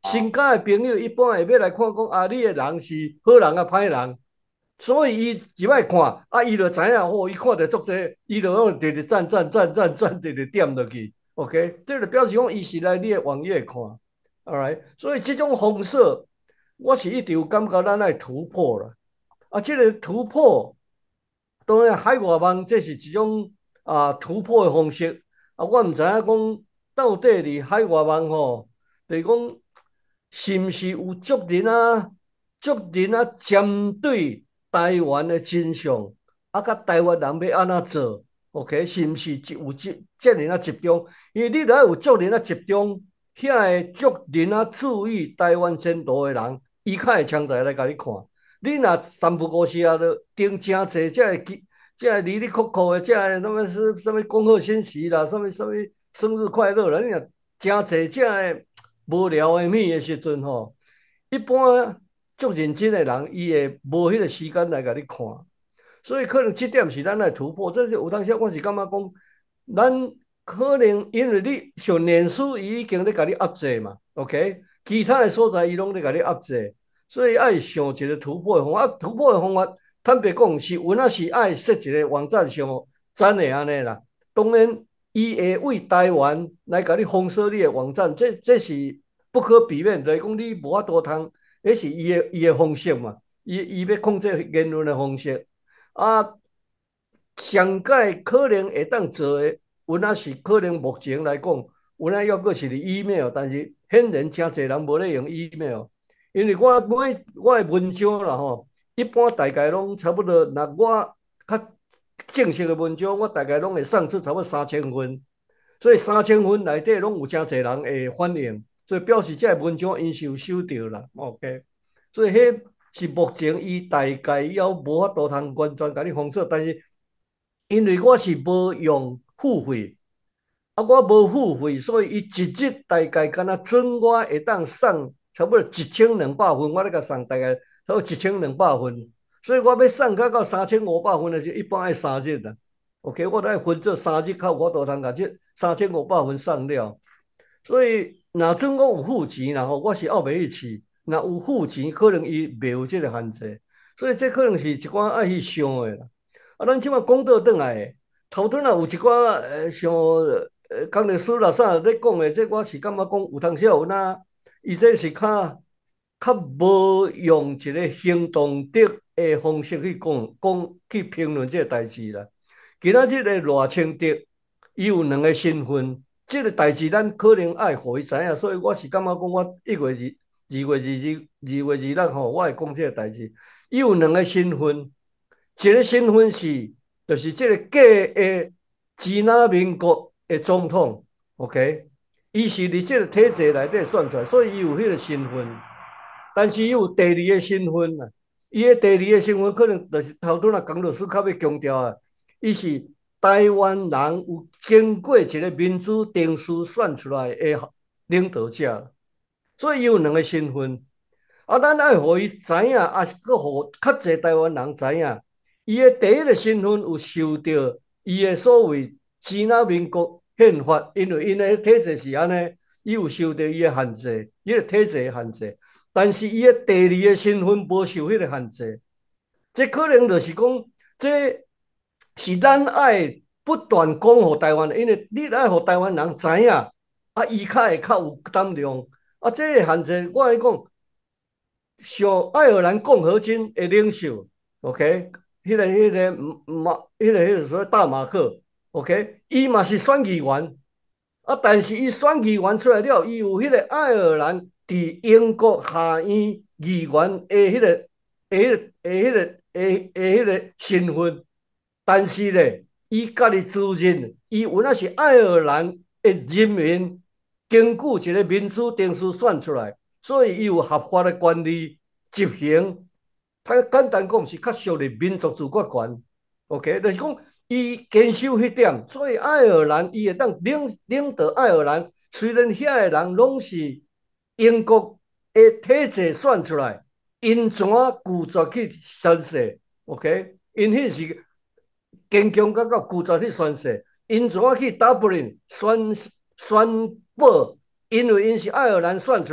S11: 新加的朋友一般会要来看讲啊，你的人是好人啊，歹人。所以伊入来看，啊，伊就知影哦，伊看着足济，伊就用直直赞赞赞赞赞，直直点落去。OK， 这就表示讲伊是来你的网页看 ，alright。所以这种方式，我是一直有感觉咱爱突破啦。啊，这个突破，当然海外网这是一种啊突破的方式。啊，我唔知影讲到底伫海外网吼，就是讲是毋是有足人啊，足人啊针对台湾的真相，啊，甲台湾人要安怎做 ？OK， 是毋是有这这人啊集中？因为你若有足人啊集中，遐个足人啊注意台湾前途的人，伊较会强在来甲你看。你若三不五时啊，就订真侪这个这个离离扣扣的，这个什么是什么恭贺新禧啦，什么什么生日快乐啦，你若真侪这个无聊的物的时阵吼，一般。足认真的人，伊会无迄个时间来甲你看，所以可能这点是咱来突破。这是有当时我是感觉讲，咱可能因为你像脸书伊已经咧甲你压制嘛 ，OK， 其他的所在伊拢咧甲你压制，所以爱想一个突破的方法。啊、突破的方法，坦白讲是有那是爱设一个网站上赞的安尼啦。当然，伊会为台湾来甲你封锁你的网站，这这是不可避免，就是讲你无法度通。迄是伊的伊的方式嘛，伊伊要控制言论的方式啊，上届可能会当做的，有那是可能目前来讲，有那要阁是伫 email， 但是显然真侪人无咧用 email， 因为我每我的文章啦吼，一般大概拢差不多，若我较正式的文章，我大概拢会送出差不多三千份，所以三千份内底拢有真侪人会反映。所以表示这文章因是有收到啦 ，OK。所以迄是目前伊大概以后无法度通完全甲你封锁，但是因为我是无用付费，啊我无付费，所以伊一日大概敢若准我会当送差不多一千两百份，我咧甲送大概差不多一千两百份，所以我要送到到三千五百份的时候，一般爱三日啦。OK， 我都爱分做三日，较有法度通甲这三千五百份送了，所以。若准我有付钱，然后我是后尾去试。若有付钱，可能伊袂有这个限制，所以这可能是一寡爱去想的啦。啊，咱即马讲倒转来，头拄仔有一寡呃像呃工程师啦啥咧讲的，这我是感觉讲有当时有那，伊这是较较无用一个行动的的方式去讲讲去评论这个代志啦。今仔日个赖清德，伊有两个身份。这个代志咱可能爱互伊知影，所以我是感觉讲，我一月二、二月二日、二月二日吼，我会讲这个代志。伊有两个身份，一个身份是，就是这个假的支那民国的总统 ，OK， 伊是伫这个体制内底选出来，所以伊有迄个身份。但是伊有第二个身份啊，伊的第二个身份可能就是头拄仔讲律师较要强调啊，伊是。台湾人有经过一个民主定数选出来的领导者，所以有两个身份。啊，咱爱互伊知影，啊，搁互较侪台湾人知影，伊的第一个身份有受到伊的所谓支那民国宪法，因为因的体制是安尼，伊有受到伊的限制，伊个体制的限制。但是伊的第二个身份无受迄个限制，这可能就是讲这。是咱爱不断讲互台湾，因为你爱互台湾人知影，啊，伊较会较有胆量。啊，这个限制，我来讲，像爱尔兰共和军的领袖 ，OK， 迄个、迄个马、迄个、迄个所谓大马克 ，OK， 伊嘛是选议员，啊，但是伊选议员出来了，伊有迄个爱尔兰伫英国下院议员的迄个、迄个、迄个、迄个、迄个身份。但是咧，伊家己自认，伊有那是爱尔兰的人民经过一个民主定数选出来，所以伊有合法的权利执行。他简单讲是较属于民族自决权。OK， 就是讲伊坚守迄点，所以爱尔兰伊会当领领导爱尔兰，虽然遐个人拢是英国的体制选出来，因怎拒绝去宣誓 ？OK， 因迄是。坚强到到拒绝去宣誓，因怎啊去 Dublin 宣宣布？因为因是爱尔兰选出来，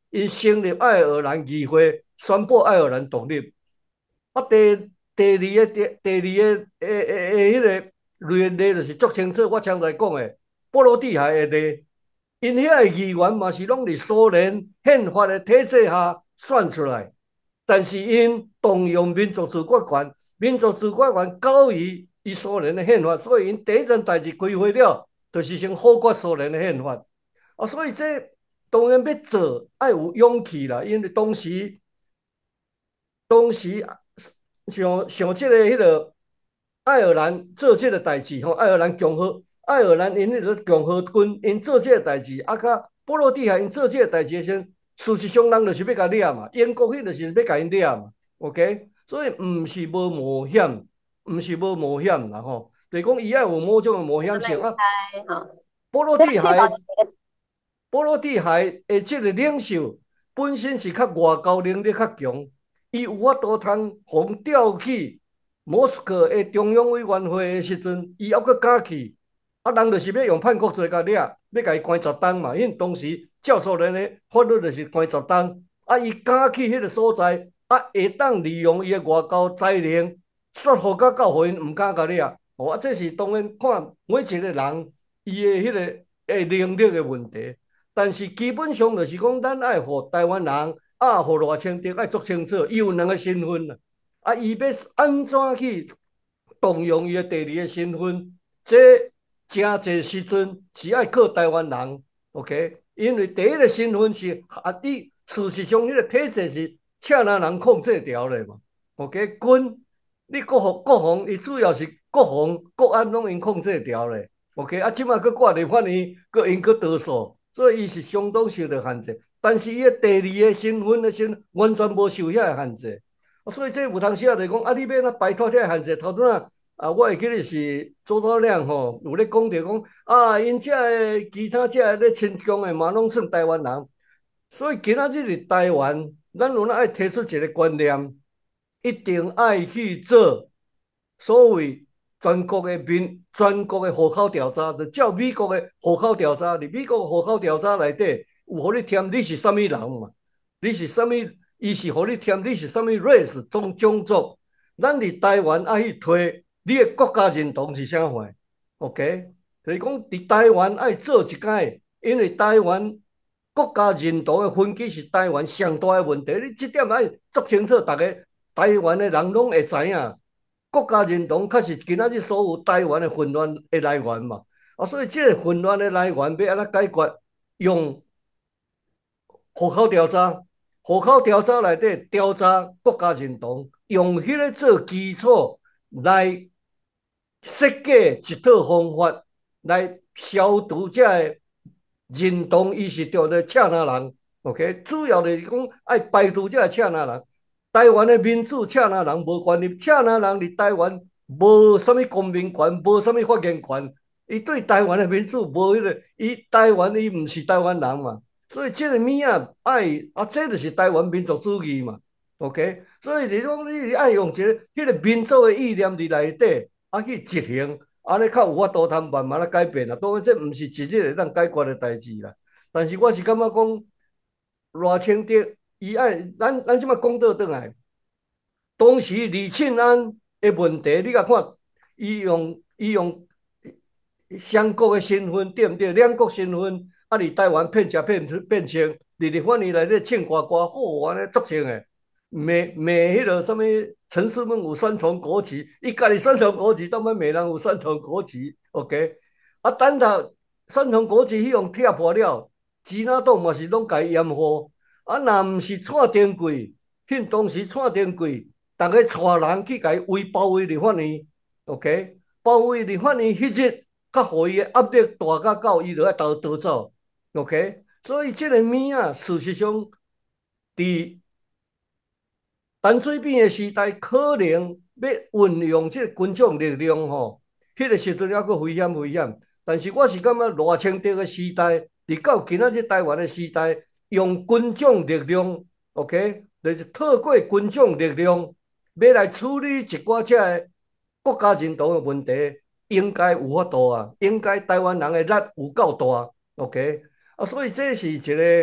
S11: 因成立爱尔兰议会，宣布爱尔兰独立。啊，第第二个第第二个诶诶诶，迄个例例就是足清楚，我刚才讲的波罗的海的例，因遐个议员嘛是拢伫苏联宪法的体制下选出来，但是因动用民族自决权，民族自决权高于伊苏联的宪法，所以因第一件代志开会了，就是先否决苏联的宪法。啊，所以这当然要做，要有勇气啦，因为当时当时像像这个迄个爱尔兰做这个代志吼，爱尔兰共和爱尔兰因迄个共和军因做这个代志，啊，甲波罗的海因做这个代志先，事实上人就是要甲掠嘛，英国迄就是要甲因掠嘛 ，OK， 所以毋是无冒险，毋是无冒险啦吼，就是讲伊爱有某种的冒险性啊。波罗的海，波罗的海的这个领袖本身是较外交能力较强。伊有法度通互调去莫斯科的中央委员会的时阵，伊还佫敢去，啊，人就是要用叛国罪甲掠，要甲伊关十档嘛。因为当时照苏联的法律就是关十档，啊，伊敢去迄个所在，啊，会当利用伊的外交才能，说服到到互因毋敢甲掠。哦，啊，这是当然看每一个人伊的迄个诶能力的问题，但是基本上就是讲，咱爱互台湾人。啊，互赖清德爱做清楚，伊有两个身份啦。啊，伊要安怎去动用伊的第二个身份？这真侪时阵是爱靠台湾人 ，OK？ 因为第一个身份是啊，你事实上迄个体制是请那人控制掉咧嘛 ，OK？ 军你国防国防，伊主要是国防国安拢因控制掉咧 ，OK？ 啊，即马佫挂立法院，佫因佫倒数，所以伊是相当受到限制。但是伊的第二个身份的身完全无受遐个限制，所以这有当时啊就讲啊，你要哪摆脱这个限制？头拄仔啊，我会记得是周兆亮吼有咧讲着讲啊，因遮个其他遮个咧亲疆的嘛，拢算台湾人。所以今仔日伫台湾，咱有哪爱提出一个观念，一定爱去做所谓全国的民全国的户口调查，就照美国的户口调查，伫美国户口调查内底。有互你填你是啥物人嘛？你是啥物？伊是互你填你是啥物 race 种种族。咱伫台湾爱去推你的国家认同是啥货 ？OK， 就是讲伫台湾爱做一解，因为台湾国家认同的分歧是台湾上大的问题。你这点爱足清楚，大家台湾的人拢会知影，国家认同确实今仔日所有台湾的混乱的来源嘛。啊，所以这个混乱的来源要安怎解决？用户口调查，户口调查内底调查国家认同，用迄个做基础来设计一套方法来消除这个认同意识中的赤哪人。OK， 主要就是讲爱排除这个赤哪人。台湾的民主赤哪人无权利，赤哪人伫台湾无啥物公民权，无啥物发言权。伊对台湾的民主无迄个，伊台湾伊毋是台湾人嘛。所以这个物啊，爱啊，这就是台湾民族主义嘛 ，OK？ 所以你讲你爱用一个迄个民族的意念伫内底，啊去执行，安尼较有法度通慢慢来改变啦。当然，这毋是一日会当解决的代志啦。但是我是感觉讲，赖清德伊爱，咱咱即马讲倒转来，当时李庆安的问题，你甲看，伊用伊用双国的身份对毋对？两国身份。啊！伫台湾骗食骗骗穿，伫立法院内底唱歌歌，好安尼足清诶。骂骂迄个什物陈世文有双重国旗，伊家己双重国旗，当摆骂人有双重国旗 ，OK？ 啊，等到双重国旗迄样拆破了，支那党嘛是拢家掩护。啊，若毋是蔡丁贵，迄当时蔡丁贵，逐个带人去甲伊围包围立法院 ，OK？ 包围立法院迄日，甲互伊诶压力大甲到伊就爱逃逃走。OK， 所以这个物啊，事实上，伫陈水扁的时代，可能要运用这个军种力量吼，迄、那个时阵还佫危险危险。但是我是感觉赖清德的时代，伫到今仔日台湾的时代，用军种力量 ，OK， 就是透过军种力量，要来处理一寡这个国家认同的问题，应该有法度啊，应该台湾人的力有够大 ，OK。啊，所以这是一个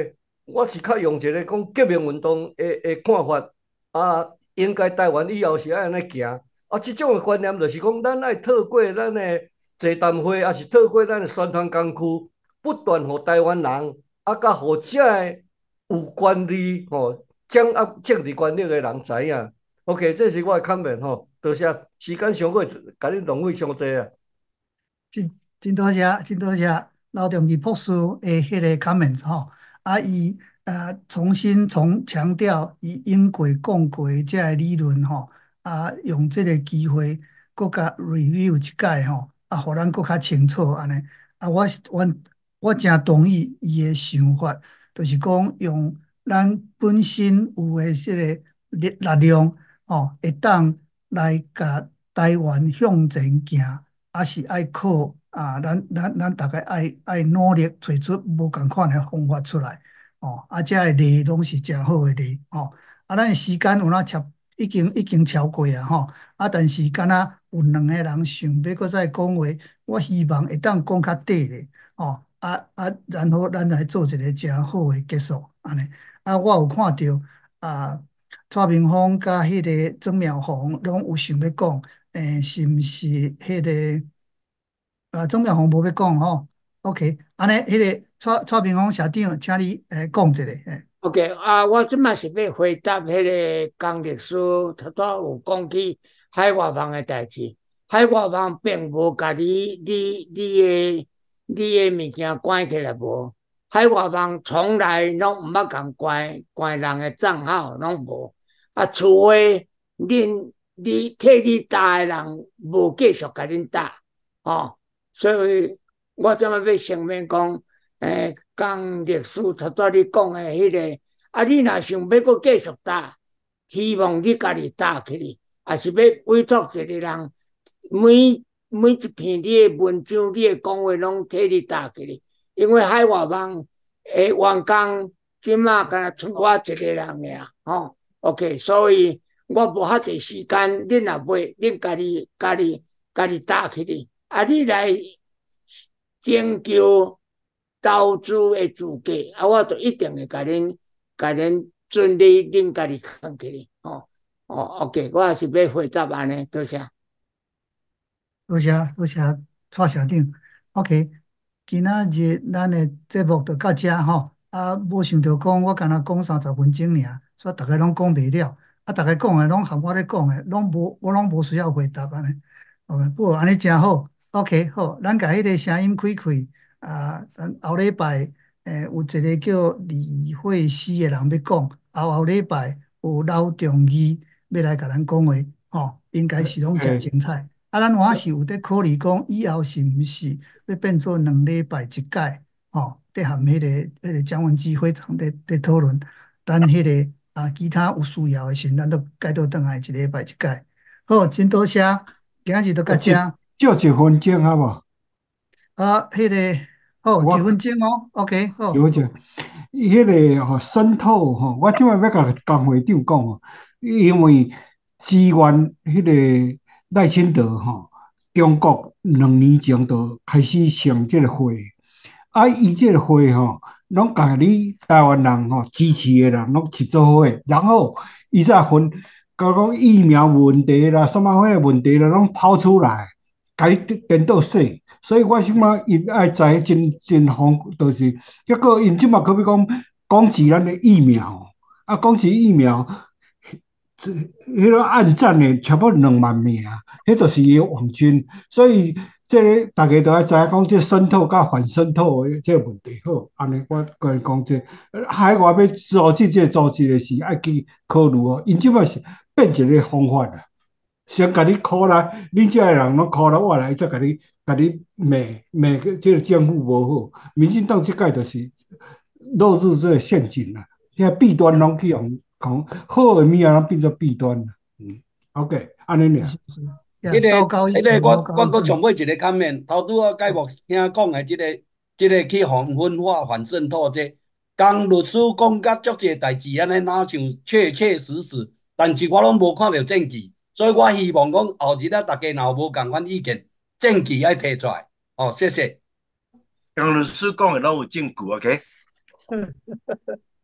S11: 我是较用一个讲革命运动的的看法啊，应该台湾以后是爱安尼行啊。即种的观念就是讲，咱爱透过咱的座谈会，也是透过咱的宣传工具，不断互台湾人啊，甲互遮的有权利吼掌握政治权力的人知影。OK，这是我的看法吼，多谢。时间上过，甲恁浪费伤济啊。
S1: 真真多谢，真多谢老中医博士的迄个 comments 吼，啊，伊呃重新重强调伊用过讲过的这个理论吼，啊，用这个机会搁甲 review 一解吼，啊，互咱搁较清楚安尼。啊，我我我真同意伊的想法，就是讲用咱本身有的这个力力量吼，会当来甲台湾向前行。还是爱靠啊，咱咱咱大家爱爱努力找出无共款的方法出来哦。啊，遮个例拢是诚好的例哦。啊，咱的时间有哪超已经已经超过啊吼。啊，但是敢若有两个人想要搁再讲话，我希望会当讲较短咧哦。啊啊，然后咱来做一个诚好的结束安尼。啊，我有看到啊，蔡明芳甲迄个曾妙红拢有想要讲。诶，是毋是迄、个啊？钟妙红无要讲吼？OK，安尼，迄个蔡蔡明芳社长，请你诶讲一下。诶
S3: OK，啊，我即摆是要回答迄个江律师头拄有讲起海外网的代志。海外网并无甲你你你的你的物件关起来无。海外网从来拢毋捌共关关人的账号，拢无。啊，除非恁你替你打的人无继续甲恁打，吼，所以我即摆要声明讲。诶，江律师头拄你讲诶迄个，啊，你若想要搁继续打，希望你家己打起哩，也是要委托一个人，每每一篇你诶文章、你诶讲话拢替你打起哩。因为海外网诶员工即马敢若剩我一个人尔，吼 ，OK， 所以我无遐济时间，恁若袂，恁家己家己家己打起哩，啊，你来征求。投资的资格，啊，我就一定会甲恁、甲恁准你恁家己扛起哩，吼、哦，哦 ，OK， 我也是要回答安尼，多谢。
S1: 多谢多谢蔡社长。OK，今仔日咱的节目就到遮吼。啊，无想到讲我敢若讲三十分钟尔，所以大家拢讲袂了。啊，大家讲的拢含我咧讲的，拢无我拢无需要回答安尼。OK，不过安尼真好。OK，好，咱甲迄个声音开开。啊，咱后礼拜诶有一个叫李慧诗的人要讲，后后礼拜有老中医要来甲咱讲话，吼、应该是拢诚精彩。啊，咱还是有在考虑讲以后是毋是要变做两礼拜一届，吼、得含迄、个迄、个蒋文基会长在在讨论，等迄、个啊其他有需要的时，咱都改倒转来一礼拜一届。好，真多谢，今仔日就到遮。
S5: 借一分钟好无？
S1: 啊，迄、个好，一分钟哦。OK， 好。
S5: 一分钟，迄个吼渗透吼，我即摆要甲江会长讲吼，因为支援迄个赖清德吼，中国两年前就开始上即个会，啊，伊即个会吼，拢甲你台湾人吼支持的人拢集做伙，然后伊再分，甲讲疫苗问题啦、什么货问题啦，拢抛出来。甲你颠倒说，所以我想讲，伊爱知真真方，就是结果因即马可比讲讲起咱的疫苗，啊，讲起疫苗，迄个按赞的差不多两万名，迄就是伊网军，所以这个大家都爱知影讲，这渗透甲反渗透的这个问题好，安尼我个人讲这海外要组织这组织的是爱去考虑哦，因即马是变一个方法啦。先甲你考来，恁遮个人拢考来我来，再甲你甲你骂骂个即个政府无好，民进党即届就是落入这个陷阱啦。遐弊端拢去用讲好的物啊，变做弊端啦。嗯 ，OK， 安尼尔。
S8: 迄个迄个，我我搁上尾一个comment，头拄啊，节目听讲的即个即个去防分化、反渗透这，江律师讲甲足济代志安尼，哪像确确实实，但是我拢无看到证据。所以我希望讲后日啊，大家若有无共款意见，证据爱提出来。哦，谢谢。
S10: 江律师讲的拢有证据 ，OK？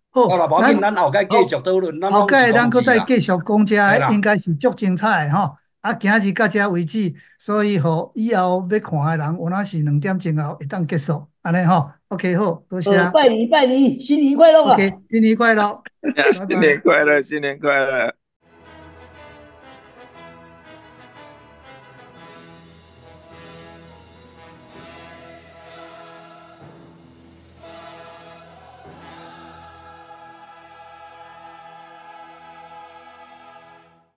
S8: 好啦，
S1: 好，
S8: 无要紧，
S1: 咱
S8: 咱后盖继
S11: 好，
S8: 续讨论，咱
S1: 后
S8: 讲是
S1: 盖咱搁再
S8: 同志啦，
S1: 继续讲
S8: 嘿
S1: 遮，应
S8: 啦，
S1: 该是足精彩的吼。啊，今日到遮为止，所以吼以后要看的人，有哪是两点钟后会当结束，安尼吼。OK，好，多谢。
S7: 呃，拜年拜年，新年快乐啊！
S1: OK，新年快乐，拜
S9: 新年
S1: 拜。
S9: 快乐，新年快乐。